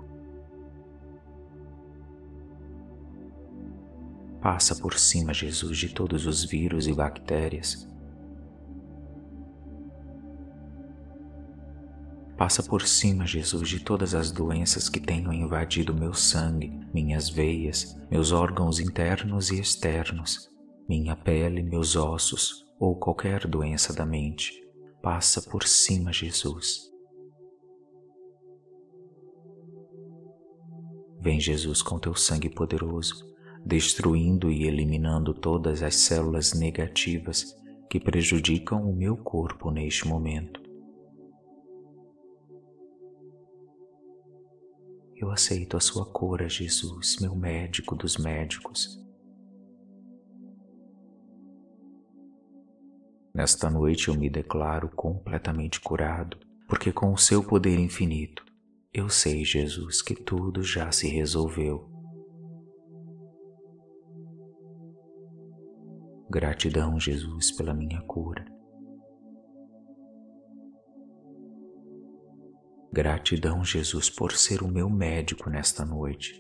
Passa por cima, Jesus, de todos os vírus e bactérias. Passa por cima, Jesus, de todas as doenças que tenham invadido meu sangue, minhas veias, meus órgãos internos e externos, minha pele, meus ossos, ou qualquer doença da mente. Passa por cima, Jesus. Vem, Jesus, com Teu sangue poderoso, destruindo e eliminando todas as células negativas que prejudicam o meu corpo neste momento. Eu aceito a Sua cura, Jesus, meu médico dos médicos. Nesta noite eu me declaro completamente curado, porque com o Seu poder infinito, eu sei, Jesus, que tudo já se resolveu. Gratidão, Jesus, pela minha cura. Gratidão, Jesus, por ser o meu médico nesta noite.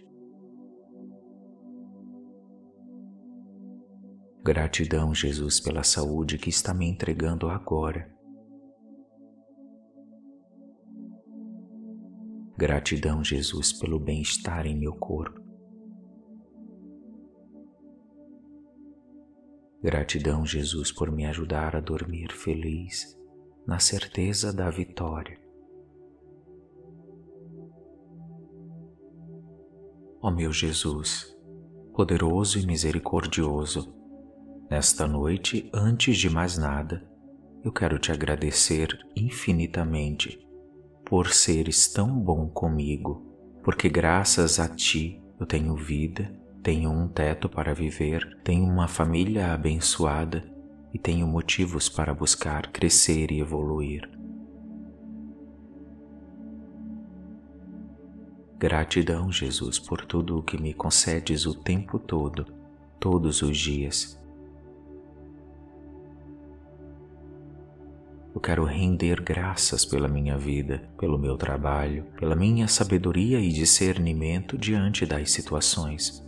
Gratidão, Jesus, pela saúde que está me entregando agora. Gratidão, Jesus, pelo bem-estar em meu corpo. Gratidão, Jesus, por me ajudar a dormir feliz, na certeza da vitória. Ó meu Jesus, poderoso e misericordioso, nesta noite, antes de mais nada, eu quero Te agradecer infinitamente por seres tão bom comigo, porque graças a Ti eu tenho vida, tenho um teto para viver, tenho uma família abençoada e tenho motivos para buscar crescer e evoluir. Gratidão, Jesus, por tudo o que me concedes o tempo todo, todos os dias. Eu quero render graças pela minha vida, pelo meu trabalho, pela minha sabedoria e discernimento diante das situações.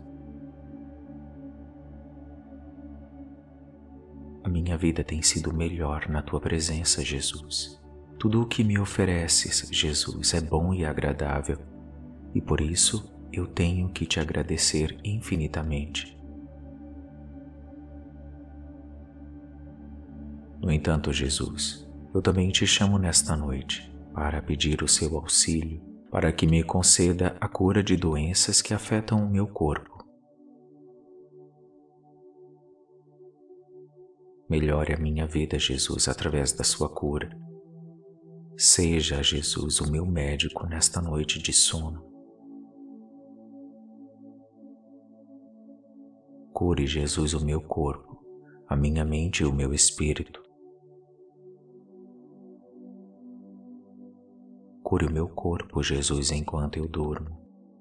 A minha vida tem sido melhor na Tua presença, Jesus. Tudo o que me ofereces, Jesus, é bom e agradável, e por isso eu tenho que Te agradecer infinitamente. No entanto, Jesus, eu também Te chamo nesta noite para pedir o Seu auxílio, para que me conceda a cura de doenças que afetam o meu corpo. Melhore a minha vida, Jesus, através da sua cura. Seja, Jesus, o meu médico nesta noite de sono. Cure, Jesus, o meu corpo, a minha mente e o meu espírito. Cure o meu corpo, Jesus, enquanto eu durmo.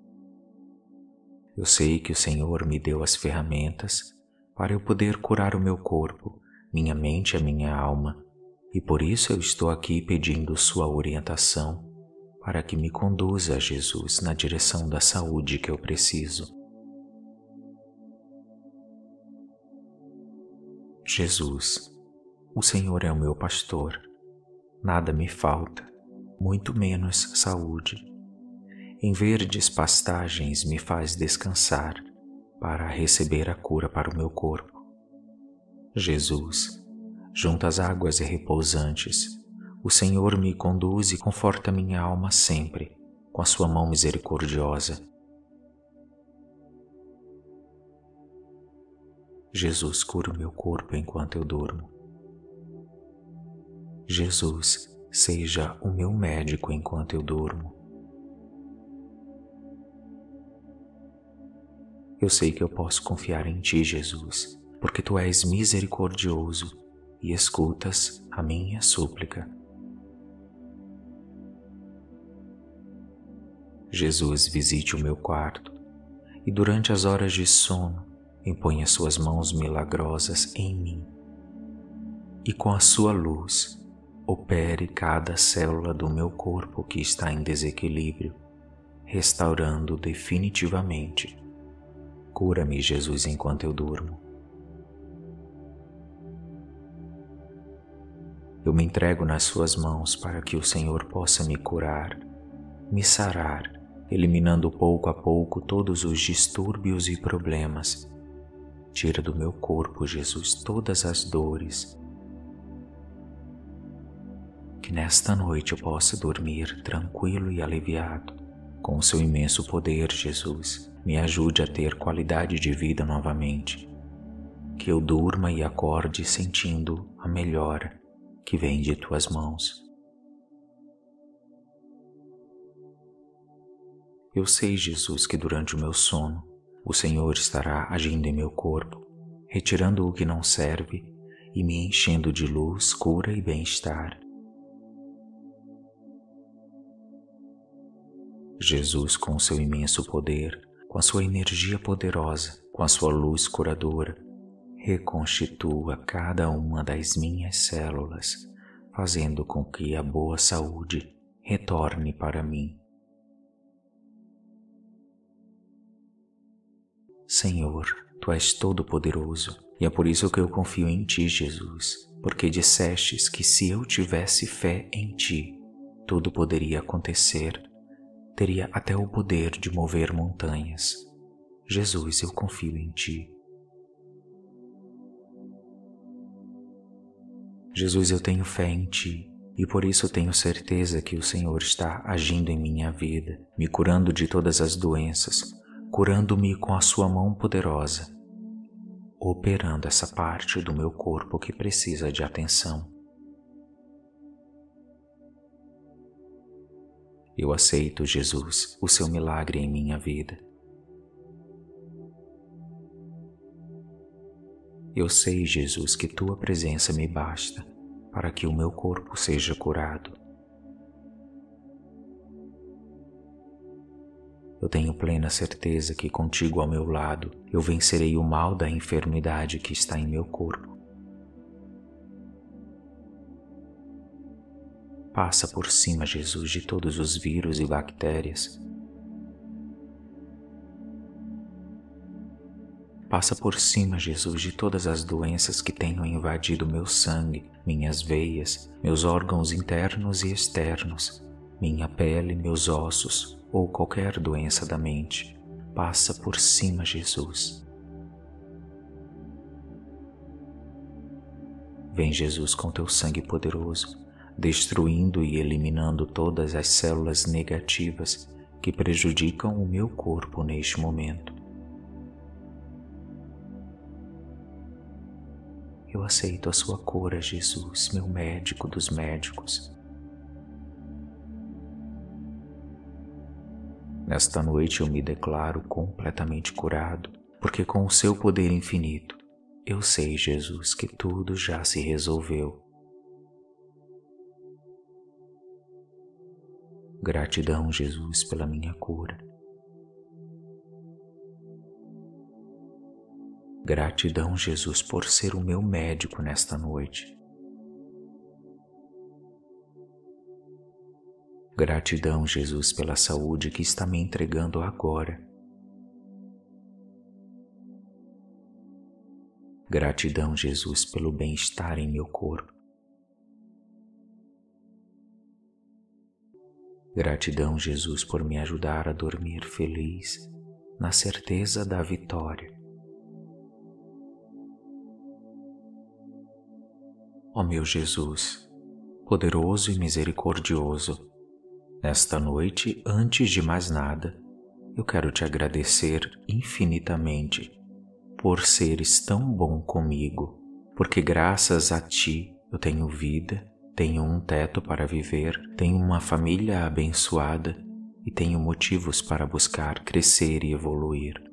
Eu sei que o Senhor me deu as ferramentas para eu poder curar o meu corpo, minha mente e a minha alma, e por isso eu estou aqui pedindo sua orientação para que me conduza, Jesus, na direção da saúde que eu preciso. Jesus, o Senhor é o meu pastor, nada me falta, muito menos saúde. Em verdes pastagens me faz descansar para receber a cura para o meu corpo. Jesus, junto às águas repousantes, o Senhor me conduz e conforta minha alma sempre com a sua mão misericordiosa. Jesus, cura o meu corpo enquanto eu durmo. Jesus, seja o meu médico enquanto eu durmo. Eu sei que eu posso confiar em Ti, Jesus, porque Tu és misericordioso e escutas a minha súplica. Jesus, visite o meu quarto e durante as horas de sono imponha Suas mãos milagrosas em mim e com a Sua luz opere cada célula do meu corpo que está em desequilíbrio, restaurando definitivamente. Cura-me, Jesus, enquanto eu durmo. Eu me entrego nas Suas mãos para que o Senhor possa me curar, me sarar, eliminando pouco a pouco todos os distúrbios e problemas. Tira do meu corpo, Jesus, todas as dores. Que nesta noite eu possa dormir tranquilo e aliviado. Com o Seu imenso poder, Jesus, me ajude a ter qualidade de vida novamente. Que eu durma e acorde sentindo a melhora que vem de Tuas mãos. Eu sei, Jesus, que durante o meu sono, o Senhor estará agindo em meu corpo, retirando o que não serve e me enchendo de luz, cura e bem-estar. Jesus, com o Seu imenso poder, com a Sua energia poderosa, com a Sua luz curadora, reconstitua cada uma das minhas células, fazendo com que a boa saúde retorne para mim. Senhor, Tu és todo-poderoso e é por isso que eu confio em Ti, Jesus, porque dissestes que se eu tivesse fé em Ti, tudo poderia acontecer, teria até o poder de mover montanhas. Jesus, eu confio em Ti. Jesus, eu tenho fé em Ti e por isso tenho certeza que o Senhor está agindo em minha vida, me curando de todas as doenças, curando-me com a Sua mão poderosa, operando essa parte do meu corpo que precisa de atenção. Eu aceito, Jesus, o Seu milagre em minha vida. Eu sei, Jesus, que Tua presença me basta para que o meu corpo seja curado. Eu tenho plena certeza que contigo ao meu lado eu vencerei o mal da enfermidade que está em meu corpo. Passa por cima, Jesus, de todos os vírus e bactérias. Passa por cima, Jesus, de todas as doenças que tenham invadido meu sangue, minhas veias, meus órgãos internos e externos, minha pele, meus ossos ou qualquer doença da mente. Passa por cima, Jesus. Vem, Jesus, com Teu sangue poderoso, destruindo e eliminando todas as células negativas que prejudicam o meu corpo neste momento. Eu aceito a sua cura, Jesus, meu médico dos médicos. Nesta noite eu me declaro completamente curado, porque com o seu poder infinito, eu sei, Jesus, que tudo já se resolveu. Gratidão, Jesus, pela minha cura. Gratidão, Jesus, por ser o meu médico nesta noite. Gratidão, Jesus, pela saúde que está me entregando agora. Gratidão, Jesus, pelo bem-estar em meu corpo. Gratidão, Jesus, por me ajudar a dormir feliz, na certeza da vitória. Ó meu Jesus, poderoso e misericordioso, nesta noite, antes de mais nada, eu quero te agradecer infinitamente por seres tão bom comigo, porque graças a ti eu tenho vida, tenho um teto para viver, tenho uma família abençoada e tenho motivos para buscar crescer e evoluir.